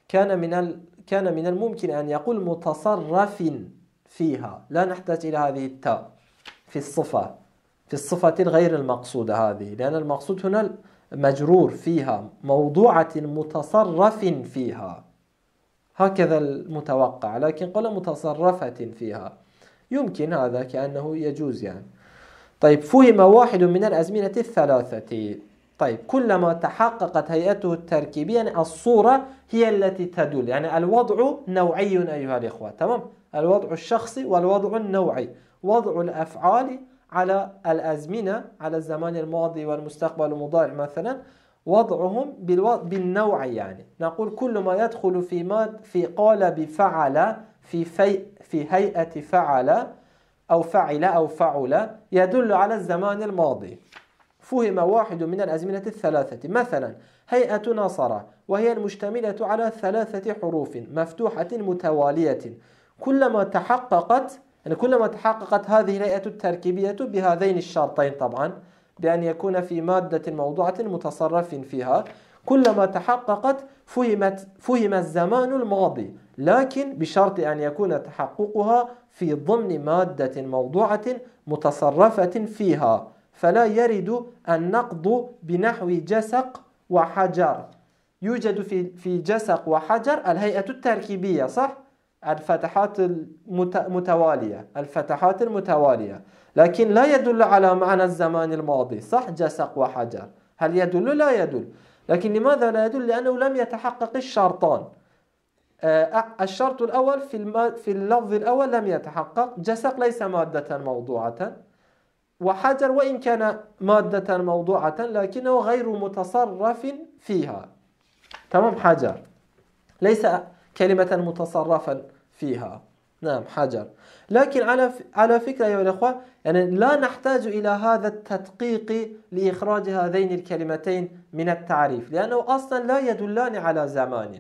كان من الممكن أن يقول متصرف فيها، لا نحتاج إلى هذه التاء في الصفة الغير المقصودة هذه، لأن المقصود هنا مجرور فيها، موضوعة متصرف فيها، هكذا المتوقع، لكن قال متصرفة فيها، يمكن هذا كأنه يجوز يعني. طيب، فهم واحد من الأزمنة الثلاثة. طيب، كلما تحققت هيئته التركيبية، يعني الصورة هي التي تدل، يعني الوضع نوعي أيها الإخوة. تمام. الوضع الشخصي والوضع النوعي، وضع الأفعال على الأزمنة، على الزمان الماضي والمستقبل والمضارع مثلا، وضعهم بالنوع، يعني نقول كل ما يدخل في قالب فعل في هيئة فعل أو فعل أو فعل يدل على الزمان الماضي. فهم واحد من الأزمنة الثلاثة، مثلا هيئة نصر، وهي المشتملة على 3 حروف مفتوحة متوالية. كلما تحققت هذه الهيئة التركيبية بهذين الشرطين، طبعا بأن يكون في مادة موضوعة متصرف فيها، كلما تحققت فهم الزمان الماضي، لكن بشرط أن يكون تحققها في ضمن مادة موضوعة متصرفة فيها، فلا يرد النقض بنحو جسق وحجر. يوجد في جسق وحجر الهيئة التركيبية، صح؟ الفتحات المتوالية، لكن لا يدل على معنى الزمان الماضي، صح؟ جسق وحجر هل يدل؟ لا يدل. لكن لماذا لا يدل؟ لأنه لم يتحقق الشرطان. الشرط الأول في اللفظ الأول لم يتحقق. جسق ليس مادة موضوعة، وحجر وإن كان مادة موضوعة لكنه غير متصرف فيها. تمام؟ حجر ليس كلمة متصرفا فيها. نعم حجر. لكن على فكرة يا الأخوة، يعني لا نحتاج إلى هذا التدقيق لإخراج هذين الكلمتين من التعريف، لأنه أصلا لا يدلان على زمان،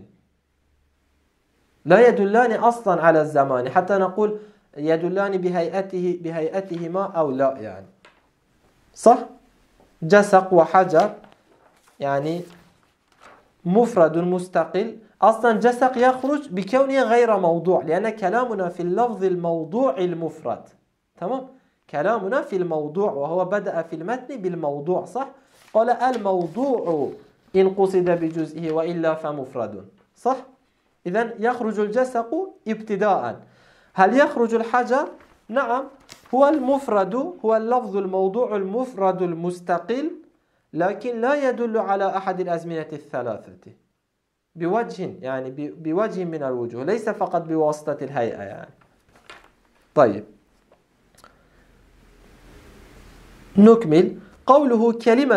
لا يدلان أصلا على الزمان حتى نقول يدلان بهيئتهما أو لا، يعني صح؟ جسق وحجر يعني مفرد مستقل. أصلا جسق يخرج بكونه غير موضوع، لأن كلامنا في اللفظ الموضوع المفرد. تمام؟ كلامنا في الموضوع، وهو بدأ في المتن بالموضوع، صح؟ قال الموضوع إن قصد بجزئه وإلا فمفرد، صح؟ إذن يخرج الجسق ابتداء. هل يخرج الحجر؟ نعم، هو المفرد، هو اللفظ الموضوع المفرد المستقل، لكن لا يدل على أحد الأزمنة الثلاثة بوجه، يعني بوجه من الوجوه، ليس فقط بواسطة الهيئة يعني. طيب نكمل. قوله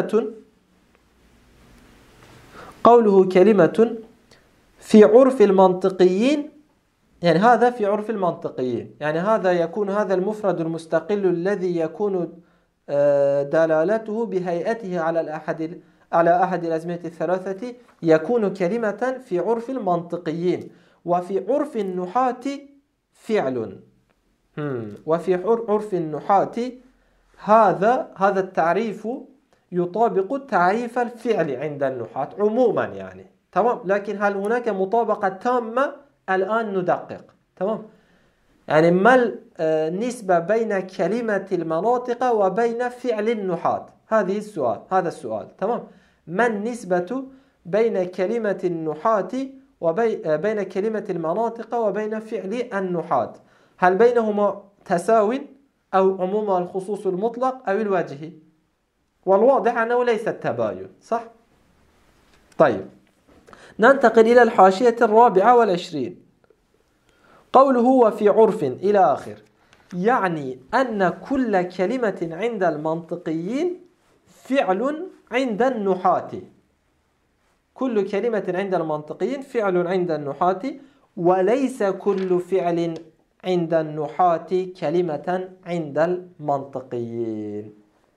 كلمة في عرف المنطقيين، يعني هذا في عرف المنطقيين، يعني هذا المفرد المستقل الذي يكون دلالته بهيئته على أحد الأزمنة الثلاثة يكون كلمة في عرف المنطقيين. وفي عرف النحاة فعل. وفي عرف النحاة هذا التعريف يطابق تعريف الفعل عند النحاة عموما، يعني تمام. لكن هل هناك مطابقة تامة؟ الآن ندقق. تمام، يعني ما النسبة بين كلمة المناطق وبين فعل النحاة؟ هذا السؤال. تمام، ما النسبة بين كلمة النحاة وبين كلمة المناطق وبين فعل النحاة؟ هل بينهما تساو أو عموم الخصوص المطلق أو الوجه؟ والواضح أنه ليس التباين، صح؟ طيب ننتقل إلى الحاشية 24. قوله وفي عرف إلى آخر، يعني أن كل كلمة عند المنطقيين فعل عند النحاة. كل كلمة عند المنطقيين فعل عند النحاة، وليس كل فعل عند النحاة كلمة عند المنطقيين.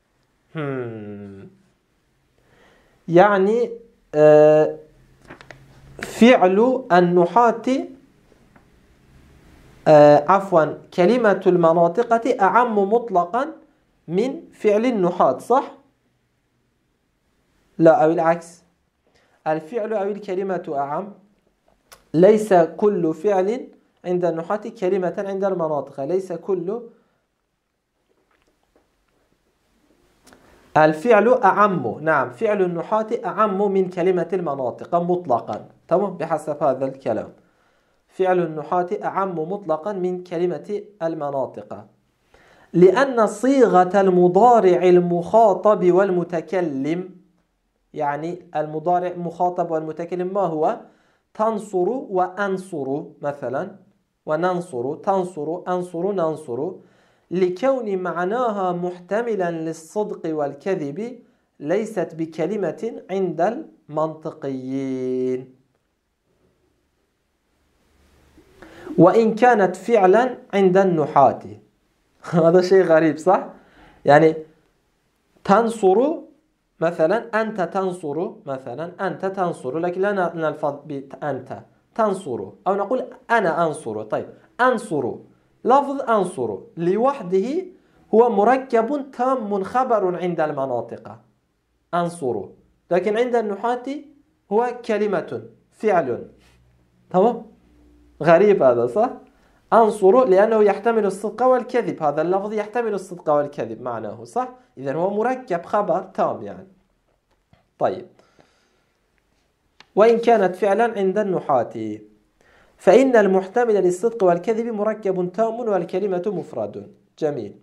يعني فعل النحاة كلمة المناطق أعم مطلقا من فعل النحاة، صح؟ لا، أو العكس، الفعل أو الكلمة أعم. ليس كل فعل عند النحاة كلمة عند المناطق. ليس كل الفعل أعم، نعم، فعل النحاة أعم من كلمة المناطق مطلقا. تمام، بحسب هذا الكلام فعل النحاة أعم مطلقا من كلمة المناطق، لأن صيغة المضارع المخاطب والمتكلم، يعني المضارع مخاطب والمتكلم ما هو؟ تنصر وأنصر مثلا، وننصر، تنصر، أنصر، ننصر، لكون معناها محتملا للصدق والكذب ليست بكلمة عند المنطقيين، وإن كانت فعلا عند النحاة. هذا شيء غريب صح؟ يعني تنصر مثلا، أنت تنصر مثلا، أنت تنصر، لكن لا نلفظ بأنت تنصر، أو نقول أنا أنصر. طيب أنصر، لفظ أنصر لوحده هو مركب تام خبر عند المناطق أنصر، لكن عند النحاة هو كلمة فعل. تمام؟ غريب هذا صح؟ أنصر لأنه يحتمل الصدق والكذب، هذا اللفظ يحتمل الصدق والكذب معناه صح؟ إذن هو مركب خبر تام يعني. طيب وإن كانت فعلا عند النحاة، فإن المحتمل للصدق والكذب مركب تام والكلمة مفرد. جميل.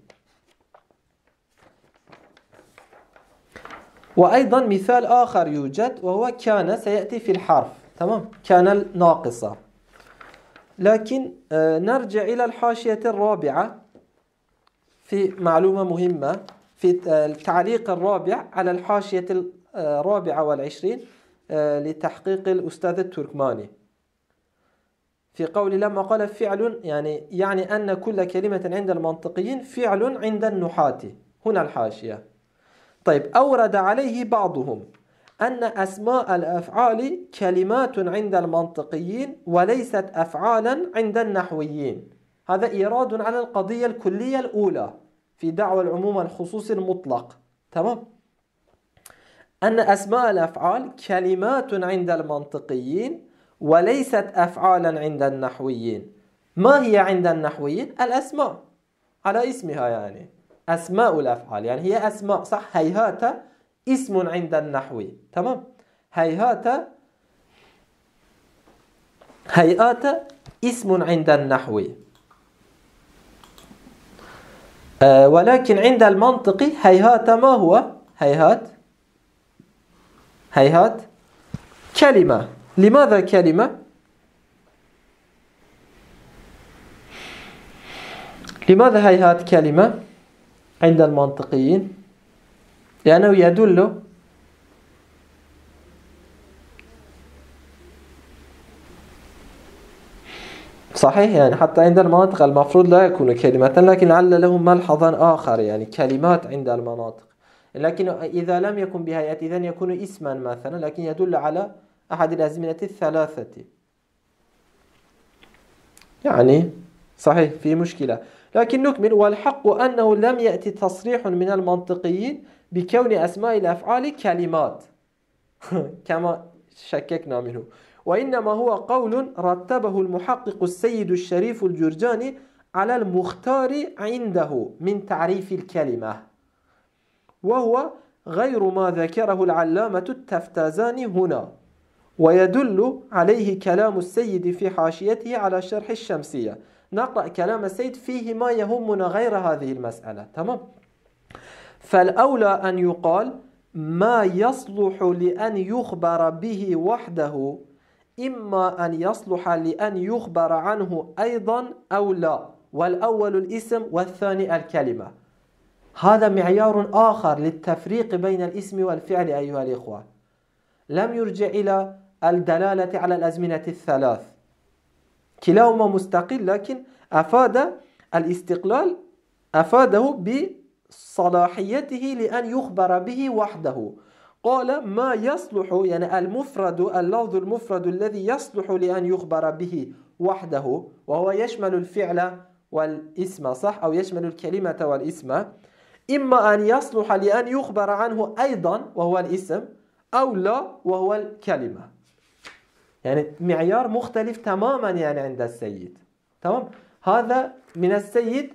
وأيضا مثال آخر يوجد وهو كان، سيأتي في الحرف. تمام؟ كان الناقصة. لكن نرجع إلى الحاشية الرابعة في معلومة مهمة، في التعليق الرابع على الحاشية 24 لتحقيق الأستاذ التركماني، في قول لما قال فعل يعني أن كل كلمة عند المنطقيين فعل عند النحاة. هنا الحاشية. طيب أورد عليه بعضهم أن أسماء الأفعال كلمات عند المنطقيين وليست أفعالا عند النحويين. هذا إيراد على القضية الكلية الأولى في دعوى العموم والخصوص المطلق. تمام؟ أن أسماء الأفعال كلمات عند المنطقيين وليست أفعالا عند النحويين. ما هي عند النحويين؟ الأسماء على اسمها، يعني أسماء الأفعال، يعني هي أسماء صح. هيهات اسم عند النحوي. تمام؟ هيهات اسم عند النحوي، ولكن عند المنطق هيهات ما هو؟ هيهات كلمة. لماذا كلمة؟ لماذا هيهات كلمة عند المنطقيين؟ لأنه يدل صحيح، يعني حتى عند المناطق المفروض لا يكون كلمة، لكن لعل لهم ملحظا آخر، يعني كلمات عند المناطق. لكن إذا لم يكن بهيئة إذن يكون اسما مثلا، لكن يدل على أحد الأزمنة الثلاثة. يعني صحيح في مشكلة، لكن نكمل. والحق أنه لم يأتي تصريح من المنطقيين بكون أسماء الأفعال كلمات كما شككنا منه، وإنما هو قول رتبه المحقق السيد الشريف الجرجاني على المختار عنده من تعريف الكلمة، وهو غير ما ذكره العلامة التفتازاني هنا، ويدل عليه كلام السيد في حاشيته على شرح الشمسية. نقرأ كلام السيد فيه ما يهمنا غير هذه المسألة. تمام؟ فالأولى أن يقال ما يصلح لأن يخبر به وحده إما أن يصلح لأن يخبر عنه أيضا أو لا، والأول الاسم والثاني الكلمة. هذا معيار آخر للتفريق بين الاسم والفعل أيها الإخوة. لم يرجع إلى الدلالة على الأزمنة الثلاث، كلاهما مستقل، لكن أفاد الاستقلال أفاده بصلاحيته لأن يخبر به وحده. قال ما يصلح، يعني المفرد، اللفظ المفرد الذي يصلح لأن يخبر به وحده، وهو يشمل الفعل والاسم صح، أو يشمل الكلمة والاسم، إما أن يصلح لأن يخبر عنه أيضا وهو الاسم، أو لا وهو الكلمة. يعني معيار مختلف تماما يعني عند السيد. تمام؟ هذا من السيد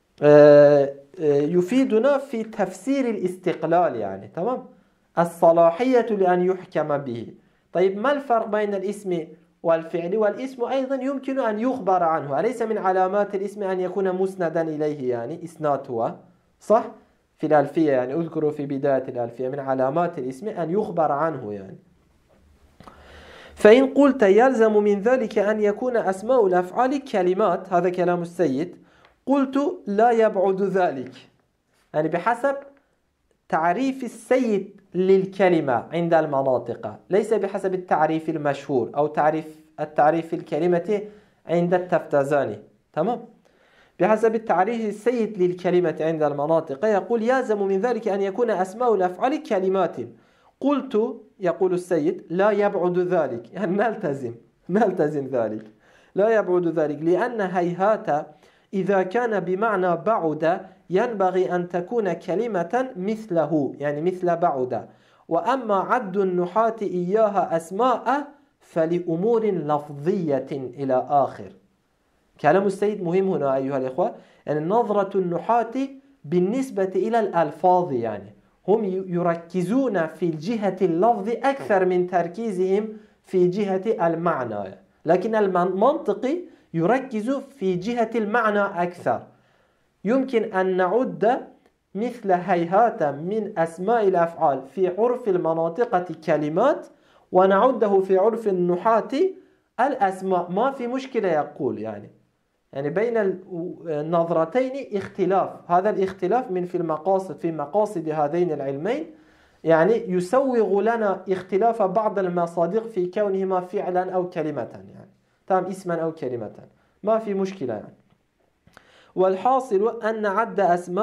يفيدنا في تفسير الاستقلال، يعني تمام؟ الصلاحية لأن يحكم به. طيب ما الفرق بين الاسم والفعل؟ والاسم أيضا يمكن أن يخبر عنه، أليس من علامات الاسم أن يكون مسندا إليه، يعني إسناد هو صح؟ في الألفية يعني أذكر في بداية الألفية من علامات الاسم أن يخبر عنه يعني. فإن قلت يلزم من ذلك أن يكون أسماء الأفعال كلمات، هذا كلام السيد، قلت لا يبعد ذلك، يعني بحسب تعريف السيد للكلمة عند المناطق، ليس بحسب التعريف المشهور أو التعريف الكلمة عند التفتزاني. تمام؟ بحسب التعريف السيد للكلمة عند المناطق يقول يلزم من ذلك أن يكون أسماء الأفعال كلمات. قلت يقول السيد لا يبعد ذلك، يعني نلتزم ذلك، لا يبعد ذلك، لأن هيهات إذا كان بمعنى بعد ينبغي أن تكون كلمة مثله، يعني مثل بعد. وأما عد النحاة إياها أسماء فلأمور لفظية إلى آخر. كلام السيد مهم هنا أيها الإخوة، يعني نظرة النحاة بالنسبة إلى الألفاظ، يعني هم يركزون في جهة اللفظ أكثر من تركيزهم في جهة المعنى، لكن المنطقي يركز في جهة المعنى أكثر. يمكن أن نعد مثل هيهات من أسماء الأفعال في عرف المناطق كلمات، ونعده في عرف النحاة الأسماء، ما في مشكلة يقول، يعني بين النظرتين اختلاف. هذا الاختلاف في مقاصد هذين العلمين، يعني يسوغ لنا اختلاف بعض المصادق في كونهما فعلا أو كلمة، يعني تام اسما أو كلمة، ما في مشكلة يعني. والحاصل أن عد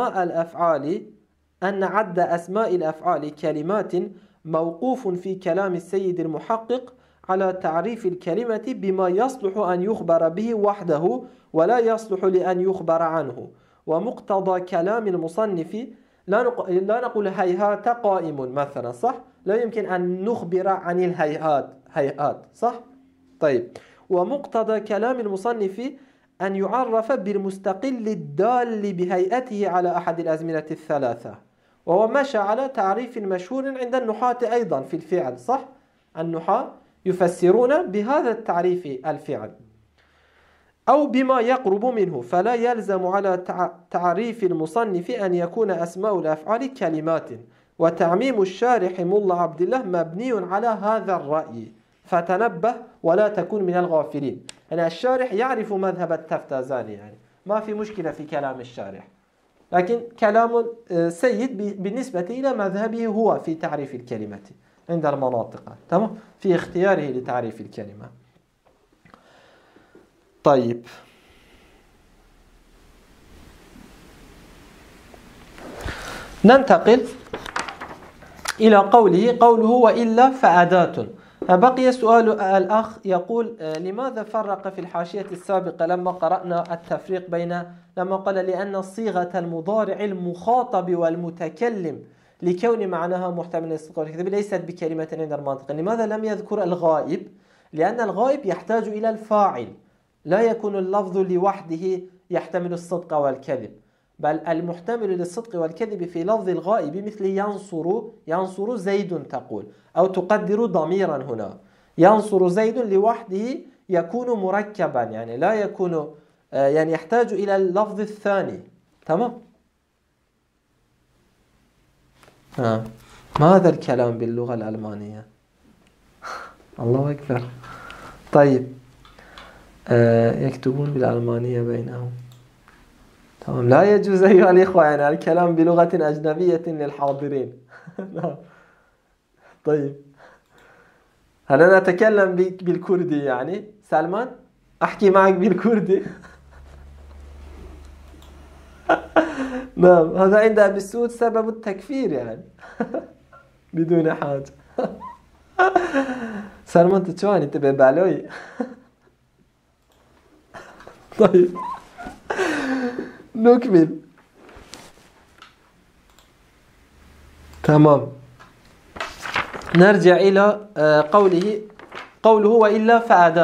أسماء الأفعال كلمات موقوف في كلام السيد المحقق على تعريف الكلمة بما يصلح أن يخبر به وحده ولا يصلح لأن يخبر عنه. ومقتضى كلام المصنف لا نقول هيهات قائم مثلا، صح؟ لا يمكن أن نخبر عن هيئات، صح؟ طيب، ومقتضى كلام المصنف أن يعرف بالمستقل الدال بهيئته على أحد الأزمنة الثلاثة، وهو مشى على تعريف مشهور عند النحاة أيضا في الفعل، صح؟ النحاة يفسرون بهذا التعريف الفعل أو بما يقرب منه، فلا يلزم على تعريف المصنف أن يكون أسماء الأفعال كلمات. وتعميم الشارح ملا عبد الله مبني على هذا الرأي، فتنبه ولا تكون من الغافلين. يعني الشارح يعرف مذهب التفتزاني، يعني ما في مشكلة في كلام الشارح، لكن كلام سيد بالنسبة إلى مذهبه هو في تعريف الكلمة عند المناطق، تمام، في اختياره لتعريف الكلمة. طيب، ننتقل إلى قوله وإلا فأداة. بقي سؤال الأخ يقول لماذا فرق في الحاشية السابقة لما قرأنا التفريق لما قال لأن صيغة المضارع المخاطب والمتكلم لكون معناها محتمل للصدق والكذب ليست بكلمة عند المنطق، لماذا لم يذكر الغائب؟ لأن الغائب يحتاج إلى الفاعل، لا يكون اللفظ لوحده يحتمل الصدق والكذب، بل المحتمل للصدق والكذب في لفظ الغائب مثل ينصر زيد تقول، أو تقدر ضميرا هنا. ينصر زيد لوحده يكون مركبا، يعني لا يكون، يعني يحتاج إلى اللفظ الثاني، تمام؟ ماذا الكلام باللغة الألمانية؟ الله أكبر. طيب، يكتبون بالألمانية بينهم، تمام، لا يجوز أيها الإخوة يعني الكلام بلغة أجنبية للحاضرين. طيب، هل أنا أتكلم بالكردي يعني سلمان؟ أحكي معك بالكردي؟ نعم، هذا عند أبي السود سبب التكفير يعني. بدون حاجة. سلمان تتشواني تبي بالوي. طيب، نكمل. تمام، نرجع إلى قوله وإلا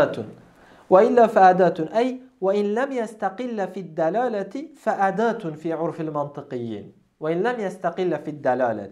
فأداة أي وإن لم يستقل في الدلالة فأداة في عرف المنطقيين، وإن لم يستقل في الدلالة.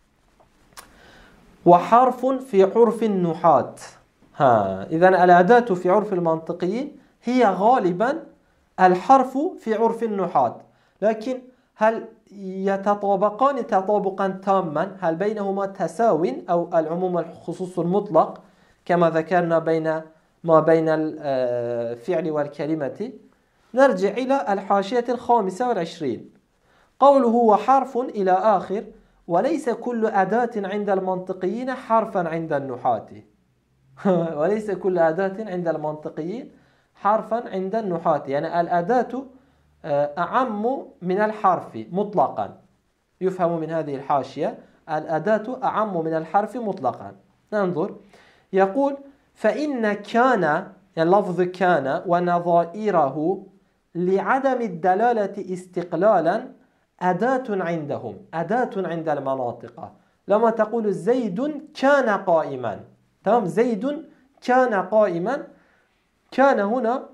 وحرف في عرف النحاة. إذن الأداة في عرف المنطقيين هي غالبا الحرف في عرف النحاة، لكن هل يتطابقان تطابقا تاما؟ هل بينهما تساو أو العموم الخصوص المطلق كما ذكرنا ما بين الفعل والكلمة؟ نرجع إلى الحاشية 25. قوله وحرف إلى آخر، وليس كل أداة عند المنطقيين حرفا عند النحاة. وليس كل أداة عند المنطقيين حرفا عند النحاة، يعني الأداة أعم من الحرف مطلقا. يفهم من هذه الحاشية الأداة أعم من الحرف مطلقا. ننظر، يقول فإن كان، يعني لفظ كان ونظائره لعدم الدلالة استقلالا أداة عندهم، أداة عند المناطق. لما تقول زيد كان قائما، تمام، زيد كان قائما، كان هنا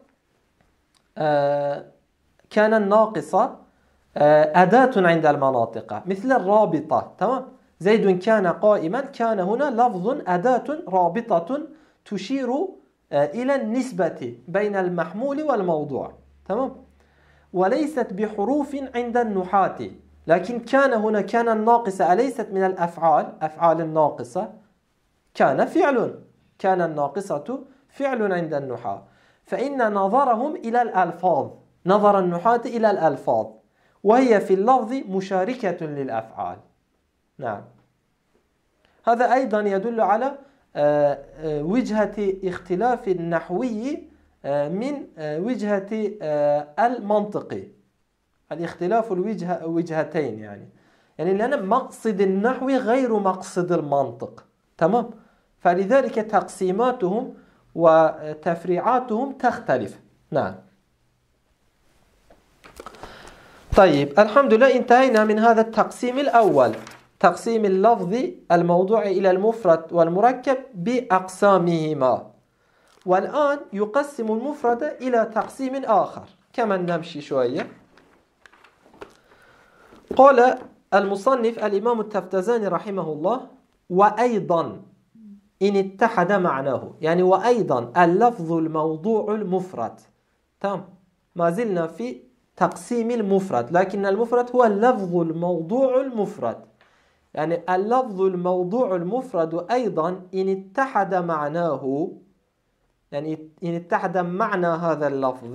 كان الناقصة أداة عند المناطق مثل الرابطة، تمام. زيد كان قائما، كان هنا لفظ أداة رابطة تشير إلى النسبة بين المحمول والموضوع، تمام، وليست بحروف عند النحاة. لكن كان هنا، كان الناقصة أليست من الأفعال، أفعال الناقصة، كان فعل، كان الناقصة فعل عند النحاة. فإن نظرهم إلى الألفاظ، نظر النحاة إلى الألفاظ، وهي في اللفظ مشاركة للأفعال. نعم، هذا أيضا يدل على وجهة اختلاف النحوي من وجهة المنطقي، الاختلاف الوجهتين، يعني لأن مقصد النحو غير مقصد المنطق، تمام. فلذلك تقسيماتهم وتفريعاتهم تختلف. نعم. طيب، الحمد لله انتهينا من هذا التقسيم الأول، تقسيم اللفظ الموضوع إلى المفرد والمركب بأقسامهما. والآن يقسم المفرد إلى تقسيم آخر. كما نمشي شوية، قال المصنف الإمام التفتزاني رحمه الله: وأيضا إن اتحد معناه، يعني وأيضا اللفظ الموضوع المفرد، تمام، ما زلنا في تقسيم المفرد، لكن المفرد هو اللفظ الموضوع المفرد. يعني اللفظ الموضوع المفرد أيضا إن اتحد معناه، يعني إن اتحد معنى هذا اللفظ،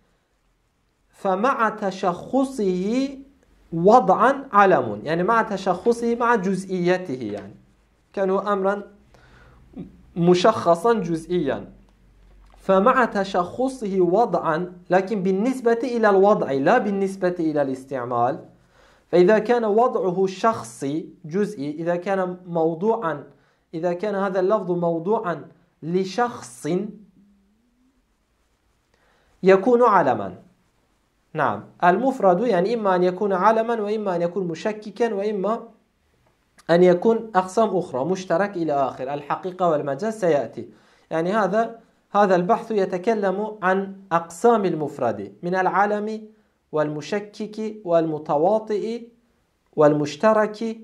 فمع تشخصه وضعا علم، يعني مع تشخصه مع جزئيته، يعني كانوا أمرا مشخصا جزئيا، فمع تشخصه وضعا، لكن بالنسبة إلى الوضع لا بالنسبة إلى الاستعمال. فإذا كان وضعه شخصي جزئي، إذا كان موضوعا، إذا كان هذا اللفظ موضوعا لشخص يكون علما. نعم، المفرد يعني إما أن يكون علما، وإما أن يكون مشككا، وإما أن يكون أقسام أخرى مشترك إلى آخر. الحقيقة والمجاز سيأتي، يعني هذا البحث يتكلم عن أقسام المفرد من العلم والمشكك والمتواطئ والمشترك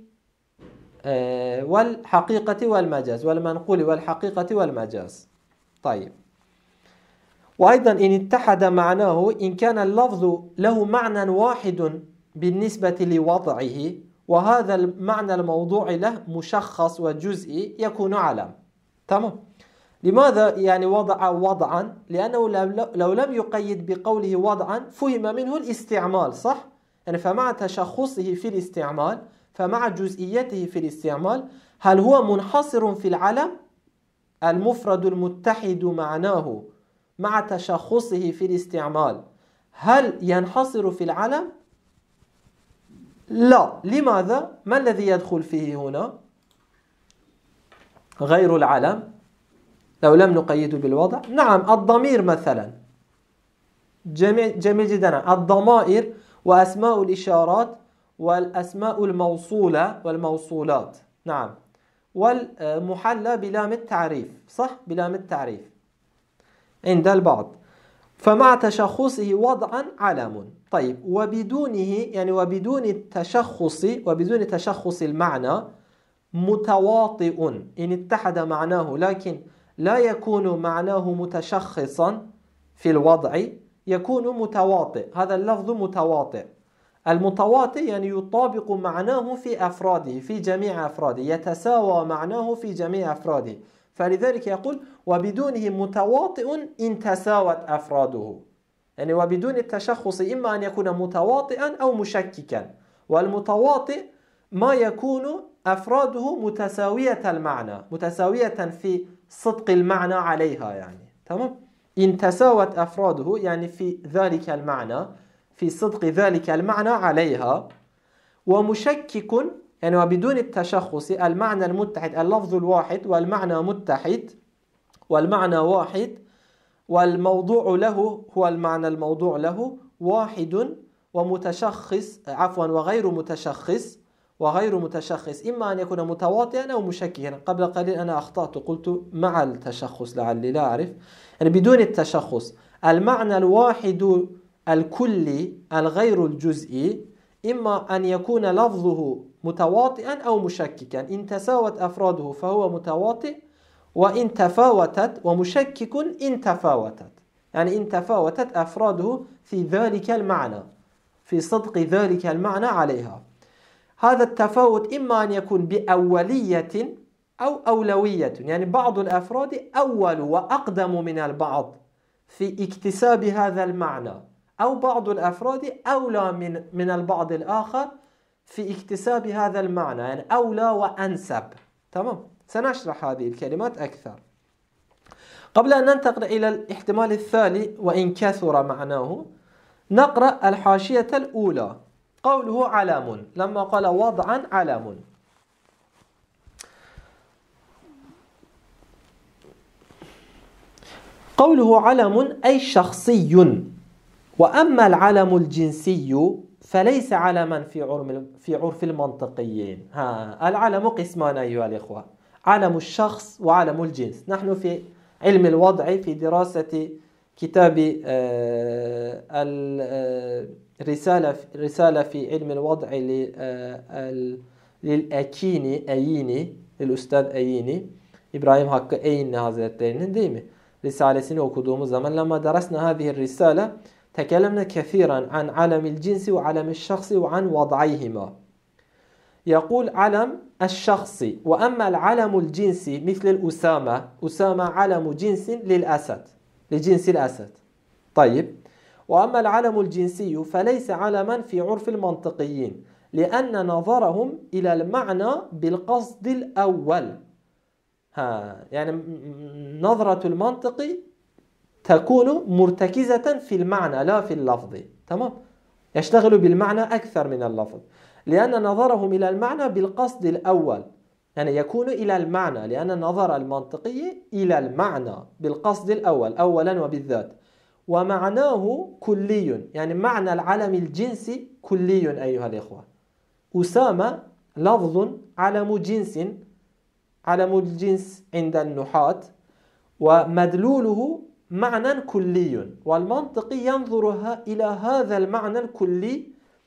والحقيقة والمجاز، والمنقول والحقيقة والمجاز. طيب، وأيضا إن اتحد معناه، إن كان اللفظ له معنى واحد بالنسبة لوضعه، وهذا المعنى الموضوع له مشخص وجزئي، يكون علم. تمام. لماذا يعني وضع وضعا؟ لأنه لو لم يقيد بقوله وضعا فهم منه الاستعمال، صح؟ يعني فمع تشخصه في الاستعمال، فمع جزئيته في الاستعمال، هل هو منحصر في العلم؟ المفرد المتحد معناه مع تشخصه في الاستعمال هل ينحصر في العلم؟ لا. لماذا؟ ما الذي يدخل فيه هنا غير العلم لو لم نقيده بالوضع؟ نعم، الضمير مثلا، جميل جدا، الضمائر وأسماء الإشارات والأسماء الموصولة والموصولات، نعم، والمحلى بلام التعريف، صح، بلام التعريف عند البعض، فمع تشخصه وضعا علم. طيب، وبدونه، يعني وبدون التشخص، وبدون تشخص المعنى، متواطئ إن اتحد معناه، لكن لا يكون معناه متشخصا في الوضع، يكون متواطئ. هذا اللفظ متواطئ. المتواطئ يعني يطابق معناه في أفراده، في جميع أفراده، يتساوى معناه في جميع أفراده. فلذلك يقول وبدونه متواطئ إن تساوت أفراده، يعني وبدون التشخص إما أن يكون متواطئا أو مشككا. والمتواطئ ما يكون أفراده متساوية المعنى، متساوية في صدق المعنى عليها يعني. تمام؟ إن تساوت أفراده يعني في ذلك المعنى، في صدق ذلك المعنى عليها. ومشكك يعني وبدون التشخص، المعنى المتحد، اللفظ الواحد والمعنى متحد والمعنى واحد، والموضوع له هو المعنى الموضوع له واحد، ومتشخص وغير متشخص، وغير متشخص إما أن يكون متواطئا أو مشككا. قبل قليل أنا أخطأت قلت مع التشخص لعلي لا أعرف، يعني بدون التشخص. المعنى الواحد الكلي الغير الجزئي إما أن يكون لفظه متواطئا أو مشككا. إن تساوت أفراده فهو متواطئ، وإن تفاوتت، ومشكك إن تفاوتت، يعني إن تفاوتت أفراده في ذلك المعنى، في صدق ذلك المعنى عليها. هذا التفاوت إما أن يكون بأولية أو أولوية، يعني بعض الأفراد أول وأقدم من البعض في اكتساب هذا المعنى، أو بعض الأفراد أولى من البعض الآخر في اكتساب هذا المعنى، يعني أولى وأنسب. تمام؟ سنشرح هذه الكلمات أكثر. قبل أن ننتقل إلى الاحتمال الثاني وإن كثر معناه، نقرأ الحاشية الأولى. قوله علم، لما قال وضعا علم، قوله علم أي شخصي. وأما العلم الجنسي فليس علما في عرف المنطقيين. العلم قسمان أيها الإخوة، علم الشخص وعلم الجنس. نحن في علم الوضع في دراسة كتاب رسالة في علم الوضع للأكيني للأستاذ أييني إبراهيم حق أين Hazretlerinin değil mi? Risalesini okuduğumuz zaman لما درسنا هذه الرسالة تكلمنا كثيرا عن علم الجنس وعلم الشخص وعن وضعيهما. يقول علم الشخص. وأما العلم الجنسي مثل الأسامة، أسامة علم جنس للأسد، لجنس الأسد. طيب، وأما العلم الجنسي فليس علما في عرف المنطقيين، لأن نظرهم إلى المعنى بالقصد الأول. يعني نظرة المنطق تكون مرتكزة في المعنى لا في اللفظ. تمام؟ يشتغل بالمعنى أكثر من اللفظ، لأن نظرهم إلى المعنى بالقصد الأول، يعني يكون إلى المعنى، لأن النظر المنطقي إلى المعنى بالقصد الأول أولا وبالذات. ومعناه كلي، يعني معنى العلم الجنسي كلي أيها الإخوة. أسامة لفظ علم جنس، علم الجنس عند النحاة، ومدلوله معنى كلي، والمنطق ينظر إلى هذا المعنى الكلي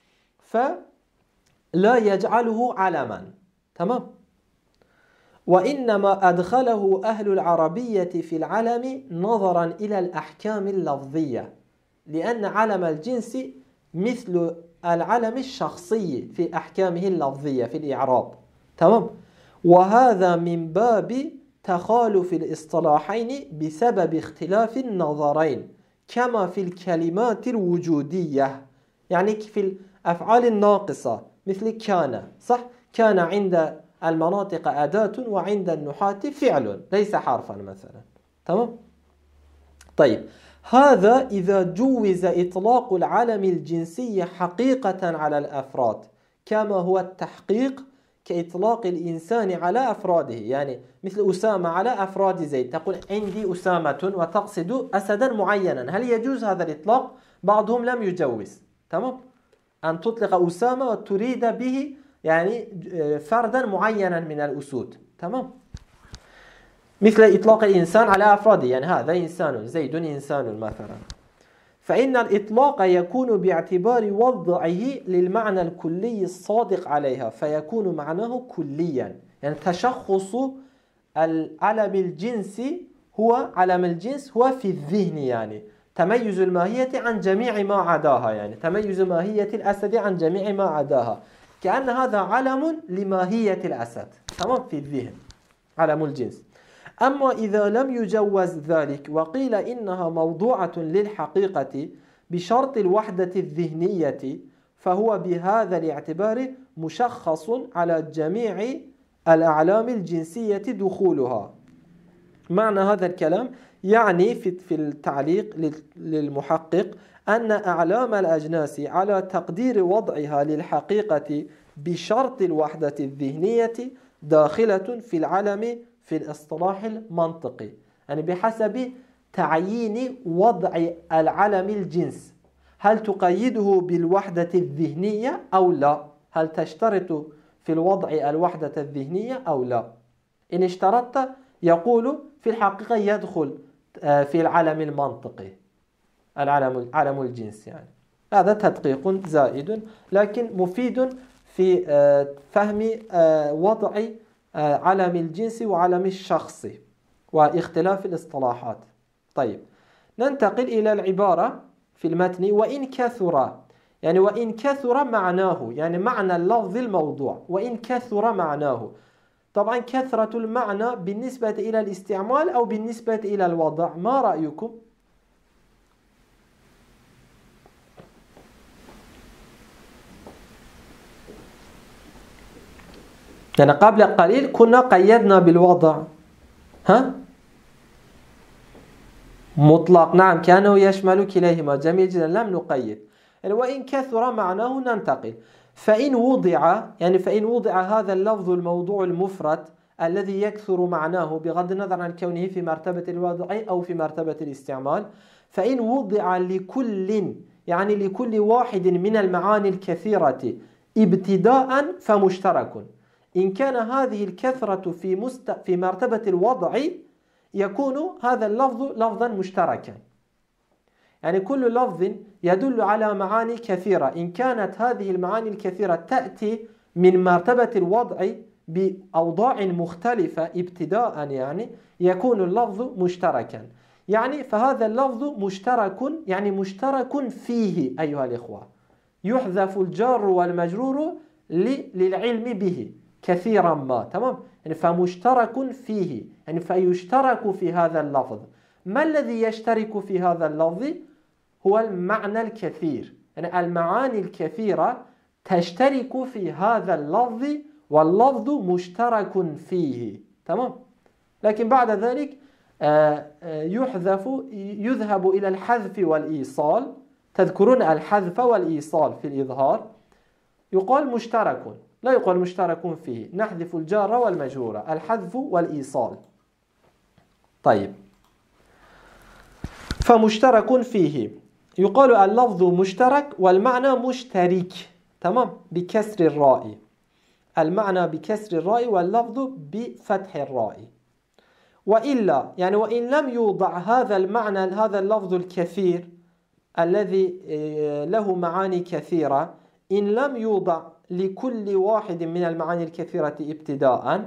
فلا يجعله علما. تمام؟ وإنما أدخله أهل العربية في العلم نظرا إلى الأحكام اللفظية، لأن علم الجنس مثل العلم الشخصي في أحكامه اللفظية في الإعراب. تمام؟ وهذا من باب تخالف الاصطلاحين بسبب اختلاف النظرين، كما في الكلمات الوجودية، يعني في الأفعال الناقصة مثل كان. صح؟ كان عند المناطق أداة وعند النحاة فعل ليس حرفا مثلا. تمام؟ طيب، هذا إذا جوز إطلاق العلم الجنسي حقيقة على الأفراد، كما هو التحقيق كإطلاق الإنسان على أفراده، يعني مثل أسامة على أفراد زيد، تقول عندي أسامة وتقصد أسدا معينا. هل يجوز هذا الإطلاق؟ بعضهم لم يجوز. تمام؟ أن تطلق أسامة وتريد به يعني فردا معينا من الأسود. تمام؟ مثل إطلاق الإنسان على أفراده، يعني هذا إنسان، زيد إنسان مثلا. فإن الإطلاق يكون باعتبار وضعه للمعنى الكلي الصادق عليها، فيكون معناه كليا. يعني تشخص العلم الجنسي هو علم الجنس هو في الذهن، يعني تميز الماهية عن جميع ما عداها، يعني تميز ماهية الأسد عن جميع ما عداها، كأن هذا علم لماهية الأسد. تمام؟ في الذهن علم الجنس. أما إذا لم يجوز ذلك وقيل إنها موضوعة للحقيقة بشرط الوحدة الذهنية، فهو بهذا الاعتبار مشخص على جميع الأعلام الجنسية دخولها. معنى هذا الكلام يعني في التعليق للمحقق أن أعلام الأجناس على تقدير وضعها للحقيقة بشرط الوحدة الذهنية داخلة في العلم في الاصطلاح المنطقي، يعني بحسب تعيين وضع العلم الجنس، هل تقيده بالوحدة الذهنية أو لا؟ هل تشترط في الوضع الوحدة الذهنية أو لا؟ إن اشترطت يقول في الحقيقة يدخل في العلم المنطقي، علم الجنس. يعني هذا تدقيق زائد لكن مفيد في فهم وضع علم الجنس وعلم الشخص واختلاف الاصطلاحات. طيب، ننتقل إلى العبارة في المتن وإن كثر. يعني وإن كثر معناه، يعني معنى اللفظ الموضوع، وإن كثر معناه. طبعا كثرة المعنى بالنسبة إلى الاستعمال أو بالنسبة إلى الوضع، ما رأيكم؟ يعني قبل قليل كنا قيدنا بالوضع، ها؟ مطلق، نعم، كانه يشمل كليهما، جميل جدا، لم نقيد. يعني وإن كثر معناه ننتقل. فإن وضع، يعني فإن وضع هذا اللفظ الموضوع المفرد الذي يكثر معناه بغض النظر عن كونه في مرتبة الوضع أو في مرتبة الاستعمال، فإن وضع لكل، يعني لكل واحد من المعاني الكثيرة ابتداء فمشترك. إن كان هذه الكثرة في مرتبة الوضع يكون هذا اللفظ لفظا مشتركا. يعني كل لفظ يدل على معاني كثيرة، إن كانت هذه المعاني الكثيرة تأتي من مرتبة الوضع بأوضاع مختلفة ابتداء، يعني يكون اللفظ مشتركا. يعني فهذا اللفظ مشترك، يعني مشترك فيه أيها الإخوة، يحذف الجار والمجرور للعلم به كثيرا ما، تمام؟ يعني فمشترك فيه، يعني فيشترك في هذا اللفظ. ما الذي يشترك في هذا اللفظ؟ هو المعنى الكثير، يعني المعاني الكثيرة تشترك في هذا اللفظ واللفظ مشترك فيه، تمام؟ لكن بعد ذلك يذهب إلى الحذف والإيصال. تذكرون الحذف والإيصال في الإظهار، يقال مشترك، لا يقال مشترك فيه، نحذف الجار والمجرور، الحذف والإيصال. طيب، فمشترك فيه يقال اللفظ مشترك والمعنى مشترك، تمام، بكسر الراء، المعنى بكسر الراء واللفظ بفتح الراء. وإلا، يعني وإن لم يوضع هذا المعنى، هذا اللفظ الكثير الذي له معاني كثيرة، إن لم يوضع لكل واحد من المعاني الكثيرة ابتداء،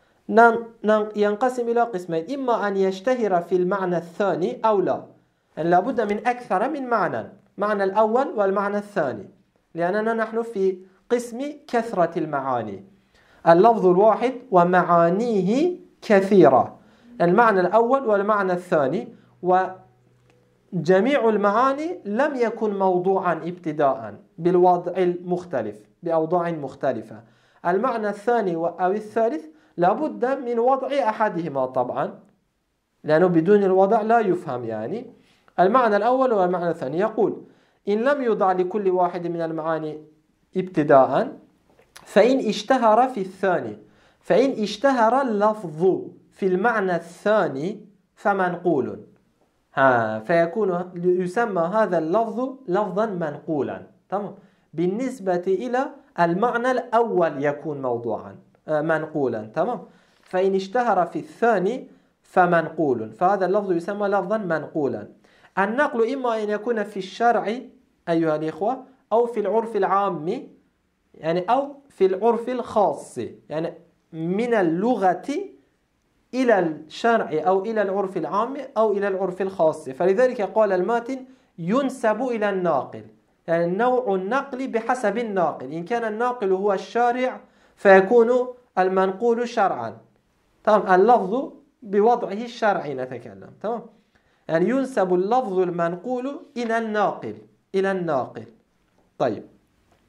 ينقسم إلى قسمين: إما أن يشتهر في المعنى الثاني أو لا. يعني لابد من أكثر من معنى الأول والمعنى الثاني، لأننا نحن في قسم كثرة المعاني. اللفظ الواحد ومعانيه كثيرة، المعنى الأول والمعنى الثاني، وجميع المعاني لم يكن موضوعا ابتداء بالوضع المختلف بأوضاع مختلفة. المعنى الثاني أو الثالث لابد من وضع أحدهما طبعا، لأنه بدون الوضع لا يفهم. يعني المعنى الأول والمعنى الثاني، يقول: إن لم يوضع لكل واحد من المعاني ابتداء فإن اشتهر في الثاني، فإن اشتهر اللفظ في المعنى الثاني فمنقول، فيكون يسمى هذا اللفظ لفظا منقولا، تمام؟ بالنسبة إلى المعنى الأول يكون موضوعا منقولا، تمام؟ فإن اشتهر في الثاني فمنقول، فهذا اللفظ يسمى لفظا منقولا. النقل إما أن يكون في الشرع أيها الإخوة أو في العرف العام، يعني أو في العرف الخاص، يعني من اللغة إلى الشرع أو إلى العرف العام أو إلى العرف الخاص. فلذلك قال الماتن: ينسب إلى الناقل، يعني نوع النقل بحسب الناقل. إن كان الناقل هو الشارع فيكون المنقول شرعا، تمام؟ اللفظ بوضعه الشرعي نتكلم، تمام؟ يعني ينسب اللفظ المنقول إلى الناقل، إلى الناقل. طيب،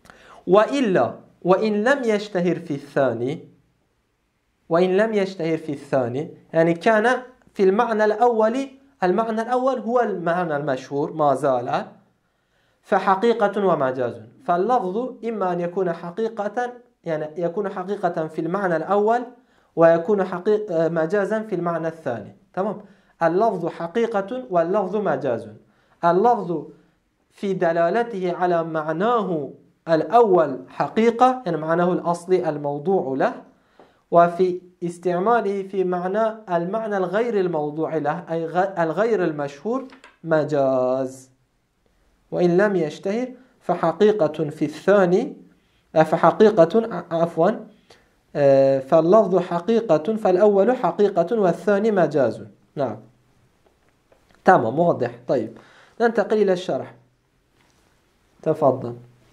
وإلا وإن لم يشتهر في الثاني، وإن لم يشتهر في الثاني يعني كان في المعنى الأول، المعنى الأول هو المعنى المشهور ما زال، فحقيقة ومجاز. فاللفظ إما أن يكون حقيقة، يعني يكون حقيقة في المعنى الأول، ويكون مجازا في المعنى الثاني. تمام. اللفظ حقيقة واللفظ مجاز. اللفظ في دلالته على معناه الأول حقيقة، يعني معناه الأصلي الموضوع له، وفي استعماله في المعنى الغير الموضوع له أي الغير المشهور مجاز. وإن لم يشتهر فحقيقة في الثاني، فحقيقة عفوا، فاللفظ حقيقة، فالأول حقيقة والثاني مجاز. نعم تمام واضح. طيب ننتقل إلى الشرح. تفضل.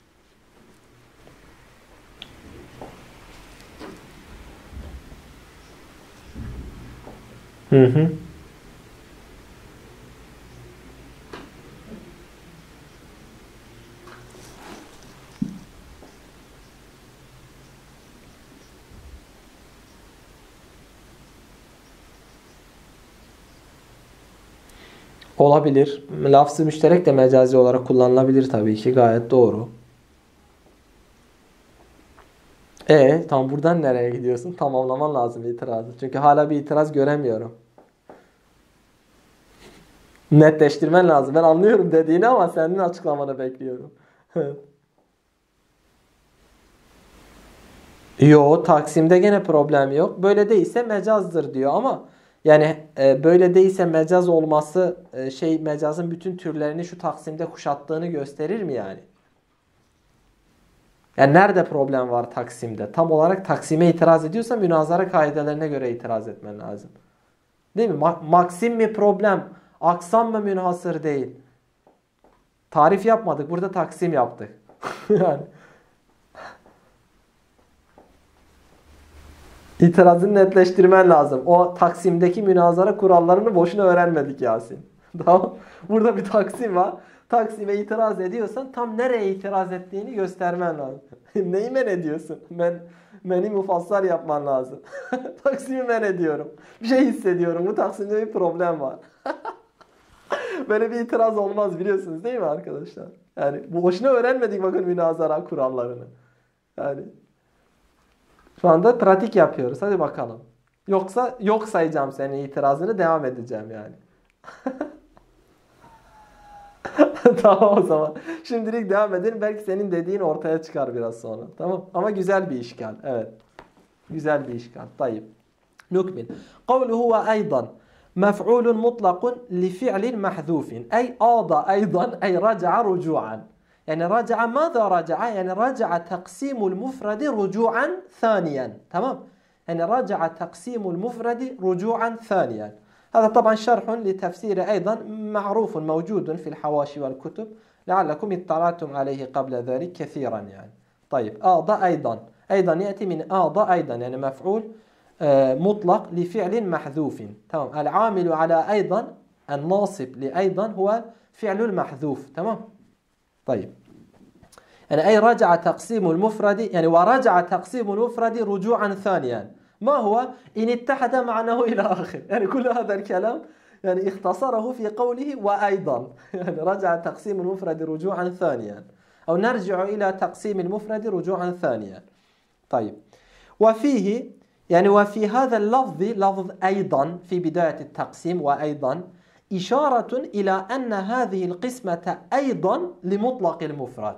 Olabilir. Lafz-ı müşterek de mecazi olarak kullanılabilir tabii ki. Gayet doğru. Tam buradan nereye gidiyorsun? Tamamlaman lazım itirazı. Çünkü hala bir itiraz göremiyorum. Netleştirmen lazım. Ben anlıyorum dediğini ama senin açıklamanı bekliyorum. Yo, Taksim'de gene problem yok. Böyle değilse mecazdır diyor ama yani böyle değilse mecaz olması mecazın bütün türlerini şu Taksim'de kuşattığını gösterir mi yani? Yani nerede problem var Taksim'de? Tam olarak Taksim'e itiraz ediyorsa münazara kaidelerine göre itiraz etmen lazım. Değil mi? Maksim mi problem? Aksam mı münhasır değil? Tarif yapmadık. Burada Taksim yaptık. Yani İtirazını netleştirmen lazım. O Taksim'deki münazara kurallarını boşuna öğrenmedik Yasin. Tamam. Burada bir Taksim var. Taksim'e itiraz ediyorsan tam nereye itiraz ettiğini göstermen lazım. Neyi men ediyorsun? Meni mufassal yapman lazım. Taksim'i men ediyorum. Bir şey hissediyorum. Bu Taksim'de bir problem var. Böyle bir itiraz olmaz biliyorsunuz değil mi arkadaşlar? Yani bu boşuna öğrenmedik bakın münazara kurallarını. Yani şu anda pratik yapıyoruz. Hadi bakalım. Yoksa yok sayacağım senin itirazını, devam edeceğim yani. Tamam o zaman. Şimdilik devam edelim. Belki senin dediğin ortaya çıkar biraz sonra. Tamam. Ama güzel bir işgal. Evet. Güzel bir işgal. Tayyip. Nükmil. Kavluhu ve aydan. Mef'ulun mutlakun li fi'lin mahzufin. Ey ada aydan. Ey raca'a rucu'an. Yani raca'a mâzâ raca'a? Yani raca'a taksimul mufradi rucu'an thaniyen. Tamam. يعني رجع تقسيم المفرد رجوعا ثانيا. هذا طبعا شرح لتفسير أيضا معروف موجود في الحواشي والكتب لعلكم اطلعتم عليه قبل ذلك كثيرا يعني. طيب آضى أيضا، أيضا يأتي من آضى أيضا يعني مفعول مطلق لفعل محذوف. تمام. العامل على أيضا الناصب لأيضا هو فعل المحذوف. تمام. طيب يعني أي رجع تقسيم المفرد يعني ورجع تقسيم المفرد رجوعا ثانيا. ما هو؟ إن اتحد معناه إلى آخر. يعني كل هذا الكلام يعني اختصره في قوله وأيضا. يعني رجع تقسيم المفرد رجوعا ثانيا أو نرجع إلى تقسيم المفرد رجوعا ثانيا. طيب وفيه يعني وفي هذا اللفظ لفظ أيضا في بداية التقسيم وأيضا إشارة إلى أن هذه القسمة أيضا لمطلق المفرد.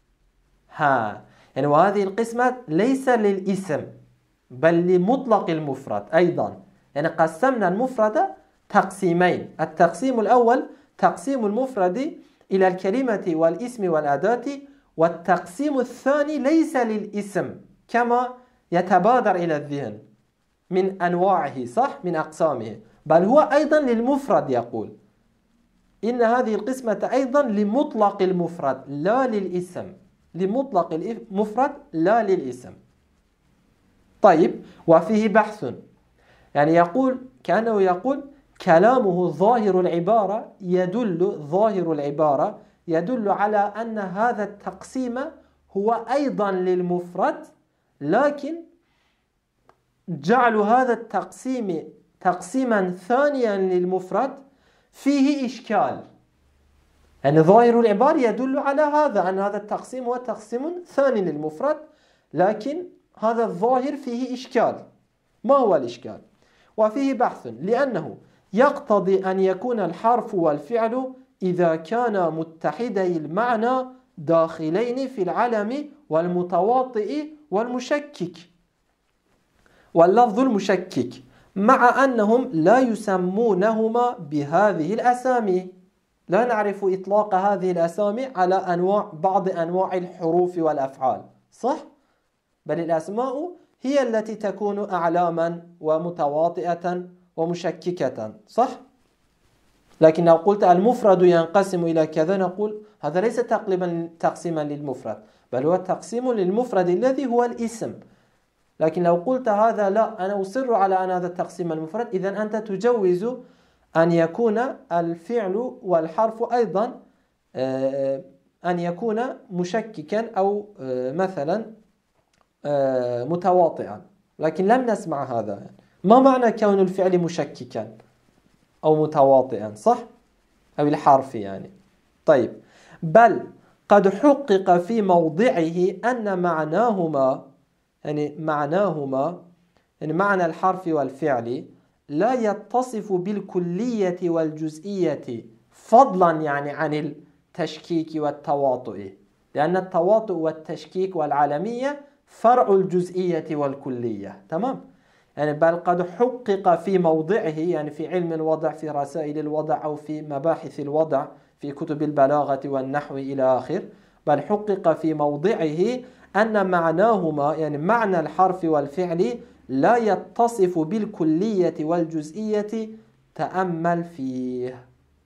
يعني وهذه القسمة ليس للاسم بل لمطلق المفرد أيضا. يعني قسمنا المفرد تقسيمين. التقسيم الأول تقسيم المفرد إلى الكلمة والاسم والأداة، والتقسيم الثاني ليس للاسم كما يتبادر إلى الذهن من أنواعه صح من أقسامه، بل هو أيضا للمفرد. يقول إن هذه القسمة أيضا لمطلق المفرد لا للاسم، لمطلق المفرد لا للاسم. طيب وفيه بحث يعني يقول كأنه يقول كلامه ظاهر العبارة يدل على أن هذا التقسيم هو أيضا للمفرد، لكن جعل هذا التقسيم تقسيما ثانيا للمفرد فيه إشكال. يعني ظاهر العبارة يدل على هذا، أن هذا التقسيم هو تقسيم ثاني للمفرد، لكن هذا الظاهر فيه إشكال. ما هو الإشكال؟ وفيه بحث، لأنه يقتضي أن يكون الحرف والفعل إذا كانا متحدي المعنى داخلين في العلم والمتواطئ والمشكك واللفظ المشكك، مع أنهم لا يسمونهما بهذه الأسامي. لا نعرف إطلاق هذه الأسامي على بعض أنواع الحروف والأفعال، صح؟ بل الأسماء هي التي تكون أعلاما ومتواطئة ومشككة، صح؟ لكن لو قلت المفرد ينقسم إلى كذا، نقول هذا ليس تقسيما للمفرد، بل هو تقسيم للمفرد الذي هو الاسم. لكن لو قلت هذا لا، أنا أصر على أن هذا التقسيم المفرد، إذن أنت تجوز أن يكون الفعل والحرف أيضا أن يكون مشككا أو مثلا متواطئا. لكن لم نسمع هذا. ما معنى كون الفعل مشككا أو متواطئا، صح؟ أو الحرف يعني. طيب، بل قد حقق في موضعه أن معناهما يعني معنى الحرف والفعل لا يتصف بالكلية والجزئية فضلا يعني عن التشكيك والتواطؤ، لأن التواطؤ والتشكيك والعالمية فرع الجزئية والكلية. تمام؟ يعني بل قد حقق في موضعه، يعني في علم الوضع، في رسائل الوضع أو في مباحث الوضع في كتب البلاغة والنحو إلى آخر، بل حقق في موضعه أن معناهما يعني معنى الحرف والفعل لا يتصف بالكلية والجزئية. تأمل فيه.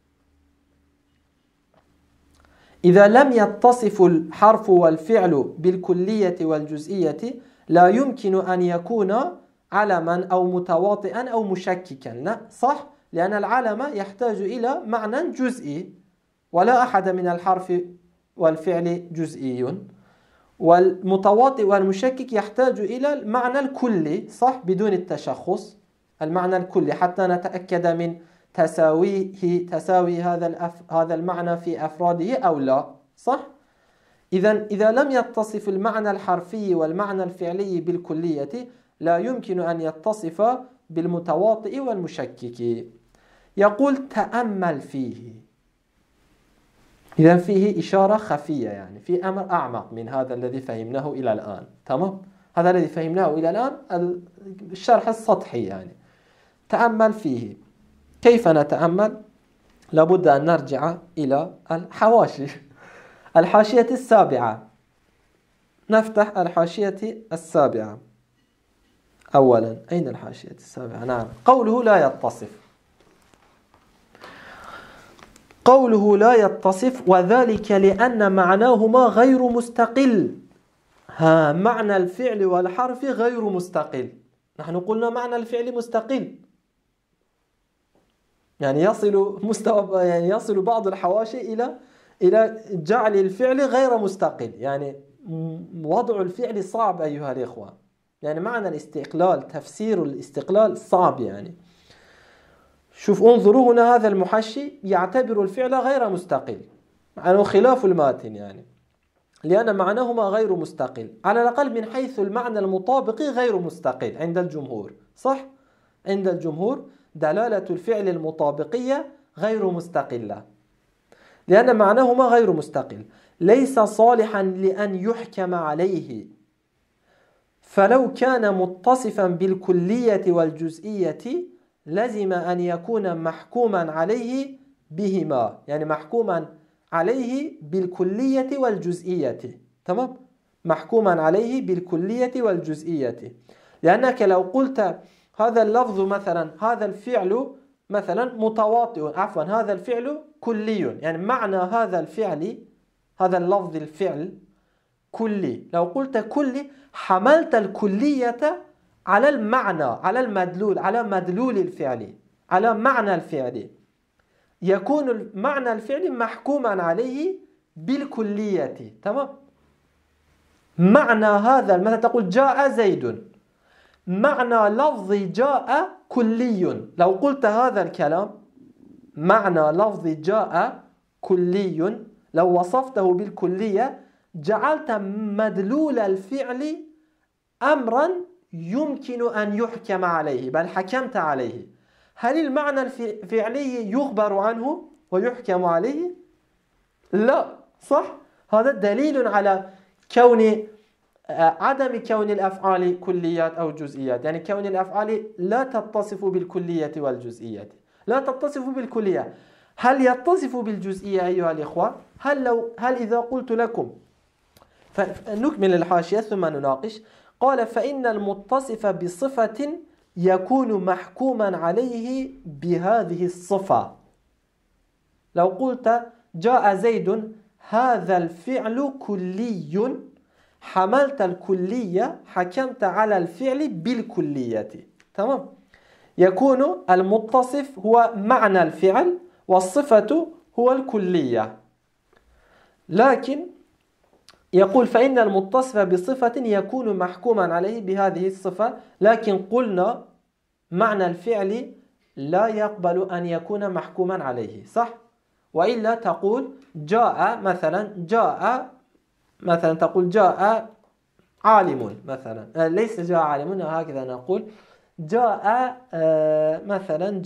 إذا لم يتصف الحرف والفعل بالكلية والجزئية لا يمكن أن يكون علما أو متواطئا أو مشككا. لا، صح؟ لأن العلم يحتاج إلى معنى جزئي، ولا أحد من الحرف والفعل جزئي. والمتواطئ والمشكك يحتاج إلى المعنى الكلي، صح؟ بدون التشخص، المعنى الكلي حتى نتأكد من تساوي هذا المعنى في أفراده أو لا، صح؟ إذا لم يتصف المعنى الحرفي والمعنى الفعلي بالكلية لا يمكن أن يتصف بالمتواطئ والمشكك. يقول تأمل فيه. إذا فيه إشارة خفية، يعني في أمر أعمق من هذا الذي فهمناه إلى الآن. تمام؟ هذا الذي فهمناه إلى الآن الشرح السطحي. يعني تأمل فيه. كيف نتأمل؟ لابد أن نرجع إلى الحواشي. الحاشية السابعة، نفتح الحاشية السابعة أولا. أين الحاشية السابعة؟ نعم، قوله لا يتصف. قوله لا يتصف وذلك لأن معناهما غير مستقل. معنى الفعل والحرف غير مستقل. نحن قلنا معنى الفعل مستقل، يعني يصل بعض الحواشي إلى جعل الفعل غير مستقل. يعني وضع الفعل صعب أيها الإخوة، يعني معنى الاستقلال، تفسير الاستقلال صعب. يعني شوف، انظروا هنا، هذا المحشي يعتبر الفعل غير مستقل، يعني خلاف الماتن، يعني لأن معناهما غير مستقل، على الأقل من حيث المعنى المطابق غير مستقل عند الجمهور، صح؟ عند الجمهور دلالة الفعل المطابقية غير مستقلة، لأن معناهما غير مستقل، ليس صالحا لأن يحكم عليه، فلو كان متصفا بالكلية والجزئية لزم أن يكون محكوما عليه بهما، يعني محكوما عليه بالكلية والجزئية. تمام؟ محكوما عليه بالكلية والجزئية، لأنك لو قلت هذا اللفظ مثلا، هذا الفعل مثلا متواطئ، عفوا هذا الفعل كلي، يعني معنى هذا الفعل، هذا اللفظ الفعل كلي. لو قلت كلي حملت الكلية على المعنى، على المدلول، على مدلول الفعل، على معنى الفعل، يكون معنى الفعل محكوما عليه بالكلية. تمام؟ معنى هذا مثلا تقول جاء زيد، معنى لفظ جاء كلي. لو قلت هذا الكلام معنى لفظ جاء كلي، لو وصفته بالكلية جعلت مدلول الفعل أمرا يمكن أن يحكم عليه، بل حكمت عليه. هل المعنى الفعلي يخبر عنه ويحكم عليه؟ لا، صح؟ هذا دليل على عدم كون الأفعال كليات أو جزئيات، يعني كون الأفعال لا تتصف بالكلية والجزئية، لا تتصف بالكلية. هل يتصف بالجزئية أيها الإخوة؟ هل إذا قلت لكم، فنكمل الحاشية ثم نناقش. قال فإن المتصف بصفة يكون محكوما عليه بهذه الصفة. لو قلت جاء زيد هذا الفعل كلي، حملت الكلية، حكمت على الفعل بالكلية. تمام؟ يكون المتصف هو معنى الفعل والصفة هو الكلية. لكن يقول فإن المتصف بصفة يكون محكوما عليه بهذه الصفة، لكن قلنا معنى الفعل لا يقبل أن يكون محكوما عليه، صح؟ وإلا تقول جاء مثلا تقول جاء عالم مثلا، ليس جاء عالم، هكذا نقول جاء مثلا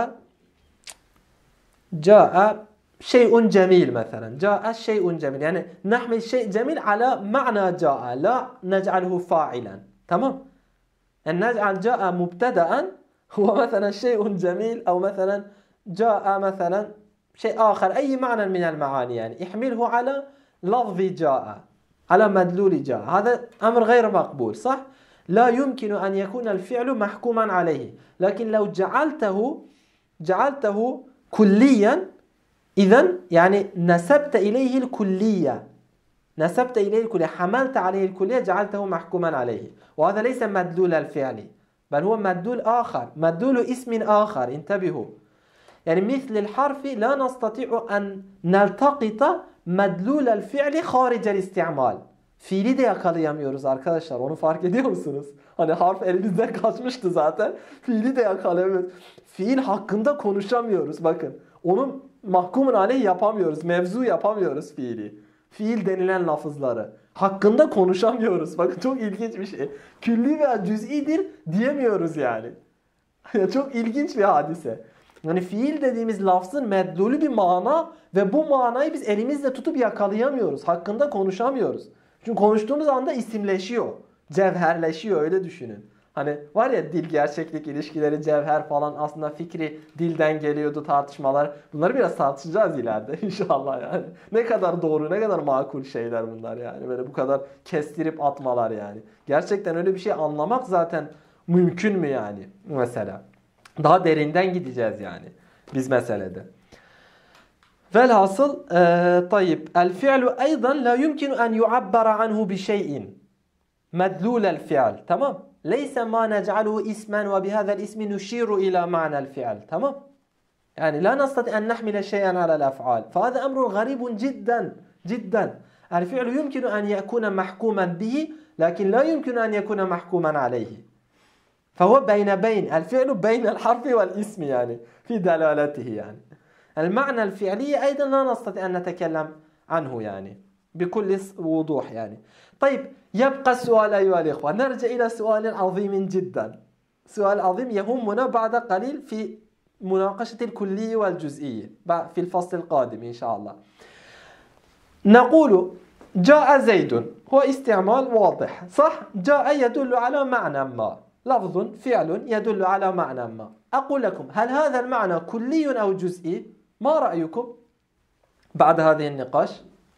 جاء شيء جميل مثلا، جاء شيء جميل، يعني نحمل شيء جميل على معنى جاء، لا نجعله فاعلا. تمام؟ أن نجعل جاء مبتدأ هو مثلا شيء جميل، أو مثلا جاء مثلا شيء آخر، أي معنى من المعاني، يعني احمله على لفظ جاء، على مدلول جاء. هذا أمر غير مقبول، صح؟ لا يمكن أن يكون الفعل محكوما عليه. لكن لو جعلته كليا، إذن يعني نسبت إليه الكلية، حملت عليه الكلية، جعلته محكوما عليه، وهذا ليس مدلول الفعل، بل هو مدلول آخر، مدلول اسم آخر. انتبهوا، يعني مثل الحرف لا nastatiع أن نلتقط madlul الفعل خارج الاستعمال. Fiili de yakalayamıyoruz arkadaşlar. Onu fark ediyor musunuz? Hani harf elimizden kaçmıştı zaten. Fiili de yakalayamıyoruz. Fiil hakkında konuşamıyoruz. Bakın. Onu mahkumun aleyh yapamıyoruz. Mevzu yapamıyoruz fiili. Fiil denilen lafızları. Hakkında konuşamıyoruz. Bakın çok ilginç bir şey. Külli veya cüz'idir diyemiyoruz yani. Çok ilginç bir hadise. Yani fiil dediğimiz lafzın medlulü bir mana ve bu manayı biz elimizle tutup yakalayamıyoruz. Hakkında konuşamıyoruz. Çünkü konuştuğumuz anda isimleşiyor. Cevherleşiyor, öyle düşünün. Hani var ya dil gerçeklik ilişkileri, cevher falan, aslında fikri dilden geliyordu, tartışmalar. Bunları biraz tartışacağız ileride inşallah yani. Ne kadar doğru, ne kadar makul şeyler bunlar yani. Böyle bu kadar kestirip atmalar yani. Gerçekten öyle bir şey anlamak zaten mümkün mü yani mesela? Daha derinden gideceğiz yani biz meselede. Velhasıl طيب الفعل أيضا لا يمكن أن يعبر عنه بشيء مدلول الفعل. تمام؟ ليس ما نجعله اسما وبهذا الاسم نشير إلى معنى الفعل. تمام؟ يعني لا نستطيع أن نحمل شيئا على الأفعال، فهذا أمر غريب جدا جدا. الفعل يمكن أن يكون محكوما به، لكن لا يمكن أن يكون محكوما عليه. فهو بين الفعل بين الحرف والاسم يعني في دلالته يعني. المعنى الفعلي أيضا لا نستطيع أن نتكلم عنه يعني بكل وضوح يعني. طيب يبقى السؤال أيها الإخوة، نرجع إلى سؤال عظيم جدا، سؤال عظيم يهمنا بعد قليل في مناقشة الكلية والجزئية في الفصل القادم إن شاء الله. نقول جاء زيد، هو استعمال واضح، صح؟ جاء يدل على معنى ما، لفظ فعل يدل على معنى ما. أقول لكم هل هذا المعنى كلي أو جزئي؟ ما رأيكم بعد هذه النقاش؟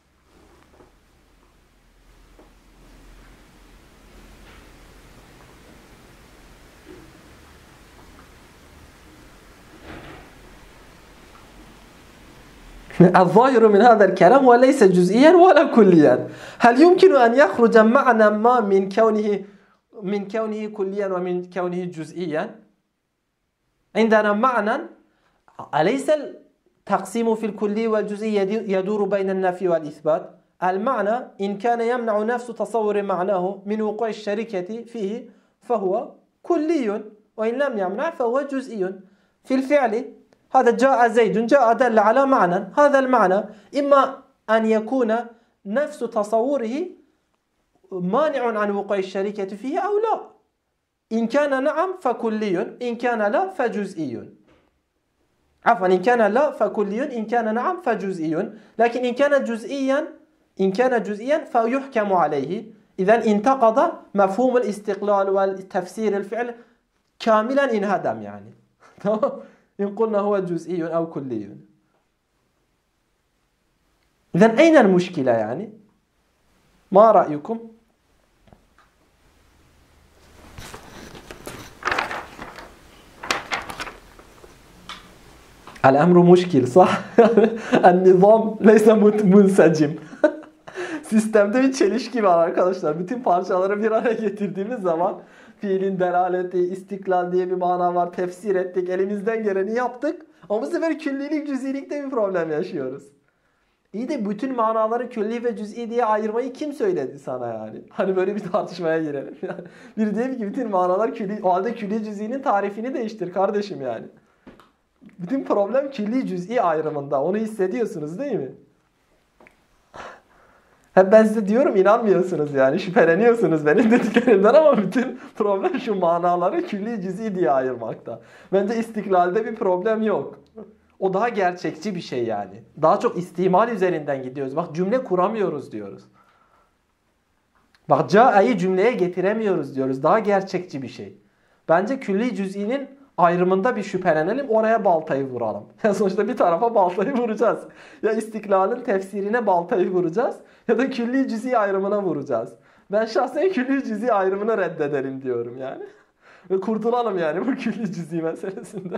الظاهر من هذا الكلام هو ليس جزئيا ولا كليا. هل يمكن أن يخرج معنى ما من كونه كليا ومن كونه جزئيا؟ عندنا معنى، أليس التقسيم في الكلي والجزئي يدور بين النفي والإثبات؟ المعنى إن كان يمنع نفس تصور معناه من وقوع الشركة فيه فهو كلي وإن لم يمنع فهو جزئي. في الفعل هذا جاء زيد جاء دل على معنى، هذا المعنى إما أن يكون نفس تصوره مانع عن وقوع الشركة فيه أو لا. إن كان نعم فكلي، إن كان لا فجزئي. عفوا إن كان لا فكلي، إن كان نعم فجزئي. لكن إن كان جزئيا فيحكم عليه. إذا انتقض مفهوم الاستقلال والتفسير الفعل كاملا انهدم يعني. إن قلنا هو جزئي أو كلي. إذا أين المشكلة يعني؟ ما رأيكم؟ الأمر مشكل صح؟ النظام ليس منسجم. Sistemde bir çelişki var arkadaşlar. Bütün parçaları bir araya getirdiğimiz zaman fiilin delaleti, istiklal diye bir mana var. Tefsir ettik, elimizden geleni yaptık. Ama bu sefer küllilik, cüz'ilikte bir problem yaşıyoruz. İyi de bütün manaları külli ve cüz'i diye ayırmayı kim söyledi sana yani? Hani böyle bir tartışmaya girelim. Biri diyor ki bütün manalar külli, o halde külli cüz'inin tarifini değiştir kardeşim yani. Bütün problem külli cüz'i ayrımında. Onu hissediyorsunuz değil mi? Hep ben size diyorum inanmıyorsunuz yani. Şüpheleniyorsunuz benim dediklerimden ama bütün problem şu manaları külli cüz'i diye ayırmakta. Bence istiklalde bir problem yok. O daha gerçekçi bir şey yani. Daha çok istimal üzerinden gidiyoruz. Bak cümle kuramıyoruz diyoruz. Bak ca'ayı cümleye getiremiyoruz diyoruz. Daha gerçekçi bir şey. Bence külli cüz'inin ayrımında bir şüphelenelim. Oraya baltayı vuralım. Sonuçta bir tarafa baltayı vuracağız. Ya istiklalın tefsirine baltayı vuracağız ya da külli cüz'i ayrımına vuracağız. Ben şahsen külli cüz'i ayrımını reddedelim diyorum yani. Ve kurtulalım yani bu külli cüz'i meselesinde.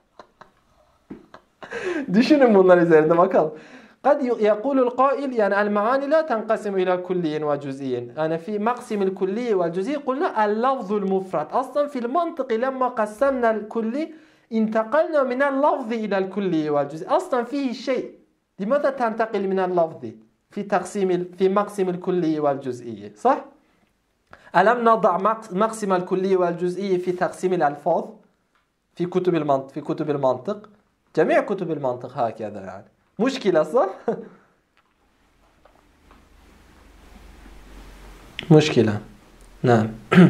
Düşünün bunlar üzerinde bakalım. قد يقول القائل يعني المعاني لا تنقسم إلى كلي وجزئي. يعني في مقسم الكلي والجزئي قلنا اللفظ المفرد. أصلا في المنطق لما قسمنا الكلي انتقلنا من اللفظ إلى الكلي والجزئي. أصلا فيه شيء. لماذا تنتقل من اللفظ في مقسم الكلي والجزئي؟ صح؟ ألم نضع مقسم الكلي والجزئي في تقسيم الألفاظ في كتب المنطق؟ جميع كتب المنطق هكذا يعني. مشكلة صح؟ مشكلة. نعم.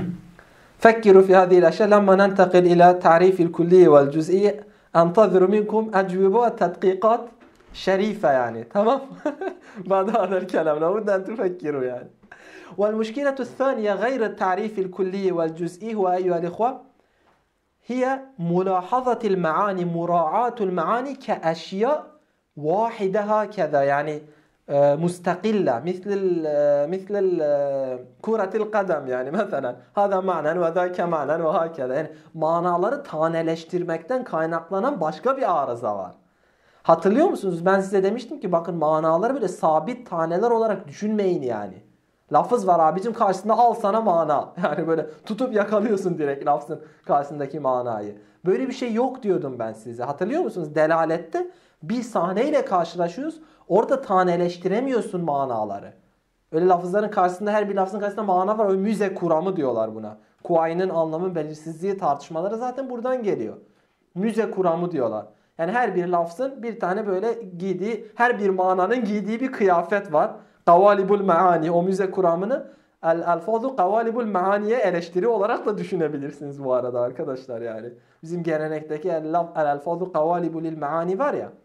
فكروا في هذه الأشياء لما ننتقل إلى تعريف الكلي والجزئي. أنتظر منكم أجوبة وتدقيقات شريفة يعني. تمام؟ بعد هذا الكلام لابد أن تفكروا يعني. والمشكلة الثانية غير التعريف الكلي والجزئي هو أيها الإخوة هي ملاحظة المعاني، مراعاة المعاني كأشياء واحدة هكذا يعني مستقلة مثل كرة القدم yani مثلا هذا معنى وذاك معنى وهكذا yani manaları taneleştirmekten kaynaklanan başka bir arıza var. Hatırlıyor musunuz? Ben size demiştim ki bakın manaları böyle sabit taneler olarak düşünmeyin yani. Lafız var abicim karşısında al sana mana. Yani böyle tutup yakalıyorsun direkt lafzın karşısındaki manayı. Böyle bir şey yok diyordum ben size. Hatırlıyor musunuz? Delalette bir sahneyle karşılaşıyoruz. Orada taneleştiremiyorsun manaları. Öyle lafızların karşısında her bir lafzın karşısında mana var. O müze kuramı diyorlar buna. Kuayının anlamı belirsizliği tartışmaları zaten buradan geliyor. Müze kuramı diyorlar. Yani her bir lafzın bir tane böyle giydiği, her bir mananın giydiği bir kıyafet var. Kavalibul maani, o müze kuramını el-alfazu kavalibul maaniye eleştiri olarak da düşünebilirsiniz bu arada arkadaşlar yani. Bizim gelenekteki el-alfazu kavalibul maani var ya.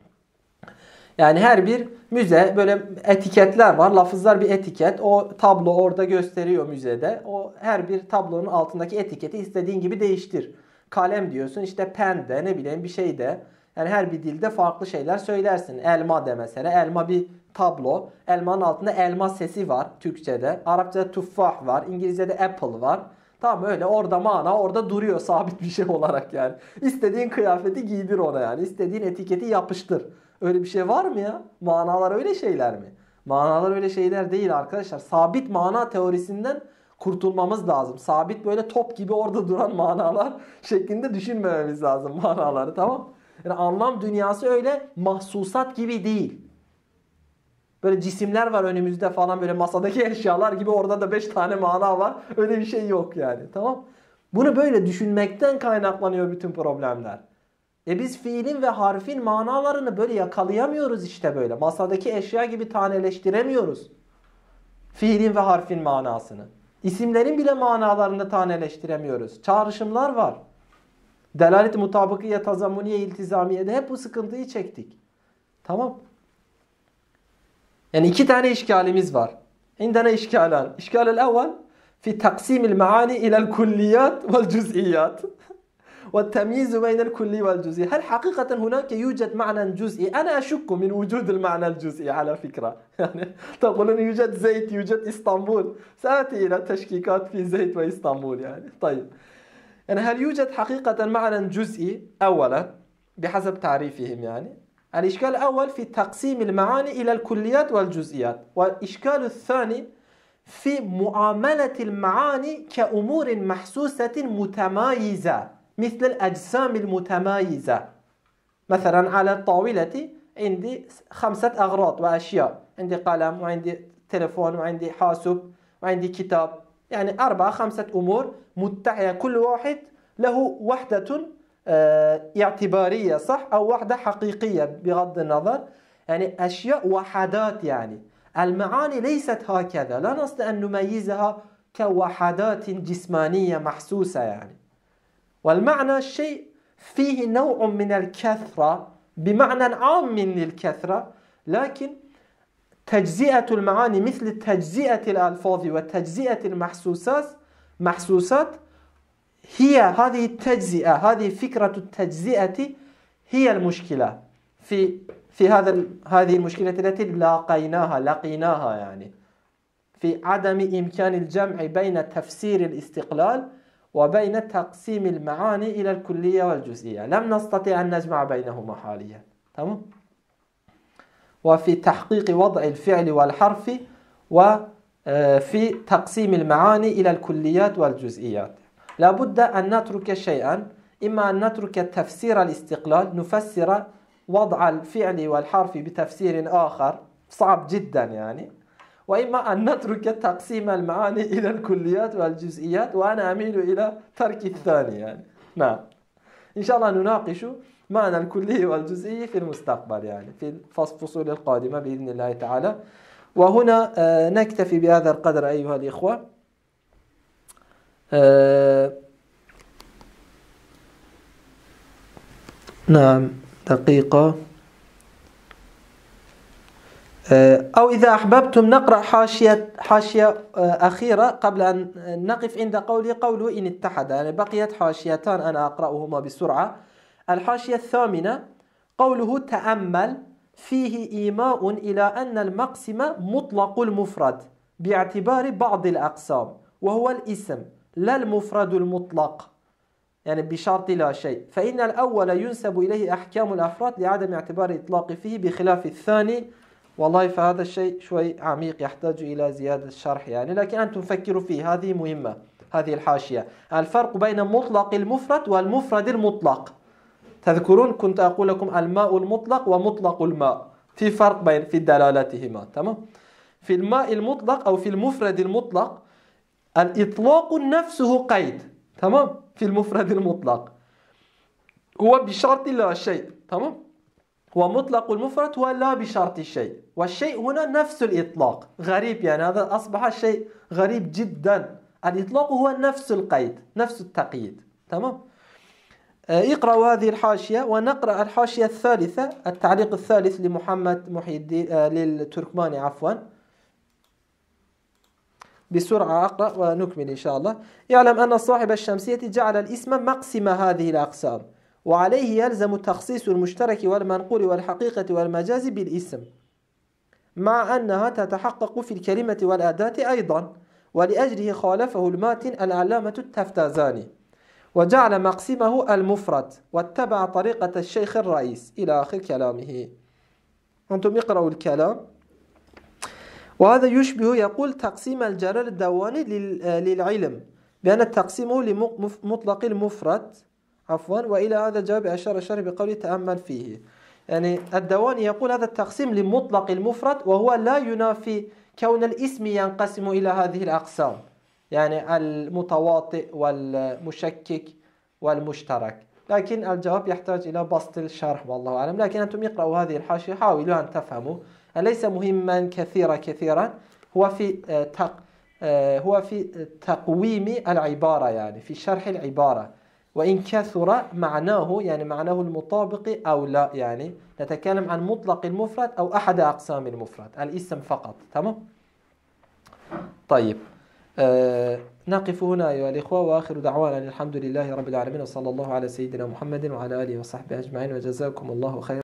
Yani her bir müze böyle etiketler var. Lafızlar bir etiket. O tablo orada gösteriyor müzede. O her bir tablonun altındaki etiketi istediğin gibi değiştir. Kalem diyorsun işte pen de ne bileyim bir şey de. Yani her bir dilde farklı şeyler söylersin. Elma de mesela. Elma bir tablo. Elmanın altında elma sesi var Türkçe'de. Arapçada tuffah var. İngilizce'de apple var. Tamam öyle orada mana orada duruyor sabit bir şey olarak yani. İstediğin kıyafeti giydir ona yani. İstediğin etiketi yapıştır. Öyle bir şey var mı ya? Manalar öyle şeyler mi? Manalar öyle şeyler değil arkadaşlar. Sabit mana teorisinden kurtulmamız lazım. Sabit böyle top gibi orada duran manalar şeklinde düşünmememiz lazım manaları, tamam? Yani anlam dünyası öyle mahsusat gibi değil. Böyle cisimler var önümüzde falan, böyle masadaki eşyalar gibi, orada da 5 tane mana var. Öyle bir şey yok yani. Tamam. Bunu böyle düşünmekten kaynaklanıyor bütün problemler. Biz fiilin ve harfin manalarını böyle yakalayamıyoruz işte böyle. Masadaki eşya gibi taneleştiremiyoruz. Fiilin ve harfin manasını. İsimlerin bile manalarını taneleştiremiyoruz. Çağrışımlar var. Delalet-i mutabıkiye, tazammuniye, iltizamiyede hep bu sıkıntıyı çektik. Tamam. Yani 2 tane işgalimiz var. İndana işgalan. İşgal el-evvel fi taksimil maani ila'l kulliyat ve'l cüz'iyat. والتمييز بين الكلي والجزئي. هل حقيقة هناك يوجد معنى جزئي؟ أنا أشك من وجود المعنى الجزئي على فكرة. يعني تقولون يوجد زيت، يوجد إسطنبول. سآتي إلى تشكيكات في زيت وإسطنبول يعني. طيب. يعني هل يوجد حقيقة معنى جزئي؟ أولا بحسب تعريفهم يعني. الإشكال الأول في تقسيم المعاني إلى الكليات والجزئيات. والإشكال الثاني في معاملة المعاني كأمور محسوسة متمايزة مثل الأجسام المتمايزة. مثلا على الطاولة عندي 5 أغراض وأشياء، عندي قلم وعندي تلفون وعندي حاسوب وعندي كتاب، يعني 4-5 أمور متعية، كل واحد له وحدة اعتبارية صح، أو وحدة حقيقية بغض النظر، يعني أشياء وحدات. يعني المعاني ليست هكذا، لا نستطيع أن نميزها كوحدات جسمانية محسوسة يعني. والمعنى الشيء فيه نوع من الكثرة بمعنى عام من الكثرة، لكن تجزئة المعاني مثل تجزئة الألفاظ وتجزئة المحسوسات هي هذه التجزئة، هذه فكرة التجزئة هي المشكلة في هذه المشكلة التي لقيناها يعني في عدم إمكان الجمع بين تفسير الاستقلال وبين تقسيم المعاني إلى الكلية والجزئية. لم نستطيع أن نجمع بينهما حاليا. تمام؟ وفي تحقيق وضع الفعل والحرف وفي تقسيم المعاني إلى الكليات والجزئيات لابد أن نترك شيئا، إما أن نترك تفسير الاستقلال، نفسر وضع الفعل والحرف بتفسير آخر صعب جدا يعني، وإما أن نترك تقسيم المعاني إلى الكليات والجزئيات، وأنا أميل إلى ترك الثاني يعني. نعم. إن شاء الله نناقش معنى الكلي والجزئي في المستقبل يعني في الفصول القادمة بإذن الله تعالى. وهنا نكتفي بهذا القدر أيها الإخوة. نعم دقيقة. أو إذا أحببتم نقرأ حاشية أخيرة قبل أن نقف عند قوله إن اتحد، يعني بقيت حاشيتان أنا أقرأهما بسرعة. الحاشية الثامنة قوله تأمل فيه إيماء إلى أن المقسم مطلق المفرد باعتبار بعض الأقسام، وهو الاسم لا المفرد المطلق، يعني بشرط لا شيء، فإن الأول ينسب إليه أحكام الأفراد لعدم اعتبار إطلاق فيه بخلاف الثاني. والله فهذا الشيء شوي عميق يحتاج إلى زيادة شرح يعني، لكن أنتم فكروا فيه، هذه مهمة هذه الحاشية. الفرق بين مطلق المفرد والمفرد المطلق. تذكرون كنت أقول لكم الماء المطلق ومطلق الماء، في فرق بين في دلالتهما. تمام؟ في الماء المطلق أو في المفرد المطلق الإطلاق نفسه قيد. تمام؟ في المفرد المطلق هو بشرط لا شيء. تمام؟ ومطلق المفرد هو لا بشرط الشيء، والشيء هنا نفس الإطلاق. غريب يعني، هذا أصبح شيء غريب جدا. الإطلاق هو نفس القيد، نفس التقييد. تمام؟ اقرأوا هذه الحاشية ونقرأ الحاشية الثالثة، التعليق الثالث لمحمد محي الدين للتركماني عفوا. بسرعة أقرأ ونكمل إن شاء الله. يعلم أن صاحب الشمسية جعل الاسم مقسم هذه الأقسام، وعليه يلزم تخصيص المشترك والمنقول والحقيقة والمجاز بالاسم، مع أنها تتحقق في الكلمة والأداة أيضا، ولأجله خالفه الماتن العلامة التفتازاني وجعل مقسمه المفرد واتبع طريقة الشيخ الرئيس إلى آخر كلامه. أنتم اقرأوا الكلام. وهذا يشبه يقول تقسيم الجلال الدواني للعلم بأن تقسيمه لمطلق المفرد عفوا، وإلى هذا الجواب أشار الشارح بقوله تأمل فيه. يعني الدواني يقول هذا التقسيم لمطلق المفرد، وهو لا ينافي كون الاسم ينقسم إلى هذه الأقسام، يعني المتواطئ والمشكك والمشترك. لكن الجواب يحتاج إلى بسط الشرح والله أعلم. لكن أنتم اقرأوا هذه الحاشية، حاولوا أن تفهموا. ليس مهما كثيرا، هو في هو في تقويم العبارة، يعني في شرح العبارة. وإن كثر معناه، يعني معناه المطابق أو لا، يعني نتكلم عن مطلق المفرد أو أحد أقسام المفرد، الاسم فقط. تمام؟ طيب، نقف هنا أيها الإخوة، وآخر دعوانا الحمد لله رب العالمين، وصلى الله على سيدنا محمد وعلى آله وصحبه أجمعين، وجزاكم الله خيرا.